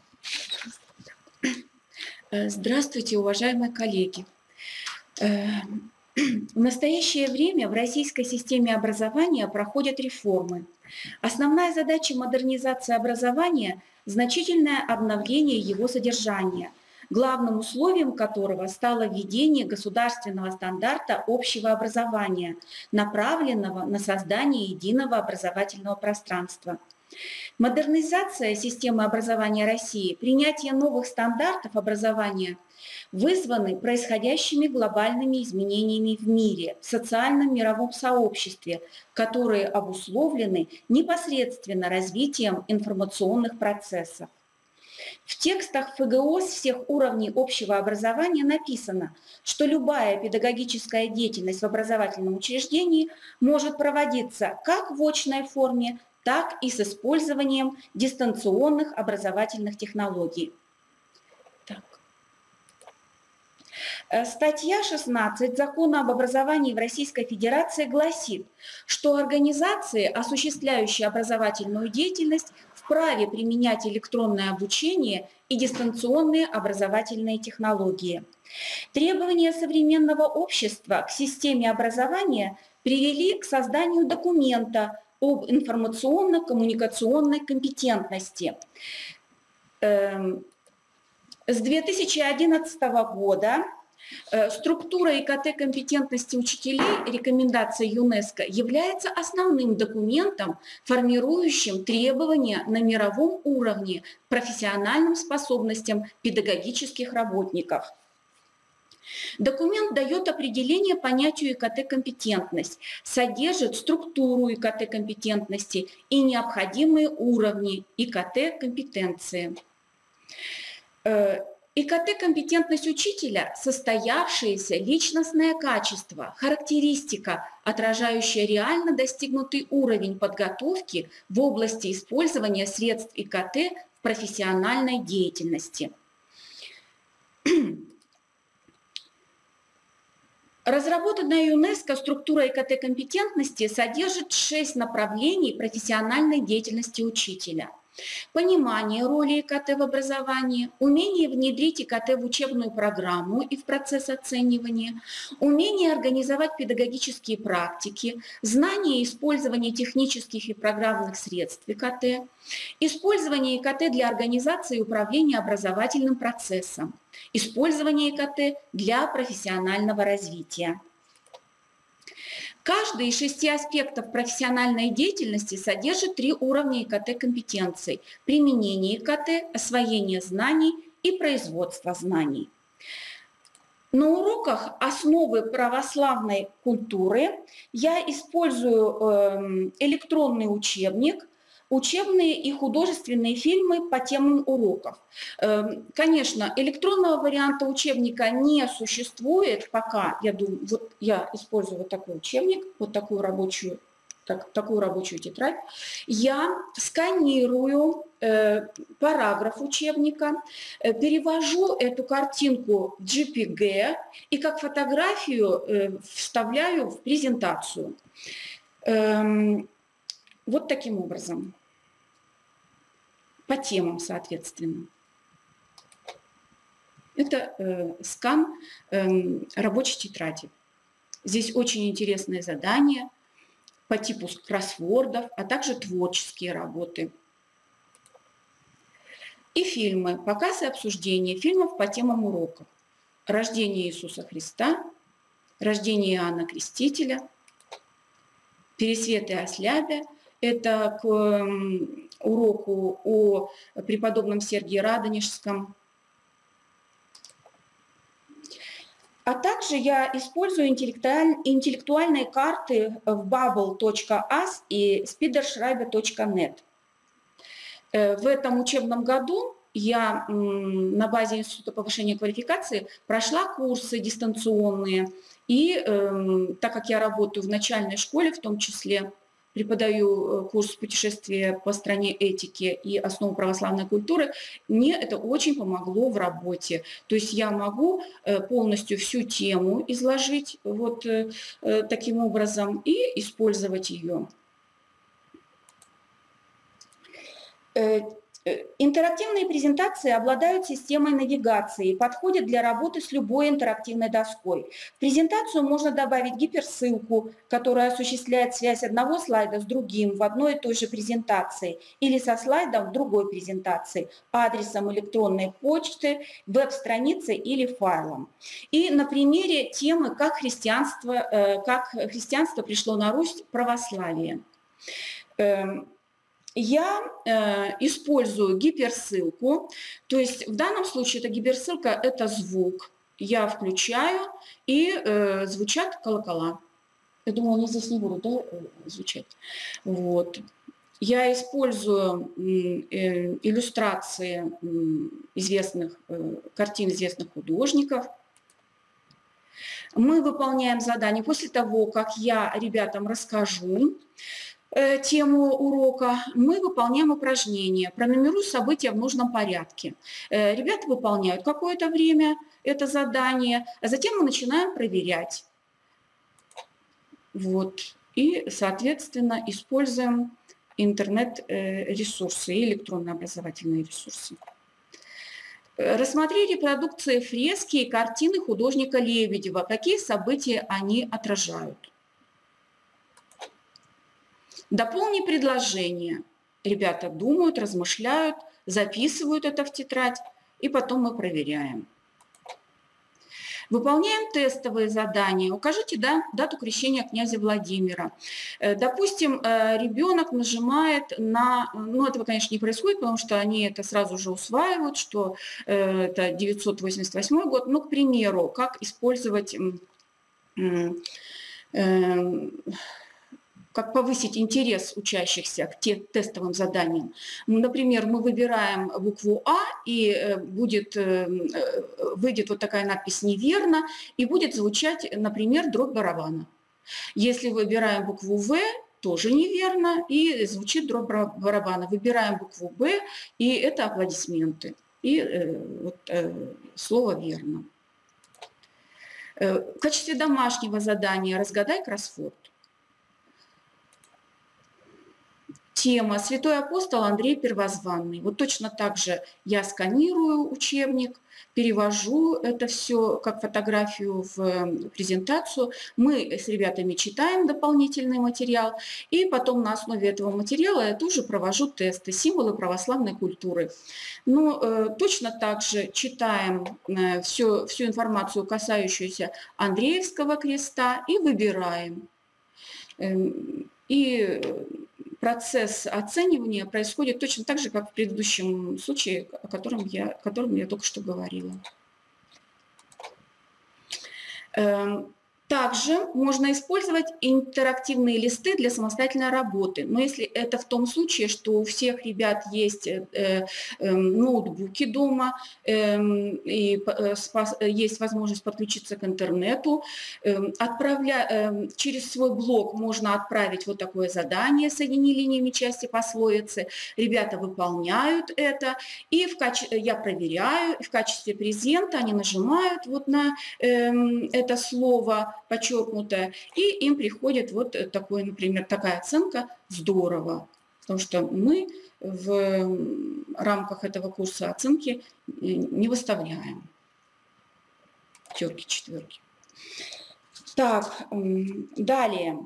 Здравствуйте, уважаемые коллеги. В настоящее время в российской системе образования проходят реформы. Основная задача модернизации образования – значительное обновление его содержания, главным условием которого стало введение государственного стандарта общего образования, направленного на создание единого образовательного пространства. Модернизация системы образования России, принятие новых стандартов образования вызваны происходящими глобальными изменениями в мире, в социальном мировом сообществе, которые обусловлены непосредственно развитием информационных процессов. В текстах ФГОС всех уровней общего образования написано, что любая педагогическая деятельность в образовательном учреждении может проводиться как в очной форме, так и с использованием дистанционных образовательных технологий. Так. Статья шестнадцать Закона об образовании в Российской Федерации гласит, что организации, осуществляющие образовательную деятельность, вправе применять электронное обучение и дистанционные образовательные технологии. Требования современного общества к системе образования привели к созданию документа об информационно-коммуникационной компетентности. С две тысячи одиннадцатого года структура и ка тэ-компетентности учителей, рекомендация ЮНЕСКО, является основным документом, формирующим требования на мировом уровне к профессиональным способностям педагогических работников. Документ дает определение понятию и ка тэ-компетентность, содержит структуру и ка тэ-компетентности и необходимые уровни и ка тэ-компетенции. и ка тэ-компетентность учителя – состоявшееся личностное качество, характеристика, отражающая реально достигнутый уровень подготовки в области использования средств и ка тэ в профессиональной деятельности. Разработанная ЮНЕСКО структура и ка тэ-компетентности содержит шесть направлений профессиональной деятельности учителя. Понимание роли и ка тэ в образовании, умение внедрить и ка тэ в учебную программу и в процесс оценивания, умение организовать педагогические практики, знание и использование технических и программных средств и ка тэ, использование и ка тэ для организации и управления образовательным процессом, использование и ка тэ для профессионального развития. Каждый из шести аспектов профессиональной деятельности содержит три уровня и ка тэ-компетенций – применение и ка тэ, освоение знаний и производство знаний. На уроках «Основы православной культуры» я использую электронный учебник, учебные и художественные фильмы по темам уроков. Конечно, электронного варианта учебника не существует пока. Я думаю, вот я использую вот такой учебник, вот такую рабочую, так, такую рабочую тетрадь. Я сканирую э, параграф учебника, э, перевожу эту картинку в джей пи джи и как фотографию э, вставляю в презентацию. Эм, вот таким образом. По темам, соответственно. Это э, скан э, рабочей тетради. Здесь очень интересные задания по типу кроссвордов, а также творческие работы. И фильмы, показ и обсуждение фильмов по темам уроков. Рождение Иисуса Христа, рождение Иоанна Крестителя, Пересвет и Ослябя. Это к уроку о преподобном Сергии Радонежском. А также я использую интеллектуальные карты в бабл точка ас и спидершрайбер точка нет. В этом учебном году я на базе Института повышения квалификации прошла курсы дистанционные. И так как я работаю в начальной школе, в том числе, преподаю курс путешествия по стране этики и основы православной культуры, мне это очень помогло в работе. То есть я могу полностью всю тему изложить вот таким образом и использовать ее. Интерактивные презентации обладают системой навигации и подходят для работы с любой интерактивной доской. В презентацию можно добавить гиперссылку, которая осуществляет связь одного слайда с другим в одной и той же презентации или со слайдом в другой презентации, адресом электронной почты, веб-страницы или файлом. И на примере темы «Как христианство, как христианство пришло на Русь, православие». Я э, использую гиперссылку, то есть в данном случае эта гиперссылка – это звук. Я включаю, и э, звучат колокола. Я думаю, они здесь не будут, да, звучать. Вот. Я использую э, иллюстрации э, известных, э, картин известных художников. Мы выполняем задание после того, как я ребятам расскажу тему урока, мы выполняем упражнения, пронумерую события в нужном порядке. Ребята выполняют какое-то время это задание, а затем мы начинаем проверять. Вот. И, соответственно, используем интернет-ресурсы и электронно-образовательные ресурсы. Рассмотри репродукции фрески и картины художника Лебедева. Какие события они отражают? Дополни предложение. Ребята думают, размышляют, записывают это в тетрадь, и потом мы проверяем. Выполняем тестовые задания. Укажите да, дату крещения князя Владимира. Допустим, ребенок нажимает на... Ну, этого, конечно, не происходит, потому что они это сразу же усваивают, что это девятьсот восемьдесят восьмой год. Но, к примеру, как использовать... Как повысить интерес учащихся к тестовым заданиям. Например, мы выбираем букву А, и будет, выйдет вот такая надпись «Неверно», и будет звучать, например, дробь барабана. Если выбираем букву В, тоже неверно, и звучит дробь барабана. Выбираем букву Б, и это аплодисменты. И вот, слово «верно». В качестве домашнего задания разгадай кроссворд. Тема «Святой апостол Андрей Первозванный». Вот точно так же я сканирую учебник, перевожу это все как фотографию в презентацию. Мы с ребятами читаем дополнительный материал, и потом на основе этого материала я тоже провожу тесты «Символы православной культуры». Ну, э, точно так же читаем э, всю, всю информацию, касающуюся Андреевского креста, и выбираем. Э, и процесс оценивания происходит точно так же, как в предыдущем случае, о котором я, о котором я только что говорила. Также можно использовать интерактивные листы для самостоятельной работы. Но если это в том случае, что у всех ребят есть э, э, ноутбуки дома, э, и э, спас, есть возможность подключиться к интернету, э, отправля, э, через свой блог можно отправить вот такое задание «Соедини линиями части пословицы». Ребята выполняют это, и в каче... я проверяю, и в качестве презента они нажимают вот на э, это слово, подчеркнутое, и им приходит вот такой, например, такая оценка «здорово», потому что мы в рамках этого курса оценки не выставляем пятерки, четверки. Так, далее.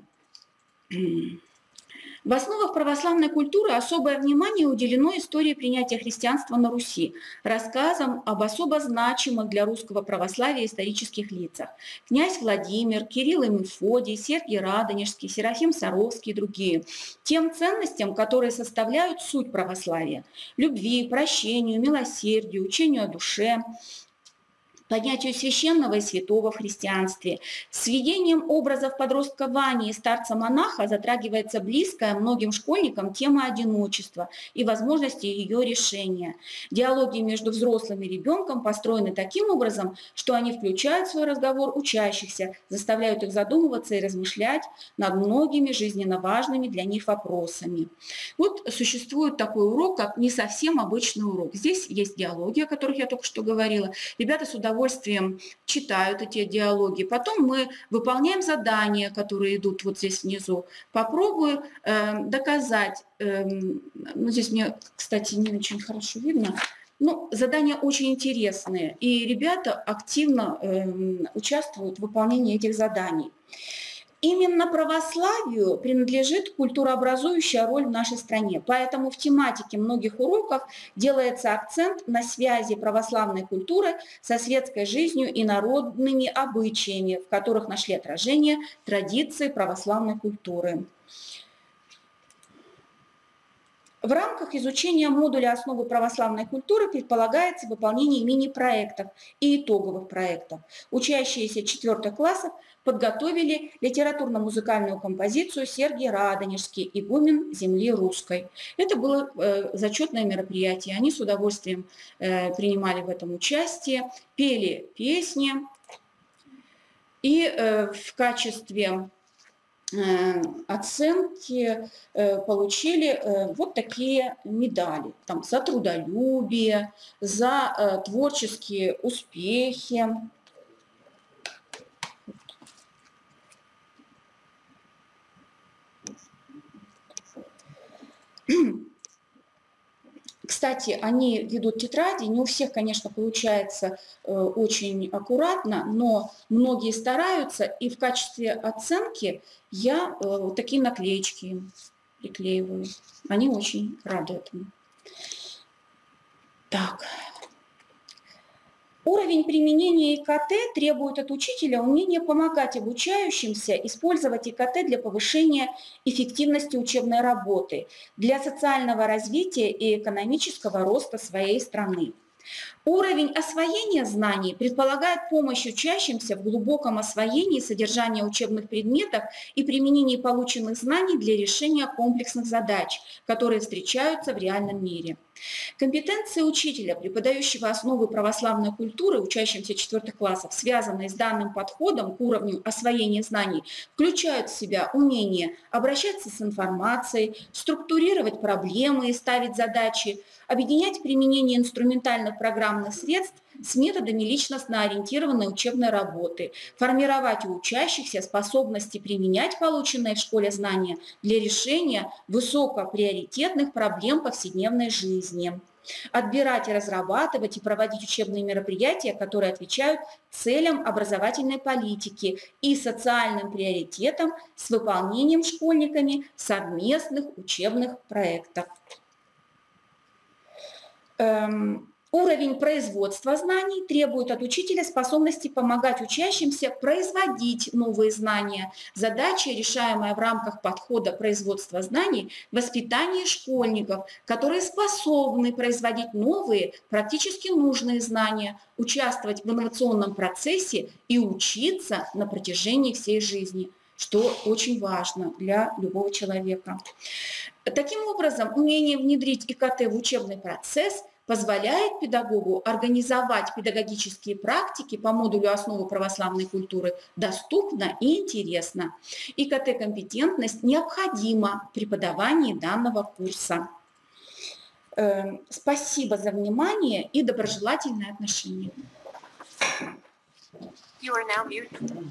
В основах православной культуры особое внимание уделено истории принятия христианства на Руси, рассказам об особо значимых для русского православия исторических лицах. Князь Владимир, Кирилл и Мефодий, Сергий Радонежский, Серафим Саровский и другие. Тем ценностям, которые составляют суть православия – любви, прощению, милосердию, учению о душе, понятию священного и святого в христианстве. С введением образов подростка Вани и старца-монаха затрагивается близкая многим школьникам тема одиночества и возможности ее решения. Диалоги между взрослым и ребенком построены таким образом, что они включают в свой разговор учащихся, заставляют их задумываться и размышлять над многими жизненно важными для них вопросами. Вот существует такой урок, как не совсем обычный урок. Здесь есть диалоги, о которых я только что говорила. Ребята с удовольствием удовольствием читают эти диалоги. Потом мы выполняем задания, которые идут вот здесь внизу. Попробую э, доказать, э, ну здесь мне, кстати, не очень хорошо видно, ну, задания очень интересные, и ребята активно э, участвуют в выполнении этих заданий. Именно православию принадлежит культурообразующая роль в нашей стране, поэтому в тематике многих уроков делается акцент на связи православной культуры со светской жизнью и народными обычаями, в которых нашли отражение традиции православной культуры. В рамках изучения модуля «Основы православной культуры» предполагается выполнение мини-проектов и итоговых проектов. Учащиеся четвёртых классов подготовили литературно-музыкальную композицию «Сергий Радонежский, игумен земли русской». Это было э, зачетное мероприятие. Они с удовольствием э, принимали в этом участие, пели песни и э, в качестве оценки получили вот такие медали. Там, за трудолюбие, за творческие успехи. Кстати, они ведут тетради, не у всех, конечно, получается э, очень аккуратно, но многие стараются, и в качестве оценки я э, вот такие наклеечки приклеиваю. Они очень рады этому. Так. Уровень применения ИКТ требует от учителя умения помогать обучающимся использовать ИКТ для повышения эффективности учебной работы, для социального развития и экономического роста своей страны. Уровень освоения знаний предполагает помощь учащимся в глубоком освоении содержания учебных предметов и применении полученных знаний для решения комплексных задач, которые встречаются в реальном мире. Компетенции учителя, преподающего основы православной культуры учащимся четвёртых классов, связанные с данным подходом к уровню освоения знаний, включают в себя умение обращаться с информацией, структурировать проблемы и ставить задачи, объединять применение инструментальных программных средств с методами личностно-ориентированной учебной работы, формировать у учащихся способности применять полученные в школе знания для решения высокоприоритетных проблем повседневной жизни, отбирать и разрабатывать и проводить учебные мероприятия, которые отвечают целям образовательной политики и социальным приоритетам с выполнением школьниками совместных учебных проектов. Эм, Уровень производства знаний требует от учителя способности помогать учащимся производить новые знания. Задача, решаемая в рамках подхода производства знаний, воспитание школьников, которые способны производить новые, практически нужные знания, участвовать в инновационном процессе и учиться на протяжении всей жизни, что очень важно для любого человека. Таким образом, умение внедрить ИКТ в учебный процесс позволяет педагогу организовать педагогические практики по модулю «Основы православной культуры» доступно и интересно. ИКТ-компетентность необходима в преподавании данного курса. Спасибо за внимание и доброжелательное отношение. You are now muted.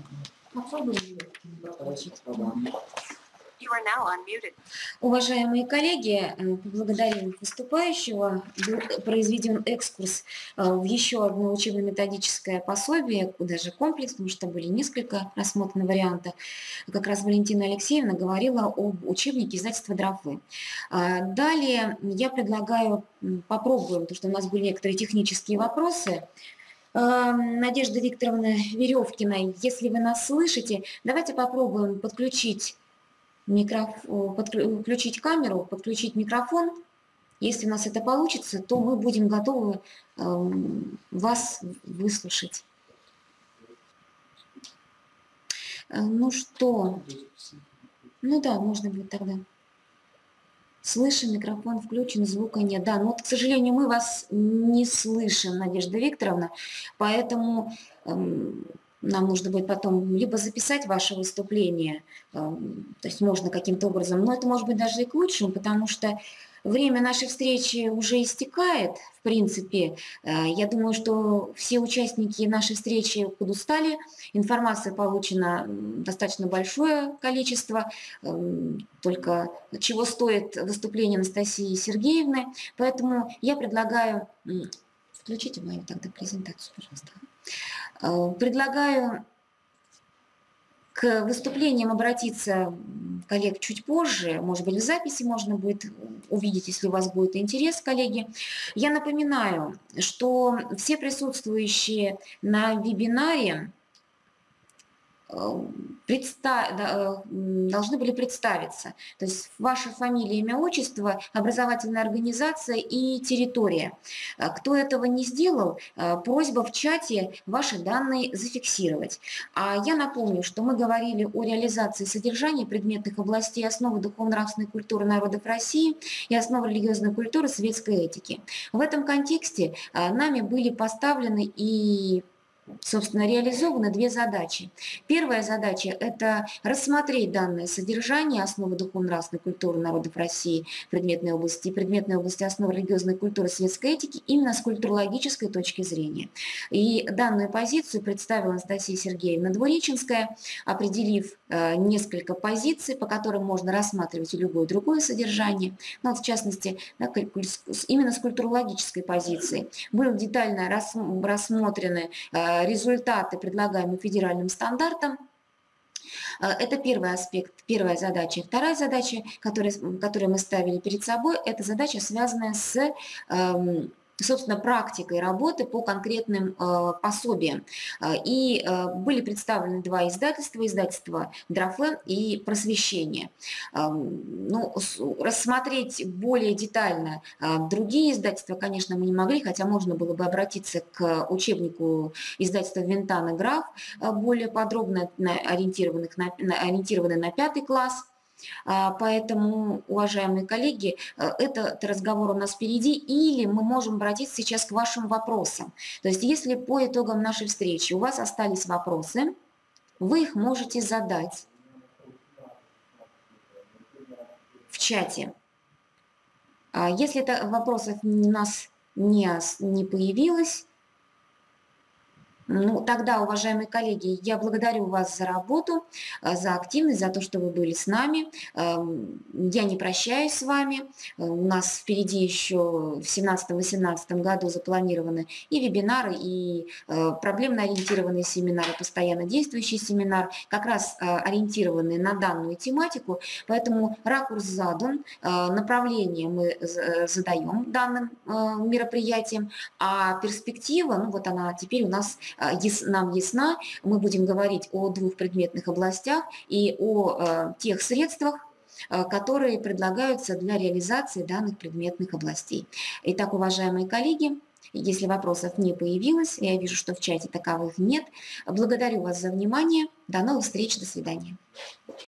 You are now unmuted. Уважаемые коллеги, поблагодарим выступающего. Был произведен экскурс в еще одно учебно-методическое пособие, даже комплекс, потому что были несколько рассмотрены вариантов. Как раз Валентина Алексеевна говорила об учебнике издательства «Дрофы». Далее я предлагаю попробуем, потому что у нас были некоторые технические вопросы. Надежда Викторовна Веревкина, если вы нас слышите, давайте попробуем подключить Микрофон, подключить камеру, подключить микрофон. Если у нас это получится, то мы будем готовы э, вас выслушать. Э, ну что? Ну да, можно будет тогда. Слышим, микрофон включен, звука нет. Да, но, вот, к сожалению, мы вас не слышим, Надежда Викторовна, поэтому... Э, Нам нужно будет потом либо записать ваше выступление, то есть можно каким-то образом, но это может быть даже и к лучшему, потому что Время нашей встречи уже истекает, в принципе. Я думаю, что все участники нашей встречи подустали. Информации получено достаточно большое количество, только чего стоит выступление Анастасии Сергеевны. Поэтому я предлагаю... Включите мою тогда презентацию, пожалуйста. Предлагаю к выступлениям обратиться коллег чуть позже, может быть, в записи можно будет увидеть, если у вас будет интерес, коллеги. Я напоминаю, что все присутствующие на вебинаре Предста... должны были представиться. То есть ваша фамилия, имя, отчество, образовательная организация и территория. Кто этого не сделал, просьба в чате ваши данные зафиксировать. А я напомню, что мы говорили о реализации содержания предметных областей основы духовно-нравственной культуры народов России и основы религиозной культуры светской этики. В этом контексте нами были поставлены и собственно, реализованы две задачи. Первая задача – это рассмотреть данное содержание основы духовно-нравственной культуры народов России, предметной области и предметной области основы религиозной культуры светской этики именно с культурологической точки зрения. И данную позицию представила Анастасия Сергеевна Двуреченская, определив э, несколько позиций, по которым можно рассматривать и любое другое содержание. Но вот в частности, да, именно с культурологической позиции были детально рас, рассмотрены э, результаты, предлагаемые федеральным стандартом. Это первый аспект, первая задача. Вторая задача, которую, которую мы ставили перед собой, это задача, связанная с, собственно, практикой работы по конкретным пособиям. И были представлены два издательства, издательство Дрофе и Просвещение. Ну, рассмотреть более детально другие издательства, конечно, мы не могли, хотя можно было бы обратиться к учебнику издательства Винтана Граф, более подробно ориентированных на, ориентированный на пятый класс. Поэтому, уважаемые коллеги, этот разговор у нас впереди, или мы можем обратиться сейчас к вашим вопросам. То есть, если по итогам нашей встречи у вас остались вопросы, вы их можете задать в чате. Если вопросов у нас не, не появилось, ну, тогда, уважаемые коллеги, я благодарю вас за работу, за активность, за то, что вы были с нами. Я не прощаюсь с вами. У нас впереди еще в две тысячи семнадцатом — две тысячи восемнадцатом году запланированы и вебинары, и проблемно-ориентированные семинары, постоянно действующий семинар, как раз ориентированные на данную тематику. Поэтому ракурс задан, направление мы задаем данным мероприятиям, а перспектива, ну вот она теперь у нас нам ясна. Мы будем говорить о двух предметных областях и о э, тех средствах, э, которые предлагаются для реализации данных предметных областей. Итак, уважаемые коллеги, если вопросов не появилось, я вижу, что в чате таковых нет, благодарю вас за внимание. До новых встреч, до свидания.